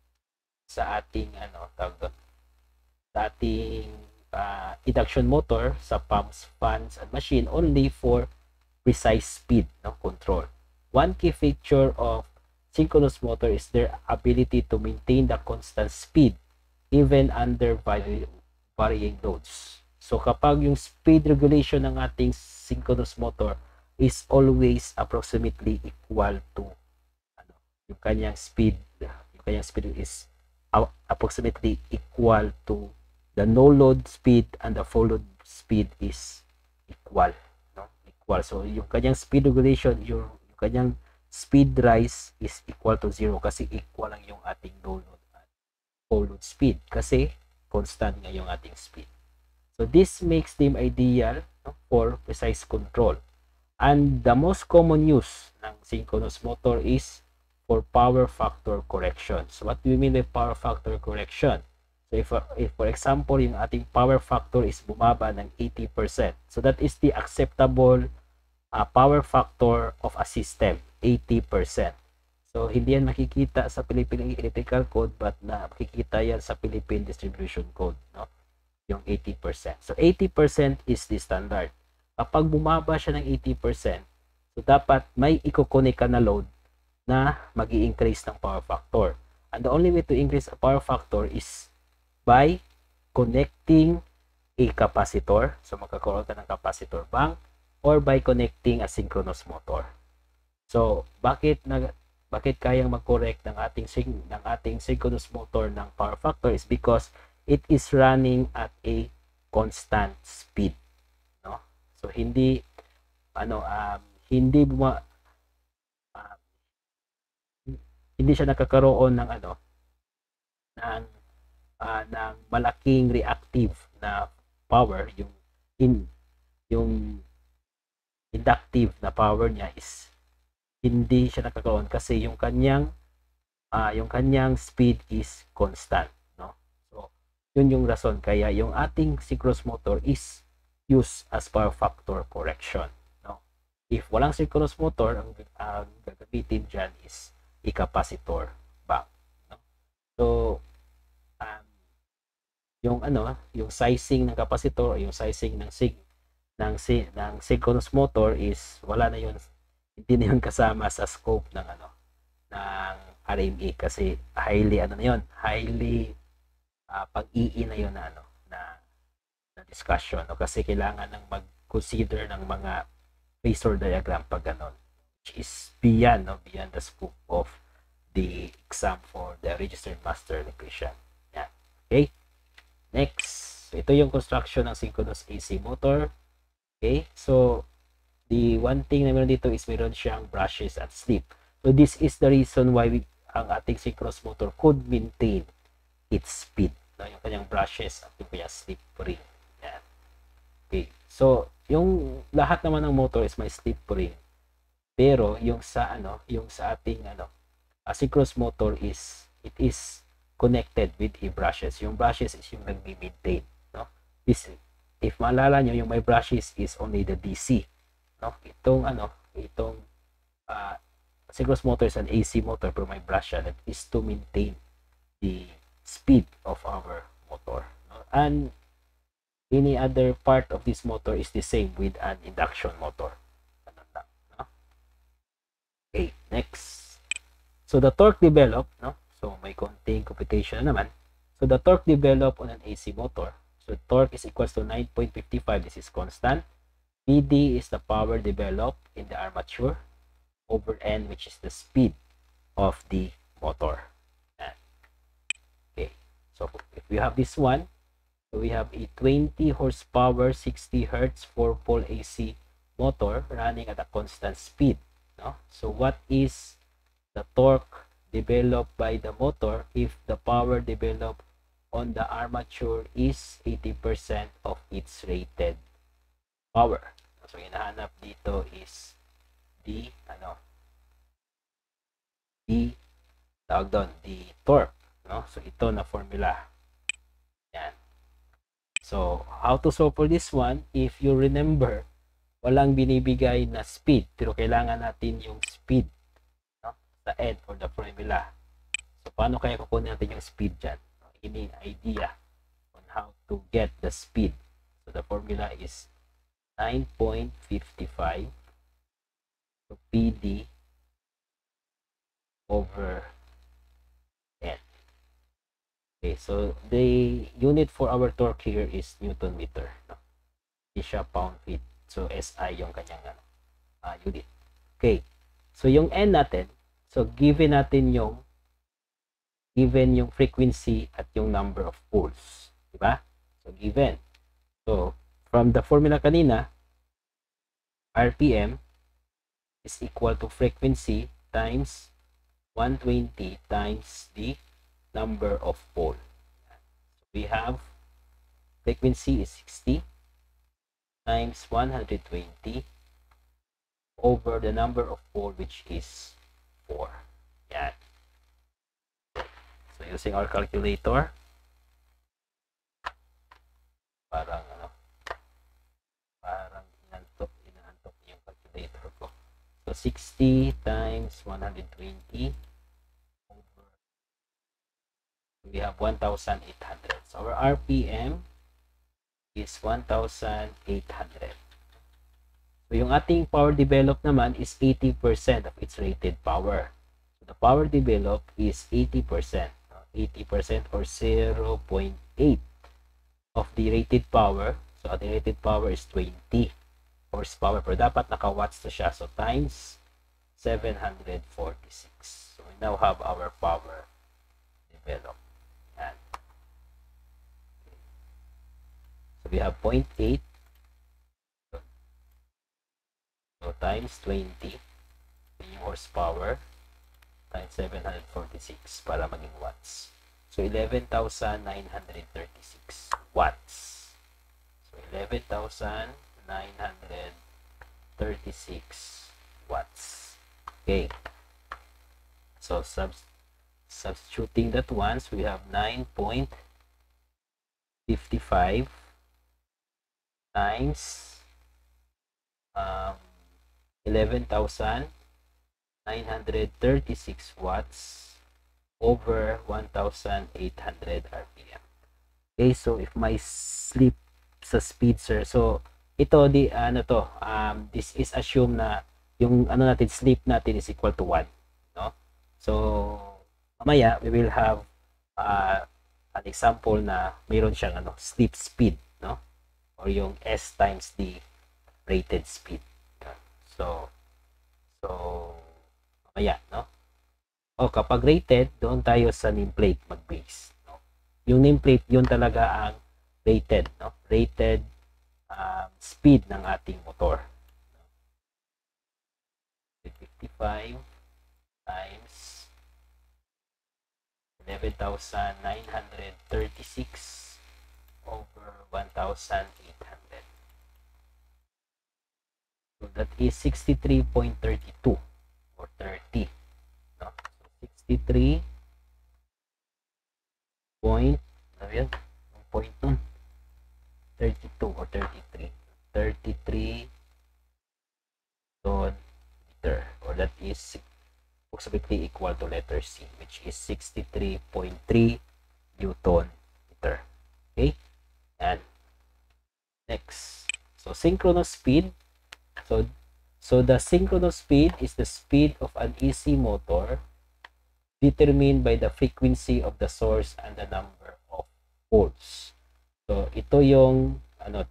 ating sa ating induction motor, sa pumps, fans, and machine only for precise speed control. One key feature of synchronous motor is their ability to maintain the constant speed even under varying loads. So kapag yung speed regulation ng ating synchronous motor is always approximately equal to yung kanyang speed is approximately equal to the no load speed, and the full load speed is equal, no? Equal. So yung kanyang speed regulation, yung kanyang speed rise is equal to 0 kasi equal lang yung ating no load at full load speed kasi constant nga yung ating speed. So this makes them ideal, no, for precise control. And the most common use ng synchronous motor is for power factor correction. So what do we mean by power factor correction? So if for example, yung ating power factor is bumaba ng 80%. So that is the acceptable power factor of a system, 80%. So hindi yan makikita sa Philippine Electrical Code, but makikita yan sa Philippine Distribution Code, no? Yung 80%. So 80% is the standard. Kapag bumaba siya ng 80%, so dapat may i-connect ka na load na mag-i-increase ng power factor. And the only way to increase a power factor is by connecting a capacitor. So magkakaroon ka ng capacitor bank or by connecting a synchronous motor. So bakit kayang mag-correct ng ating synchronous motor ng power factor is because it is running at a constant speed, no? So hindi hindi siya nakakaroon ng ng malaking reactive na power. Yung inductive na power niya is hindi siya nakakaroon kasi yung kanyang speed is constant, no? So yun yung rason kaya yung ating synchronous motor is used as power factor correction, no? If walang synchronous motor, ang gagamitin dyan is a capacitor bank, no? So yung sizing ng capacitor o yung sizing ng synchronous motor is wala na yun, hindi na yun kasama sa scope ng RMA kasi highly pag-ii na yun na discussion, no? Kasi kailangan ng mag-consider ng mga phasor diagram pag ganon, which is beyond the scope of the exam for the registered master electrician. Yan. Okay, next, ito yung construction ng synchronous AC motor. Okay, so the one thing na meron dito is meron siyang brushes at slip. So this is the reason why ang ating synchronous motor could maintain its speed, no? Yung kanyang brushes at yung kanyang slip ring. Yan. Okay. So, yung lahat naman ng motor is may slip ring. Pero yung sa ating synchronous motor it is connected with a brushes. Yung brushes is yung nagmi-maintain, no? This, if maalala nyo, yung may brushes is only the DC, no? Itong synchronous motor is an AC motor pero may brush siya, that is to maintain the speed of our motor, no? And any other part of this motor is the same with an induction motor. No? Okay, next. So the torque developed, no? So may konting computation na naman. So the torque developed on an AC motor. So torque is equals to 9.55. This is constant. PD is the power developed in the armature over N, which is the speed of the motor. Okay, so if we have this one, so we have a 20 horsepower, 60 hertz 4-pole AC motor running at a constant speed. No? So what is the torque developed by the motor if the power developed on the armature is 80% of its rated power? So hinahanap dito is the the torque, no? So ito na formula. Yan. So how to solve for this one? If you remember, walang binibigay na speed pero kailangan natin yung speed, no? Sa end or the formula. So paano kaya kukunin natin yung speed dyan? Any idea on how to get the speed? So the formula is 9.55 to PD over N. Okay, so the unit for our torque here is Newton meter, no? Hindi siya pound feet. So SI yung kanyang unit. Okay, so yung N natin, so given yung frequency at yung number of poles, diba? So given. So from the formula kanina, RPM is equal to frequency times 120 times the number of pole. So we have frequency is 60 times 120 over the number of pole, which is 4. Yan. So using our calculator, parang inantok yung calculator ko. So 60 times 120 over, we have 1,800. So our RPM is 1,800. So yung ating power developed naman is 80% of its rated power. So the power developed is 80%. 80% or 0.8 of the rated power. So the rated power is 20 horsepower, pero dapat naka-watts to siya. So times 746. So we now have our power developed. Yan. So we have 0.8. So times 20 yung horsepower times 746 para maging watts. So 11,936 watts. So 11,936 watts. Okay. So substituting that once, we have 9.55 times 11,936 watts over 1,800 RPM. Okay, so if may slip sa speed, sir, so ito this is assume na yung slip natin is equal to 1, no? So mamaya we will have an example na mayroon siyang slip speed, no? Or yung S times the rated speed. So mamaya, no? O kapag rated, doon tayo sa nameplate mag-base, no? Yung nameplate, yun talaga ang rated, no? Rated speed ng ating motor. 55 times 11,936 over 1,800. So that is 63.32 or 30. No? So 63 point, ano yun? Ang point nun? 32 or 33. 33 Newton meter, or that is approximately equal to letter C, which is 63.3 Newton meter. Okay? And next, so synchronous speed. So the synchronous speed is the speed of an AC motor determined by the frequency of the source and the number of poles. So ito yung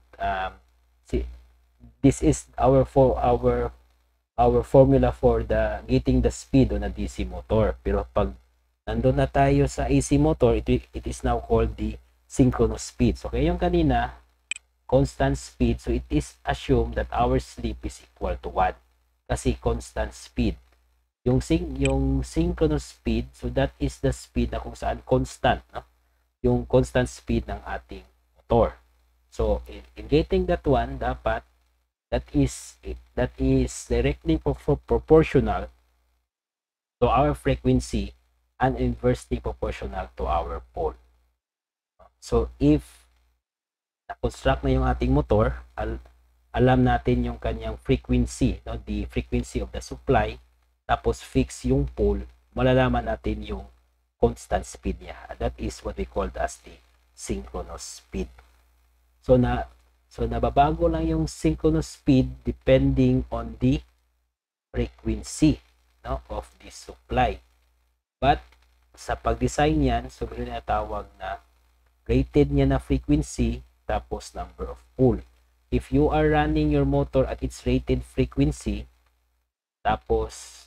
this is our formula for the getting the speed on a DC motor. Pero pag nandun na tayo sa AC motor, it is now called the synchronous speed. So kaya yung kanina constant speed, so it is assumed that our slip is equal to 1 kasi constant speed. Yung synchronous speed, so that is the speed na kung saan constant, no? Yung constant speed ng ating motor. So in getting that one, dapat that is directly proportional to our frequency and inversely proportional to our pole. So if na-construct na yung ating motor, alam natin yung kanyang frequency, no? The frequency of the supply, tapos fix yung pole, malalaman natin yung constant speed niya. That is what we call as the synchronous speed. So nababago lang yung synchronous speed depending on the frequency, no, of the supply. But sa pag-design yan, so meron na tawag na rated niya na frequency tapos number of pole. If you are running your motor at its rated frequency, tapos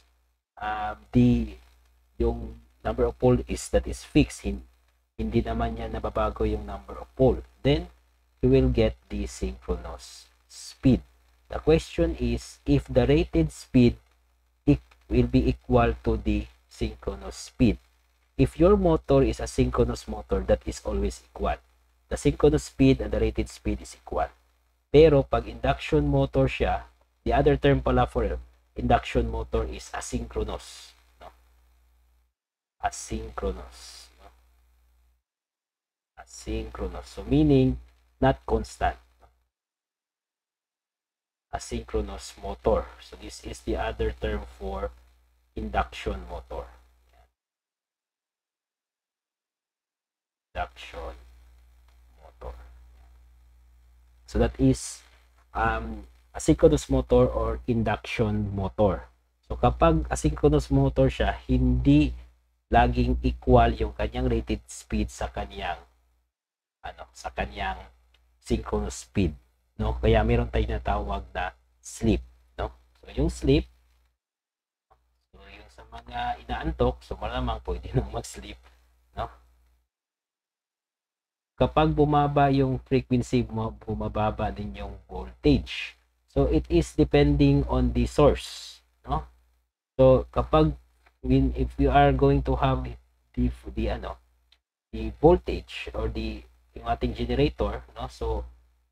yung number of pole that is fixed, hindi naman niya nababago yung number of pole, then you will get the synchronous speed. The question is if the rated speed will be equal to the synchronous speed. If your motor is a synchronous motor, that is always equal. The synchronous speed and the rated speed is equal. Pero pag induction motor siya, the other term pala for induction motor is asynchronous. No? Asynchronous. No? Asynchronous. So meaning, not constant. Asynchronous motor. So this is the other term for induction motor. Induction motor. So that is asynchronous motor or induction motor. So kapag asynchronous motor siya, hindi laging equal yung kanyang rated speed sa kanyang synchronous speed, no? Kaya meron tayong natawag na slip, no? So yung slip, so yung sa mga inaantok, so malamang pwede nang mag-slip, no? Kapag bumaba yung frequency, bumababa din yung voltage. So it is depending on the source, no? So kapag if you are going to have the voltage or yung ating generator, no? So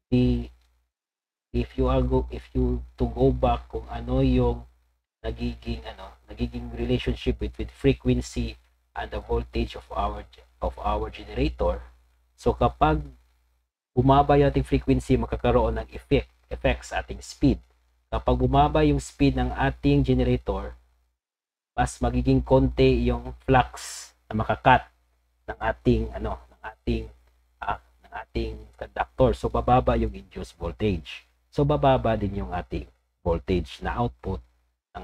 if you to go back kung ano yung nagiging relationship between frequency and the voltage of our generator. So kapag bumaba yung ating frequency, makakaroon ng effect sa ating speed. Kapag bumaba yung speed ng ating generator, mas magiging konti yung flux na makakat ng ating conductor. So bababa yung induced voltage. So bababa din yung ating voltage na output ng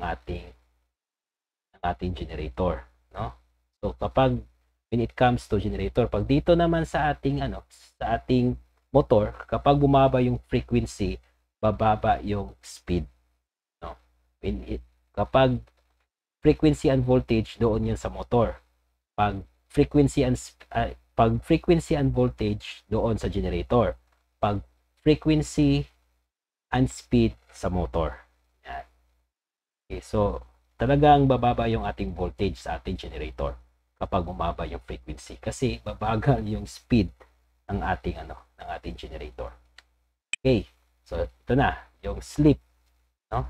ating generator, no? So kapag when it comes to generator, pag dito naman sa ating motor, kapag bumaba yung frequency, bababa yung speed, no? Kapag frequency and voltage, doon yun sa motor. Pag frequency and voltage, doon sa generator. Pag frequency and speed, sa motor. Yan. Okay, so talagang bababa yung ating voltage sa ating generator kapag bumaba yung frequency kasi babagal yung speed ng ating ng ating generator. Okay. So ito na yung sleep, no?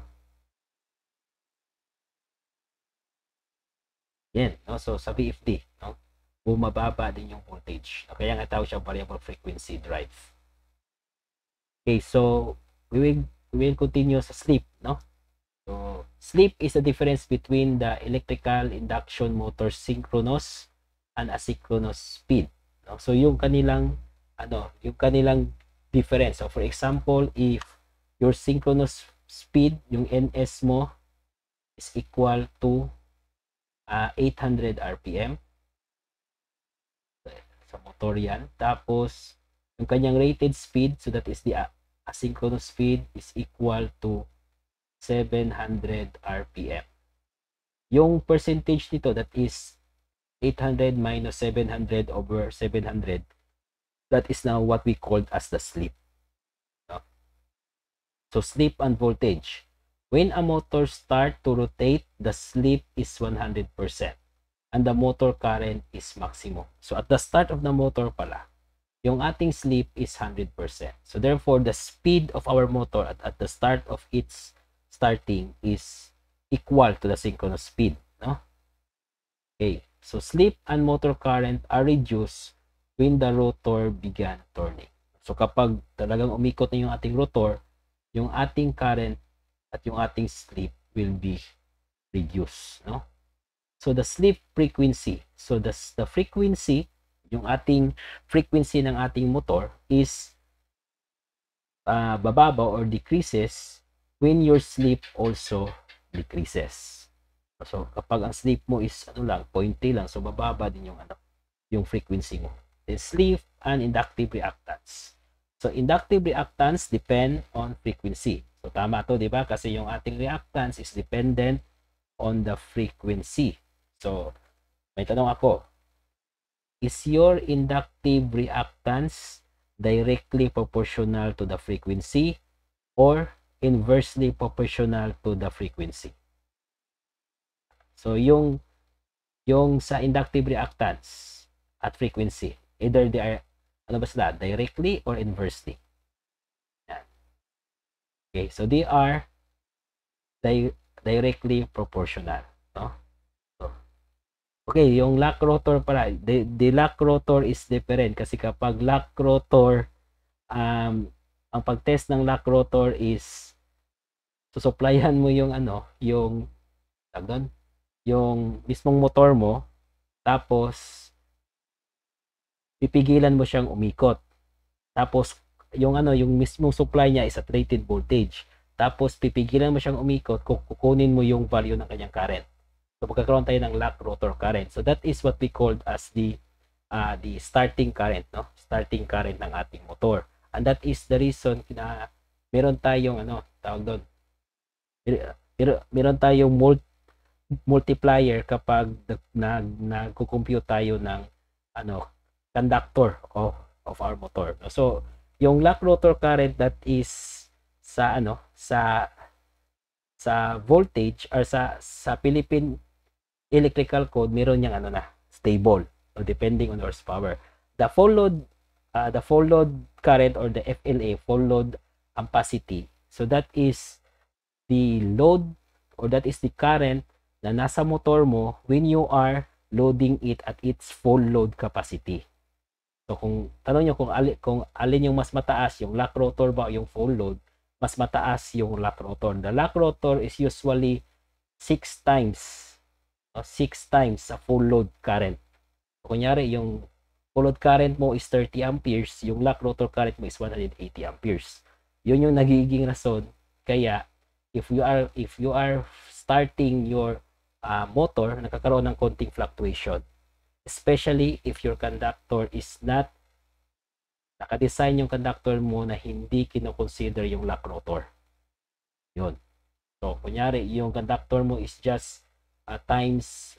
Yan, no? So sa VFD, no? Bumababa din yung voltage. Kaya nga tawag siya variable frequency drive. Okay, so we will continue sa sleep, no? So sleep is the difference between the electrical induction motor synchronous and asynchronous speed, no? So yung kanilang yung kanilang difference. So for example, if your synchronous speed, yung NS mo is equal to 800 RPM sa motor yan. Tapos, yung kanyang rated speed, so that is the asynchronous speed is equal to 700 RPM. Yung percentage nito, that is 800 minus 700 over 700, that is now what we called as the sleep. No? So, sleep and voltage. When a motor starts to rotate, the sleep is 100%. And the motor current is maximum. So at the start of the motor pala, yung ating sleep is 100%. So therefore, the speed of our motor at the start of its starting is equal to the synchronous speed. No? Okay. So sleep and motor current are reduced when the rotor began turning. So kapag talagang umikot na yung ating rotor, yung ating current at yung ating sleep will be reduced. No? So the sleep frequency. So the frequency, yung ating frequency ng ating motor is bababa or decreases when your sleep also decreases. So kapag ang sleep mo is 0.3 lang, so bababa din yung frequency mo. Then sleep and inductive reactance. So inductive reactance depend on frequency. So tama to, di ba? Kasi yung ating reactance is dependent on the frequency. So, may tanong ako. Is your inductive reactance directly proportional to the frequency or inversely proportional to the frequency? So, yung sa inductive reactance at frequency, either they are, directly or inversely? Yan. Okay, so they are directly proportional, no? Okay, yung lock rotor pala, the lock rotor is different kasi kapag lock rotor, ang pag-test ng lock rotor is susuplayan mo yung yung mismong motor mo, tapos pipigilan mo siyang umikot. Tapos yung yung mismong supply niya is at rated voltage. Tapos pipigilan mo siyang umikot, kukunin mo yung value ng kanyang current. So magkakaroon tayo ng lock rotor current. So that is what we called as the starting current, no? Starting current ng ating motor. And that is the reason na meron tayong tawag doon. Meron tayong multiplier kapag nagko-compute tayo ng conductor of our motor. So yung lock rotor current, that is sa sa voltage or sa Philippine Electrical Code, meron yang stable, so depending on horsepower. The full load current or the FLA, full load ampacity, so that is the load or that is the current na nasa motor mo when you are loading it at its full load capacity. So kung tanong niyo kung alin yung mas mataas, yung lock rotor ba o yung full load, mas mataas yung lock rotor. The lock rotor is usually 6 times sa full load current. So, kunyari yung full load current mo is 30 amperes, yung lock rotor current mo is 180 amperes. Yun yung nagiging rason kaya if you are starting your motor, nakakaroon ng konting fluctuation, especially if your conductor is not naka-design yung conductor mo na hindi kino-consider yung lock rotor. Yun. So, kunyari, yung conductor mo is just times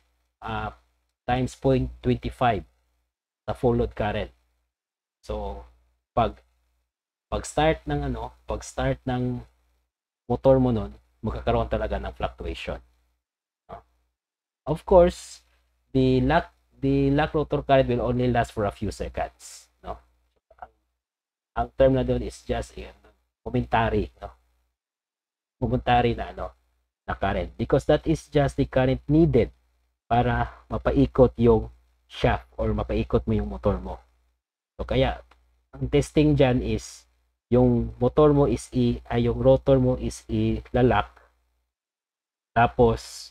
0.25 sa full load current. So, pag start ng motor mo nun, magkakaroon talaga ng fluctuation. Of course, the lock rotor current will only last for a few seconds, no? Ang term na doon is just momentary, no? Momentary na na current, because that is just the current needed para mapaikot yung shaft or mapaikot mo yung motor mo. So kaya ang testing diyan is yung motor mo is yung rotor mo is ilalak, tapos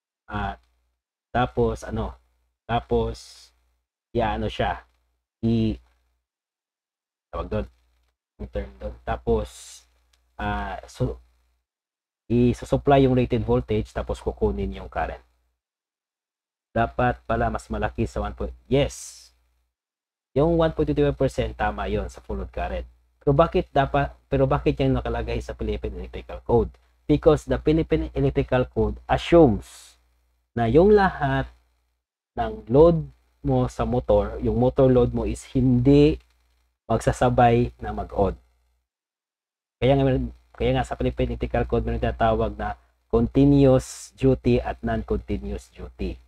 tapos tapos siya tawag doon yung term doon, tapos so i-supply yung rated voltage, tapos kukunin yung current. Dapat pala mas malaki sa 1. Yes, yung 1.25% tama yon sa full load current. Pero bakit yan nakalagay sa Philippine Electrical Code? Because the Philippine Electrical Code assumes na yung lahat ng load mo sa motor, yung motor load mo is hindi magsasabay na mag-on. Kaya nga sa Philippine Electrical Code meron tinatawag na continuous duty at non-continuous duty.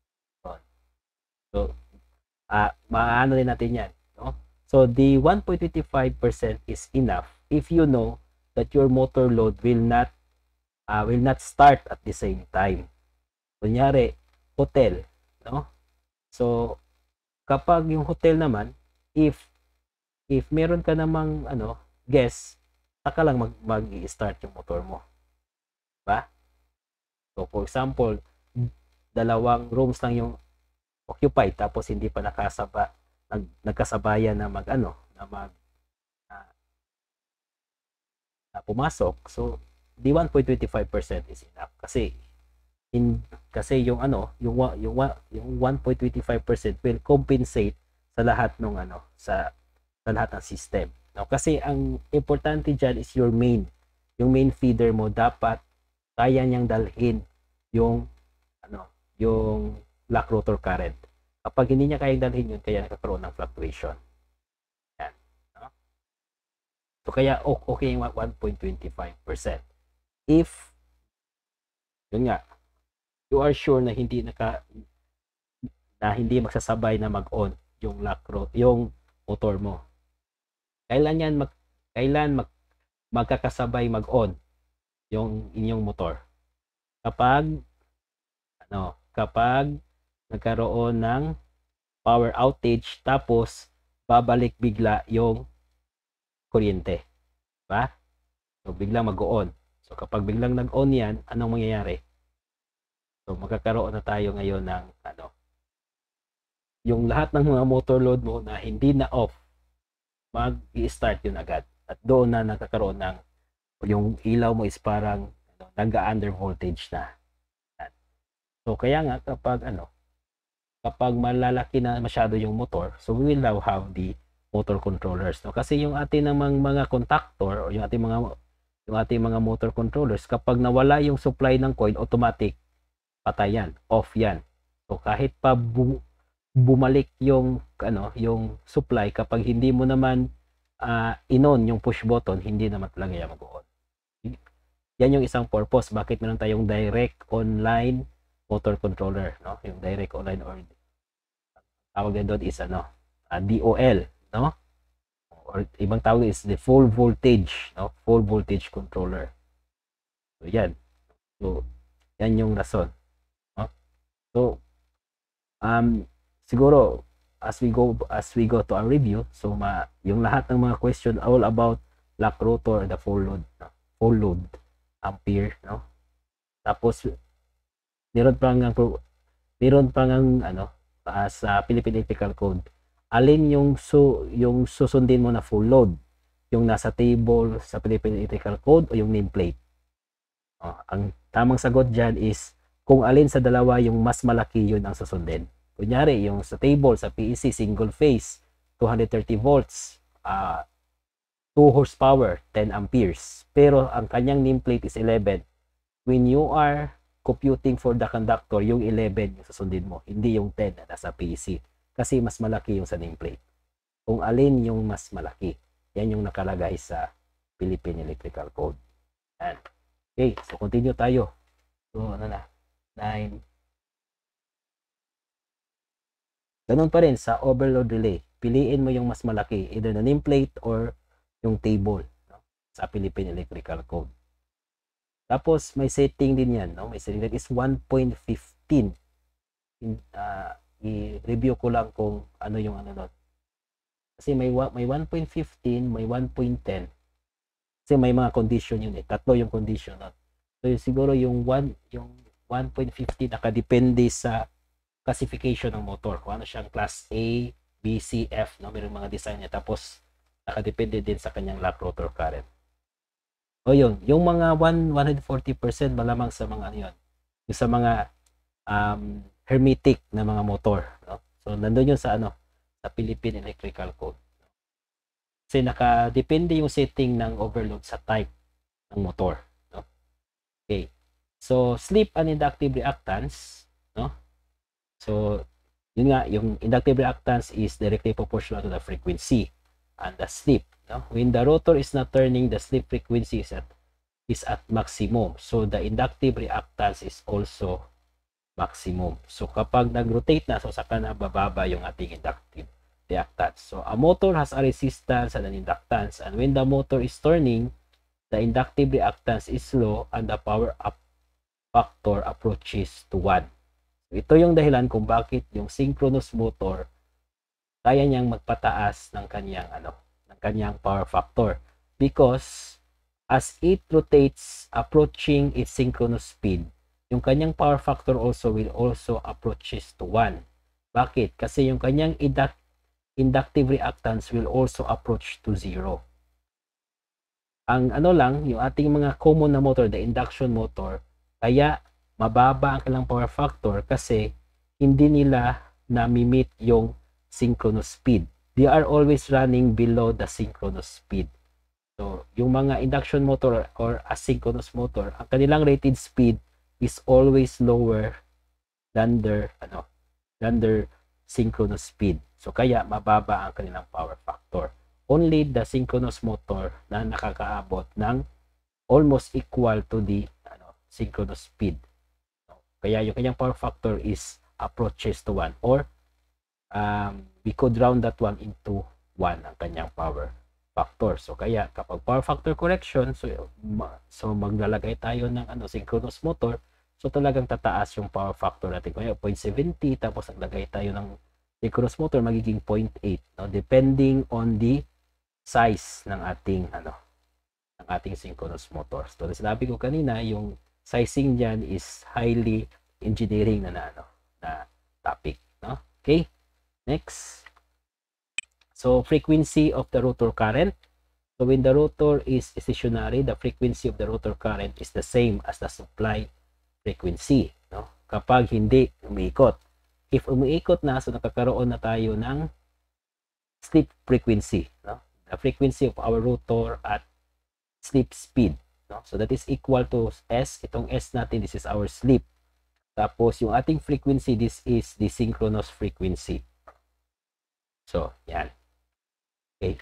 So, maano rin natin yan, no? So, the 1.25% is enough if you know that your motor load will not start at the same time. Kunyari, hotel, no? So, kapag yung hotel naman, if meron ka namang guest, saka lang mag-i-start yung motor mo. Diba? So, for example, 2 rooms lang yung occupied, tapos hindi pa nagkasabayan na pumasok. So, the 1.25% is enough kasi yung 1.25% will compensate sa lahat ng sa lahat ng system. No, kasi ang importante diyan is yung main feeder mo, dapat kaya niyang dalhin yung yung lock rotor current. Kapag hindi niya kayang dalhin yun, kaya nakakaroon ng fluctuation. Yan. No? So, kaya okay yung 1.25%. If, yun nga, you are sure na hindi magsasabay na mag-on yung yung motor mo. Kailan magkakasabay mag-on yung inyong motor? Kapag nagkaroon ng power outage, tapos babalik bigla yung kuryente. Diba? So, biglang mag-on. So, kapag biglang nag-on yan, anong mangyayari? So, magkakaroon na tayo ngayon ng yung lahat ng mga motor load mo na hindi na off, mag-i-start yun agad. At doon na nagkakaroon ng yung ilaw mo is parang nag-under voltage na. So, kaya nga kapag malalaki na masyado yung motor, so we will now have the motor controllers, no? Kasi yung ating mga contactor o yung ating mga motor controllers, kapag nawala yung supply ng coil, automatic patay yan, off yan. So kahit pa bumalik yung yung supply, kapag hindi mo naman in-on yung push button, hindi naman talaga yan mag-on. Yan yung isang purpose bakit meron tayong direct online motor controller, no? Yung direct online, or tawag din doon is DOL, no? Or ibang tawag is the full voltage, no? Full voltage controller. So yan. So yan yung rason, no? So siguro as we go to our review, so yung lahat ng mga question all about lock rotor, the full load ampere, no? Tapos meron pang sa Philippine Electrical Code, alin yung susundin mo na full load, yung nasa table sa Philippine Electrical Code o yung nameplate? Ang tamang sagot dyan is kung alin sa dalawa yung mas malaki, yun ang susundin. Kunyari yung sa table sa PEC, single phase 230 volts, 2 horsepower, 10 amperes, pero ang kanyang nameplate is 11. When you are computing for the conductor, yung 11 yung susundin mo, hindi yung 10 na nasa PEC, kasi mas malaki yung sa nameplate. Kung alin yung mas malaki, yan yung nakalagay sa Philippine Electrical Code. Yan. Okay, so continue tayo. So 9 Ganun pa rin sa overload relay. Piliin mo yung mas malaki, either the nameplate or yung table, no? Sa Philippine Electrical Code. Tapos may setting din yan, no? May setting that is 1.15. I-review ko lang kung ano yung ano doon. Kasi may 1.15, may 1.10. Kasi may mga condition yun eh. Tatlo yung condition. No? So siguro yung 1.50 nakadepende sa classification ng motor. Kung ano siyang class A, B, C, F, no? Mayroong mga design niya. Tapos nakadepende din sa kanyang lap rotor current. O yun, yung mga 140% malamang sa mga ano yun. Yung sa mga hermetic na mga motor. No? So nandun yun sa ano, sa Philippine Electrical Code. Kasi nakadepende yung setting ng overload sa type ng motor. No? Okay. So, slip and inductive reactance. No? So, yun nga, yung inductive reactance is directly proportional to the frequency and the slip. No? When the rotor is not turning, the slip frequency is at maximum. So, the inductive reactance is also maximum. So, kapag nag-rotate na, so saka na bababa yung ating inductive reactance. So, a motor has a resistance and an inductance. And when the motor is turning, the inductive reactance is low and the power up factor approaches to 1. So, ito yung dahilan kung bakit yung synchronous motor kaya niyang magpataas ng kanyang power factor. Because as it rotates approaching its synchronous speed, yung kanyang power factor also will also approaches to 1. Bakit? Kasi yung kanyang inductive reactance will also approach to 0. Ang ano lang, yung ating mga common na motor, the induction motor, kaya mababa ang kanilang power factor kasi hindi nila na-meet yung synchronous speed. They are always running below the synchronous speed. So, yung mga induction motor or asynchronous motor, ang kanilang rated speed is always lower than their synchronous speed. So, kaya mababa ang kanilang power factor. Only the synchronous motor na nakakaabot ng almost equal to the synchronous speed. Kaya yung kanyang power factor is approaches to 1 or we could round that one into 1 ang kanyang power factor. So kaya kapag power factor correction, so maglalagay tayo ng synchronous motor, so talagang tataas yung power factor natin. Kaya 0.70 tapos naglagay tayo ng synchronous motor, magiging 0.8, no? Depending on the size ng ating synchronous motor. So sinabi ko kanina, yung sizing diyan is highly engineering na topic, no? Okay? Next. So frequency of the rotor current. So when the rotor is stationary, the frequency of the rotor current is the same as the supply frequency, no? Kapag hindi umiikot. If umiikot na, so nakakaroon na tayo ng slip frequency, no? The frequency of our rotor at slip speed, no? So that is equal to S. Itong S natin, this is our slip. Tapos yung ating frequency, this is the synchronous frequency. So, yan. Okay.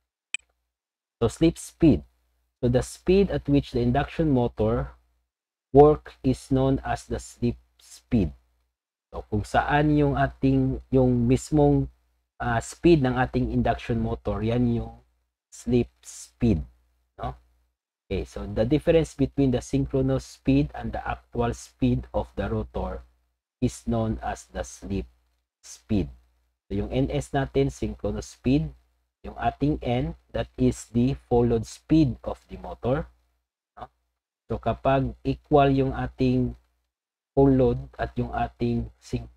So, slip speed. So, the speed at which the induction motor work is known as the slip speed. So, kung saan yung mismong speed ng ating induction motor, yan yung slip speed, no? Okay, so the difference between the synchronous speed and the actual speed of the rotor is known as the slip speed. So yung NS natin, synchronous speed. Yung ating N, that is the full load speed of the motor, no? So kapag equal yung ating full load at yung ating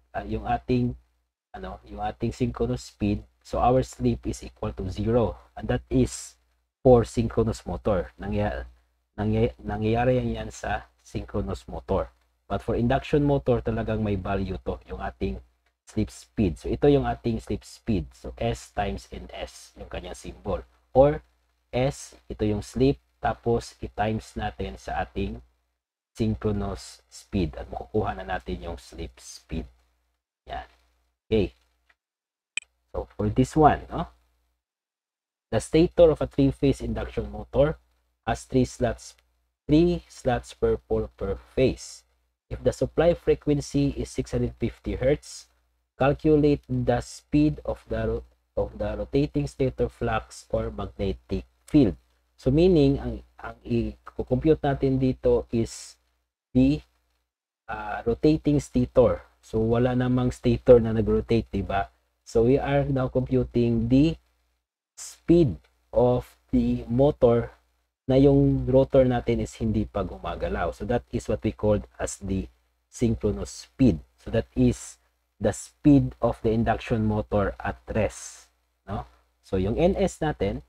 synchronous speed, so our slip is equal to 0, and that is for synchronous motor. Nangyayari yan sa synchronous motor. But for induction motor, talagang may value to, yung ating slip speed. So ito yung ating slip speed. So S times NS, yung kanyang symbol. Or S, ito yung slip, tapos i-times natin sa ating synchronous speed at makukuha na natin yung slip speed. Yan. Okay. So for this one, no? The stator of a 3-phase induction motor has 3 slots per pole per phase. If the supply frequency is 650 Hz, calculate the speed of the rotating stator flux or magnetic field. So meaning ang i-compute natin dito is the rotating stator. So wala namang stator na nag-rotate, diba? So we are now computing the speed of the motor na yung rotor natin is hindi pa gumagalaw. So that is what we called as the synchronous speed. So that is the speed of the induction motor at rest, no? So yung NS natin,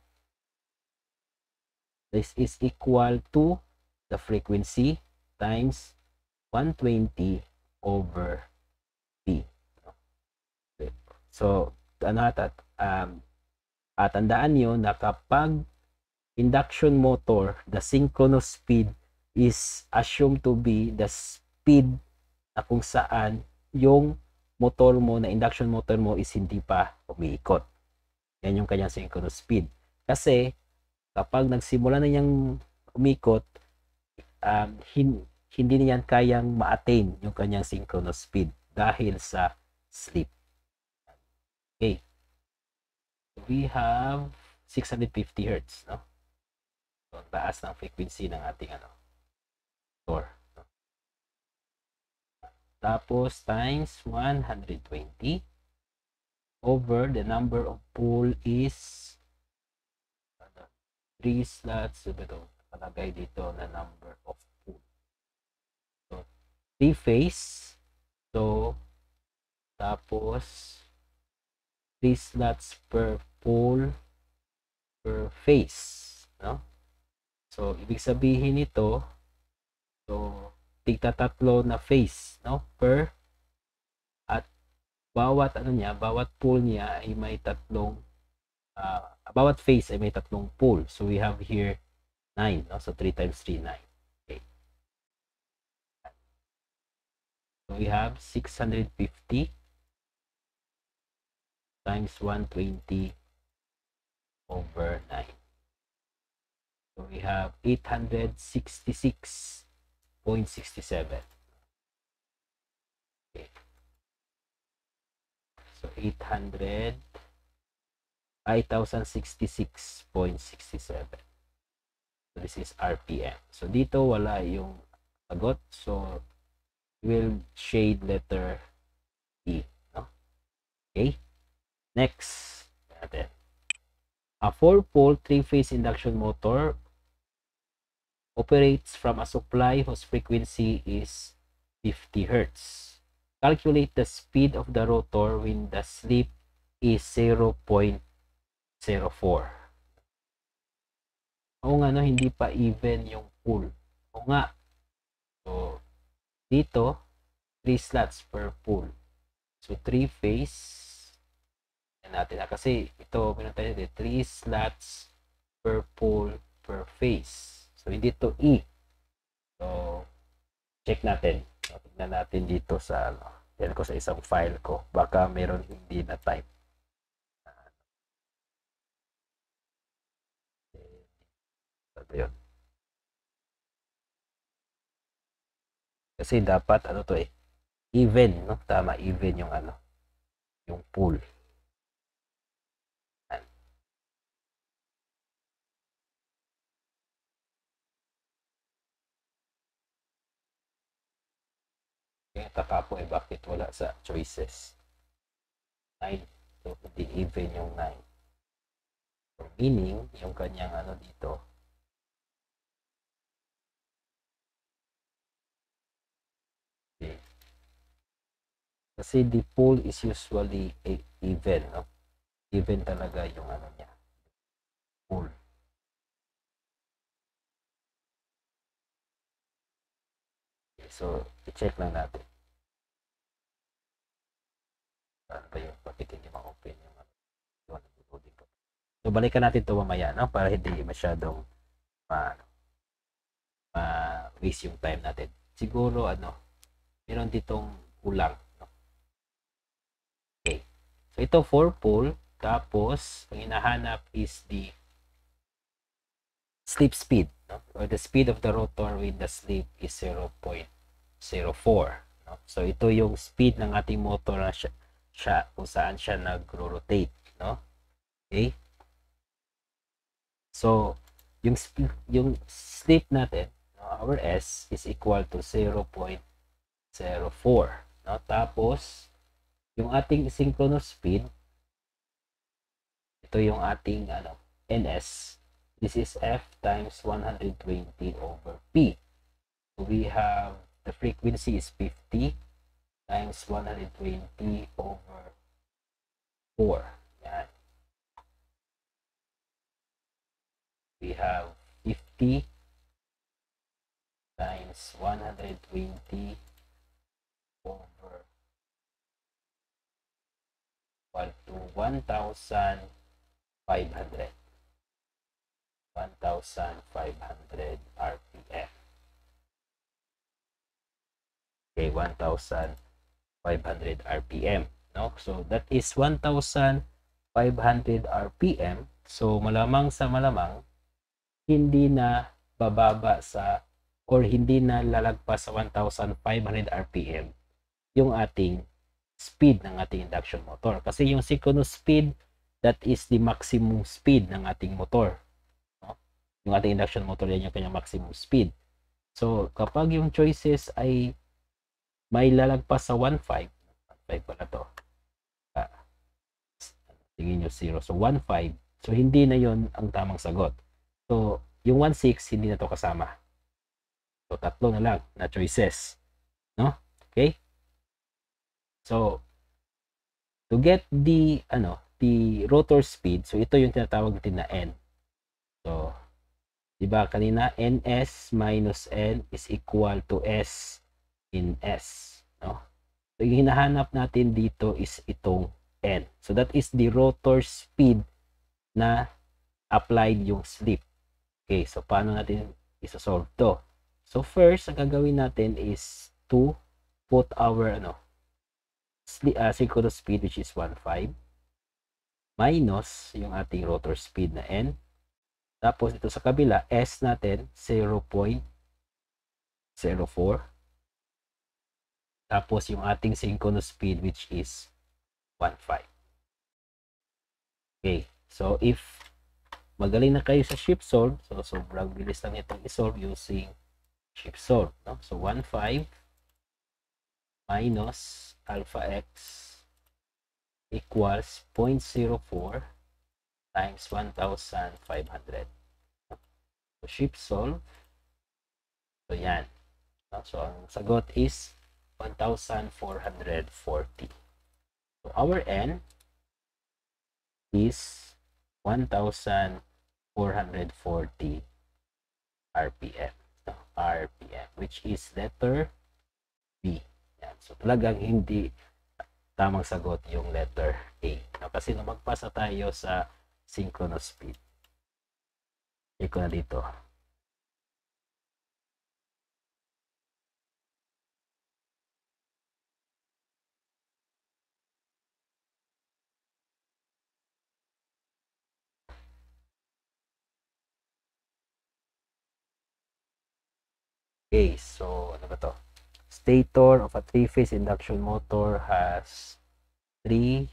this is equal to the frequency times 120 over P. So ano tandaan nyo na kapag induction motor, the synchronous speed is assumed to be the speed na kung saan yung motor mo, na induction motor mo is hindi pa umiikot. Yan yung kanyang synchronous speed. Kasi kapag nagsimula na niyang umikot, hindi niyan kayang ma-attain yung kanyang synchronous speed dahil sa sleep. Okay. We have 650 Hz, no? So, taas ng frequency ng ating motor. Tapos times 120 over the number of pole is 3 slots. So ito nakalagay dito na number of pole. So 3 phase. So tapos 3 slots per pole per phase, no? So ibig sabihin nito, so tigta-tatlo na phase, no, per, at bawat bawat pole niya ay may tatlong bawat phase ay may tatlong pole. So we have here 9, no? So 3 times 3, 9. Okay. So we have 650 times 120 over 9. So we have 866.67. Okay. So 8,066.67. So this is RPM. So dito wala yung sagot. So we'll shade letter E, no? Okay. Next natin. A 4-pole 3-phase induction motor operates from a supply whose frequency is 50 Hz. Calculate the speed of the rotor when the slip is 0.04. O nga, no, hindi pa even yung pole. O nga. So, dito, 3 slots per pole. So, 3 phase. Yan natin. Kasi ito, meron tayo dito, 3 slots per pole per phase. So, hindi to E. So, check natin. So, tignan natin dito sa, yan ko sa isang file ko. Baka meron hindi na type. So, yun. Kasi dapat, to even, no? Tama, even yung yung pool. Kaya taka po bakit wala sa choices. 9. So, hindi even yung 9. So, meaning, yung kanyang dito. Okay. Kasi the pole is usually even, no? Even talaga yung niya. Pole. Okay, so, i-check lang natin. Ano ba yung bakit hindi ma-open yung so balikan natin ito mamaya, no? Para hindi masyadong waste yung time natin. Siguro meron ditong kulang, no? Okay, so ito 4-pole, tapos ang hinahanap is the slip speed, no? Or the speed of the rotor with the slip is 0.04, no? So ito yung speed ng ating motor na kung saan siya nag-rotate, no? Okay? So, yung slip natin, no, our S is equal to 0.04, no? Tapos, yung ating synchronous speed, ito yung ating NS. This is F times 120 over P. So, we have the frequency is 50 times 120 over 4. Yan. We have 50 times 120 over equal to 1,500. 1,500 RPM. Okay, 1,500 RPM. No? So, that is 1,500 RPM. So, malamang sa malamang, hindi na bababa sa or hindi na lalagpas sa 1,500 RPM yung ating speed ng ating induction motor. Kasi yung synchronous speed, that is the maximum speed ng ating motor. No? Yung ating induction motor, yan yung kanyang maximum speed. So, kapag yung choices ay may lalagpas sa 1.5, 1.5 pala to. Tingin nyo 0. So, 1.5. So, hindi na yon ang tamang sagot. So, yung 1.6, hindi na to kasama. So, tatlo na lang na choices. No? Okay? So, to get the rotor speed, so ito yung tinatawag natin na N. So, di ba kanina, NS minus N is equal to S in S. No? So, yung hinahanap natin dito is itong N. So, that is the rotor speed na applied yung slip. Okay, so paano natin isosolve to? So, first, ang gagawin natin is to put our synchronous speed, which is 1.5, minus yung ating rotor speed na N. Tapos, ito sa kabila, S natin, 0.04. Tapos, yung ating synchronous speed, which is 1.5. Okay, so if magaling na kayo sa shift solve, so sobrang bilis lang itong isolve using shift solve. No? So, 1.5 minus alpha x equals 0.04 times 1,500. So, shift solve. So, yan. No? So, ang sagot is 1,440. So, our N is 1,440 RPM. No? RPM, which is letter B. Yan. So, talagang hindi tamang sagot yung letter A. No? Kasi nung magpasa tayo sa synchronous speed. Check ko na dito. Okay, so ano ba to? Stator of a three-phase induction motor has 3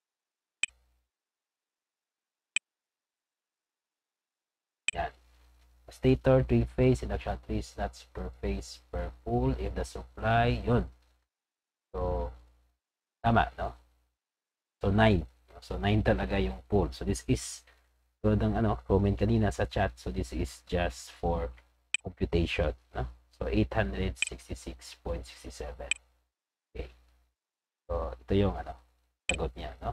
yan. Stator, three-phase induction, 3 slots per phase per pole if the supply, yun. So, tama, no? So, 9. So, 9 talaga yung pole. So, this is, so, ng comment kanina sa chat. So, this is just for computation, no? So, 866.67. Okay. So, ito yung, sagot niya, no?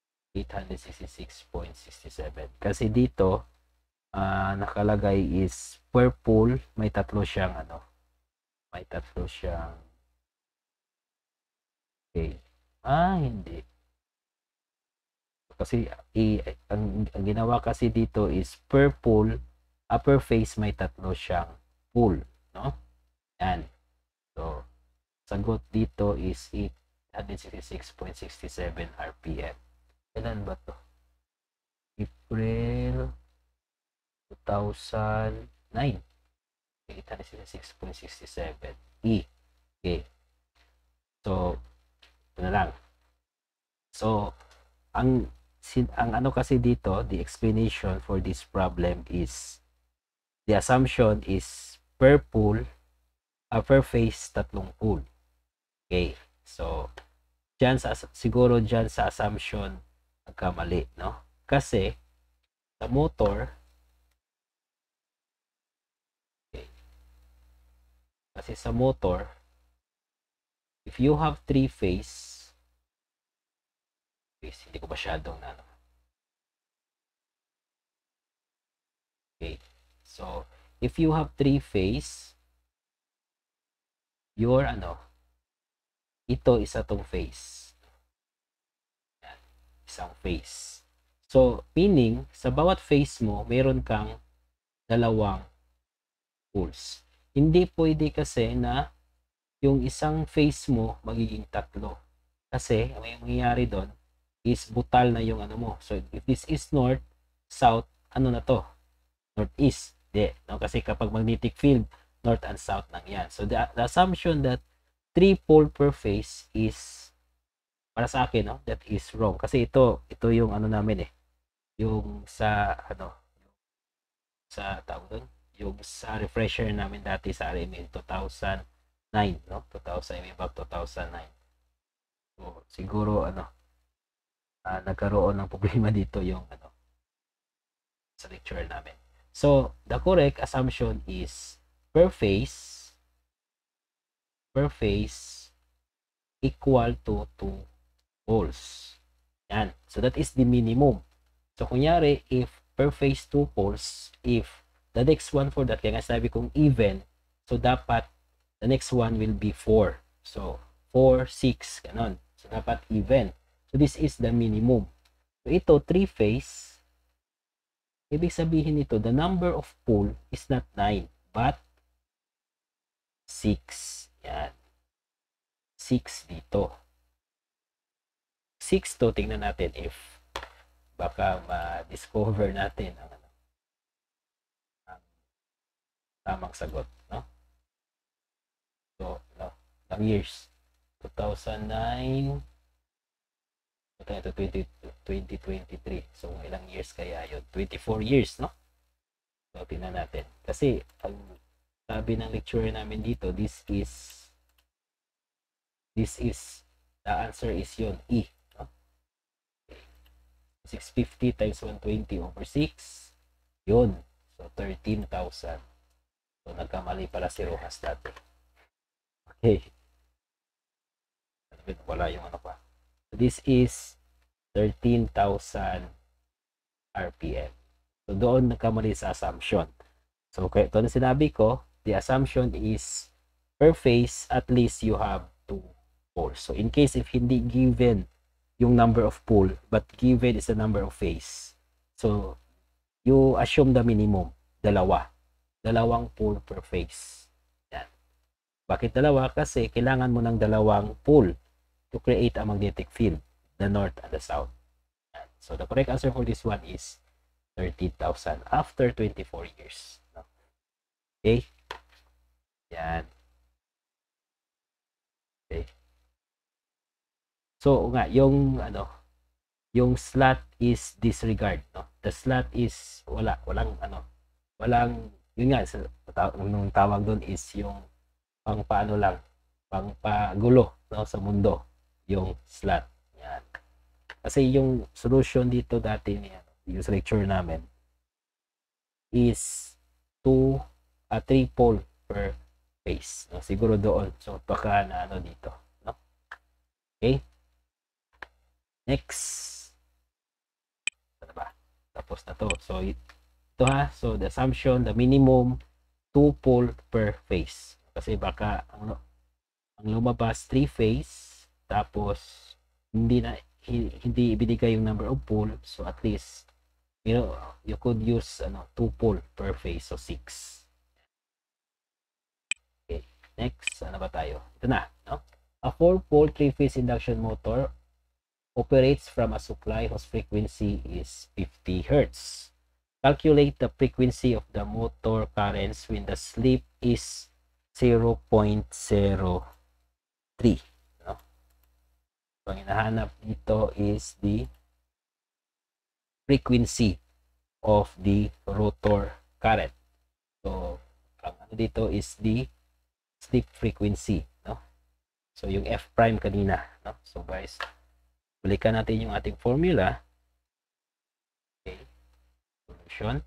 866.67. Kasi dito, nakalagay is per pole, may tatlo siyang, may tatlo siyang, okay. Hindi. Kasi, ang ginawa kasi dito is per pole, upper phase may tatlo siyang pole, no? Yan. So, sagot dito is 866.67 RPM. Kailan ba to? April 2009. 866.67 E. Okay. So, ito na lang. So, ang ano kasi dito, the explanation for this problem is, the assumption is per pole, per phase, tatlong pole. Okay. So, siguro dyan sa assumption, nagkamali, no? Kasi, sa motor, okay, kasi sa motor, if you have three phase, hindi ko masyadong na, ano. Okay. So, if you have three phase, your, ito isa tong phase. Yan, isang phase. So, meaning, sa bawat phase mo, meron kang dalawang poles. Hindi pwede kasi na yung isang phase mo magiging tatlo. Kasi, may mangyayari doon is butal na yung ano mo. So, if this is north, south, ano na to? Northeast. Hindi. No? Kasi kapag magnetic field, north and south lang yan. So, the assumption that 3 pole per phase is, para sa akin, no, that is wrong. Kasi ito yung ano namin yung sa, sa tawag doon, yung sa refresher namin dati sa RMA 2009, no? 2000, about 2009. So, siguro, nagkaroon ng problema dito yung, sa lecture namin. So, the correct assumption is per phase equal to 2 poles. Yan. So, that is the minimum. So, kunyari, if per phase 2 poles, if the next one for that, kaya nga sabi kong even, so dapat the next one will be 4. So, 4, 6, ganon. So, dapat even. So, this is the minimum. So, ito, 3 phase, ibig sabihin nito, the number of pole is not 9, but 6. Yan. 6 dito. 6 to, tingnan natin if baka ma-discover natin ang tamang sagot, no? So, ang years, 2009 to 2023. So, ilang years kaya yun? 24 years, no? So, tingnan natin. Kasi, ang sabi ng lecturer namin dito, this is, the answer is yun, E. No? 650 times 120 over 6. Yun. So, 13,000. So, nagkamali pala si Rojas dati. Okay. Wala yung ano pa. So, this is 13,000 RPM. So, doon nagkamali sa assumption. So, kaya ito na sinabi ko, the assumption is per phase, at least you have 2 poles. So, in case if hindi given yung number of pole, but given is the number of phase. So, you assume the minimum, dalawang pole per phase. Yan. Bakit dalawa? Kasi kailangan mo ng dalawang pole to create a magnetic field, the north and the south. Yan. So, the correct answer for this one is 30,000 after 24 years. Okay? Yan. Okay. So, nga, yung slot is disregard, no? The slot is walang yun nga, nung tawag doon is yung pangpaano lang, pangpagulo, no, sa mundo, yung slot. Yan. Kasi yung solution dito dati yung lecture namin is 3 pole per phase. No? Siguro doon. So, baka na dito. No? Okay? Next. Ano ba? Tapos na to. So, ito so the assumption, the minimum 2 pole per phase. Kasi baka ang lumabas 3 phase, tapos hindi ibinigay yung number of pole, so at least you could use 2 pole per phase, so 6. Okay, next, ano ba tayo? Ito na, no? A 4-pole 3-phase induction motor operates from a supply whose frequency is 50 Hz. Calculate the frequency of the motor currents when the slip is 0.03. No? So, ang hinahanap dito is the frequency of the rotor current. So, ang ano dito is the slip frequency, no? So, yung F prime kanina, no? So, guys, balikan natin yung ating formula. Okay. Solution.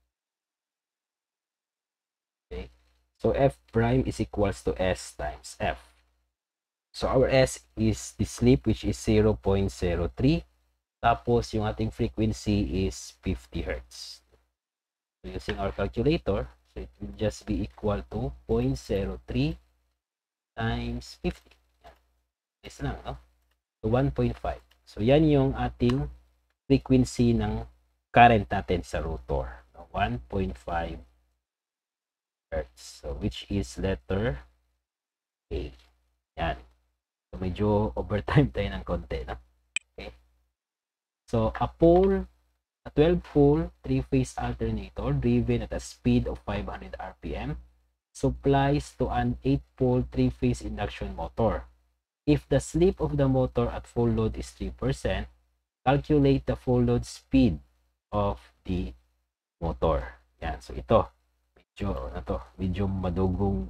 Okay. So, F prime is equals to S times F. So, our S is the slip, which is 0.03. Tapos, yung ating frequency is 50 Hertz. So, using our calculator, so it will just be equal to 0.03 times 50. Yan. This lang, no? So, 1.5. So, yan yung ating frequency ng current natin sa rotor. 1.5 Hertz. So, which is letter A. Yan. So, medyo overtime tayo ng konti, no? Okay. So, a 12-pole 3-phase alternator driven at a speed of 500 RPM supplies to an 8-pole 3-phase induction motor. If the slip of the motor at full load is 3%, calculate the full load speed of the motor. Yan. So, ito. Medyo madugong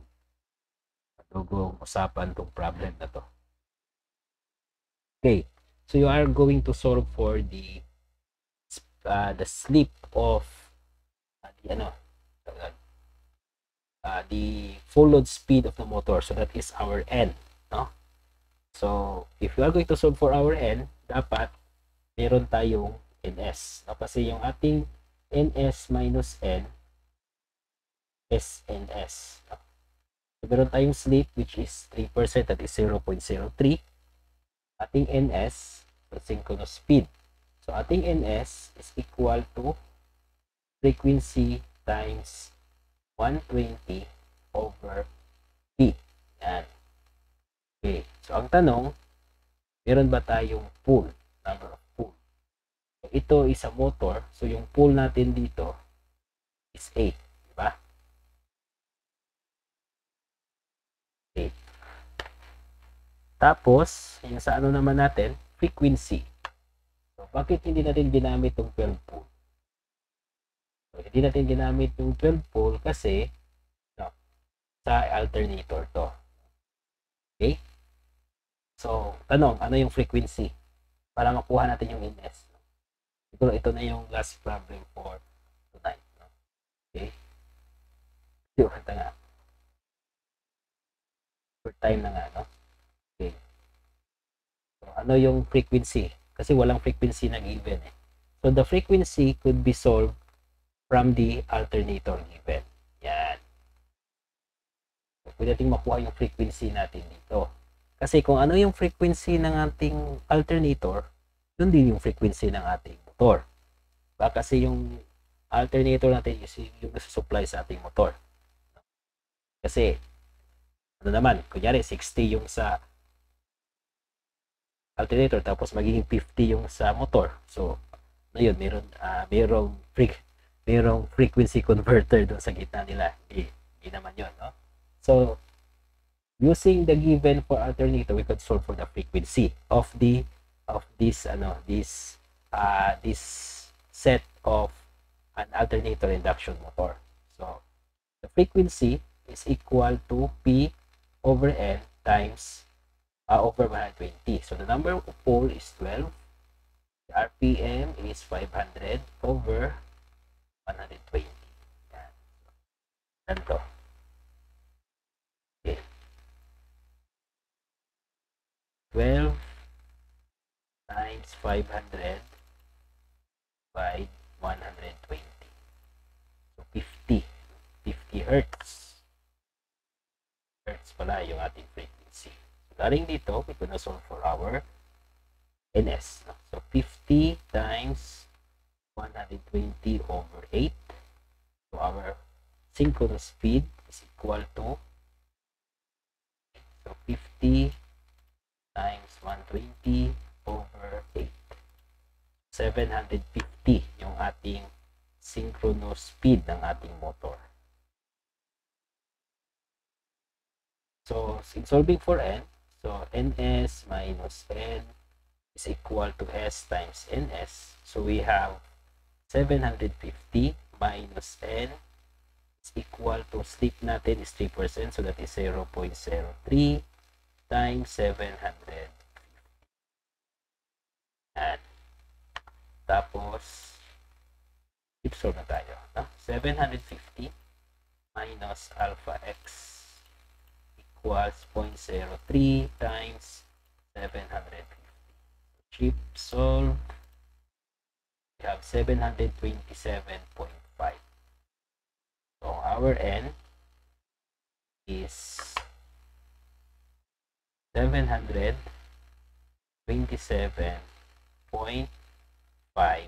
usapan tong problem na to. Okay. So, you are going to solve for the slip of the full load speed of the motor. So, that is our N. No? So, if you are going to solve for our N, dapat meron tayong NS. No? Kasi yung ating NS minus N, SNS. No? So, meron tayong slip which is 3%, that is 0.03. Ating NS, so synchronous speed. So, ating NS is equal to frequency times 120 over P. Yan. Okay. So, ang tanong, meron ba tayong pole? Number of pole. So, ito is a motor. So, yung pole natin dito is 8. Diba? 8. Tapos, yung sa ano naman natin, frequency. So, bakit hindi natin ginamit yung 12 pole? So, hindi natin ginamit yung 12 pole kasi sa alternator to. Okay? So, tanong, ano yung frequency? Para makuha natin yung NS. Siguro ito na yung last problem for tonight. No? Okay? Di ba nga? For time na nga, no? Okay. So, ano yung frequency? Kasi walang frequency na given eh. So, the frequency could be solved from the alternator given. Yan. So, pwede natin makuha yung frequency natin dito. Kasi kung ano yung frequency ng ating alternator, yun din yung frequency ng ating motor. Kasi yung alternator natin is yung nasusupply sa ating motor. Kasi, ano naman, kunyari 60 yung sa alternator tapos magiging 50 yung sa motor. So, na yun, merong frequency converter doon sa gitna nila. Hindi naman yun, no? So, using the given for alternator, we could solve for the frequency of this set of an alternator induction motor. So, the frequency is equal to P over N times over 120. So, the number of pole is 12. The RPM is 500 over 120. Yan. Ganito. Okay. 12 times 500 by 120. So, 50 Hertz. Hertz pala yung ating frequency. So, galing dito, we can solve for our NS. No? So, 50 times 120 over 8. So, our synchronous speed is equal to 50 times 120 over 8. 750 yung ating synchronous speed ng ating motor. So, in solving for N, So ns minus n is equal to s times ns. So we have 750 minus n is equal to, sleep natin is 3%, so that is 0.03 times 700. At tapos keep solve na tayo, no? 750 minus alpha x equals 0.03 times 750. Chip solve, we have 727.5. So our n is 727.5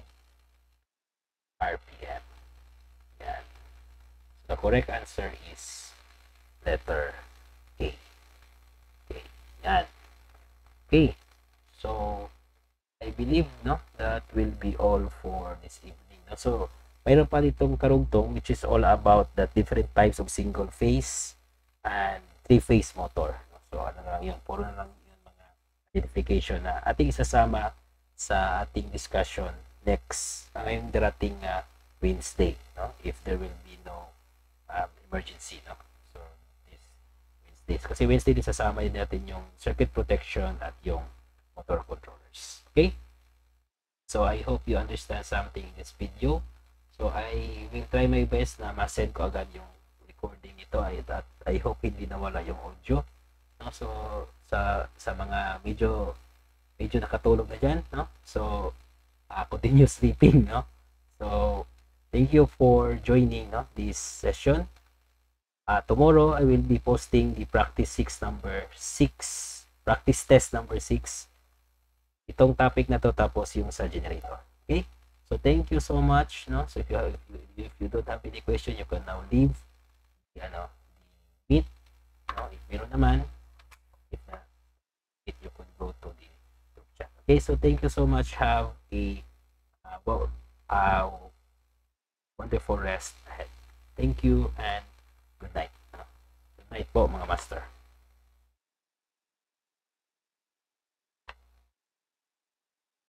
RPM. Yan. So the correct answer is letter A. Okay. Yan. Okay. So I believe, no, that will be all for this evening. No? So mayroon pa ditong karugtong, which is all about the different types of single phase and three-phase motor. So ano na lang yun, puro na lang yung mga identification na ating isasama sa ating discussion next ngayong darating Wednesday, no? If there will be no emergency, no? So this Wednesday, kasi Wednesday din sasama din natin yung circuit protection at yung motor controllers. Okay? So I hope you understand something in this video. So I will try my best na ma-send ko agad yung recording nito, at I hope hindi nawala yung audio, no? So sa mga medyo nakatulog na dyan, no? So continue sleeping, no? So thank you for joining, no, this session. Tomorrow I will be posting the practice test number 6. Itong topic na to, tapos yung sa generator. Okay? So thank you so much, no? So if you don't have any question, you can now leave the meet, no? If meron naman, if you could go to the group chat. Okay, so thank you so much. Have a wonderful rest ahead. Thank you, and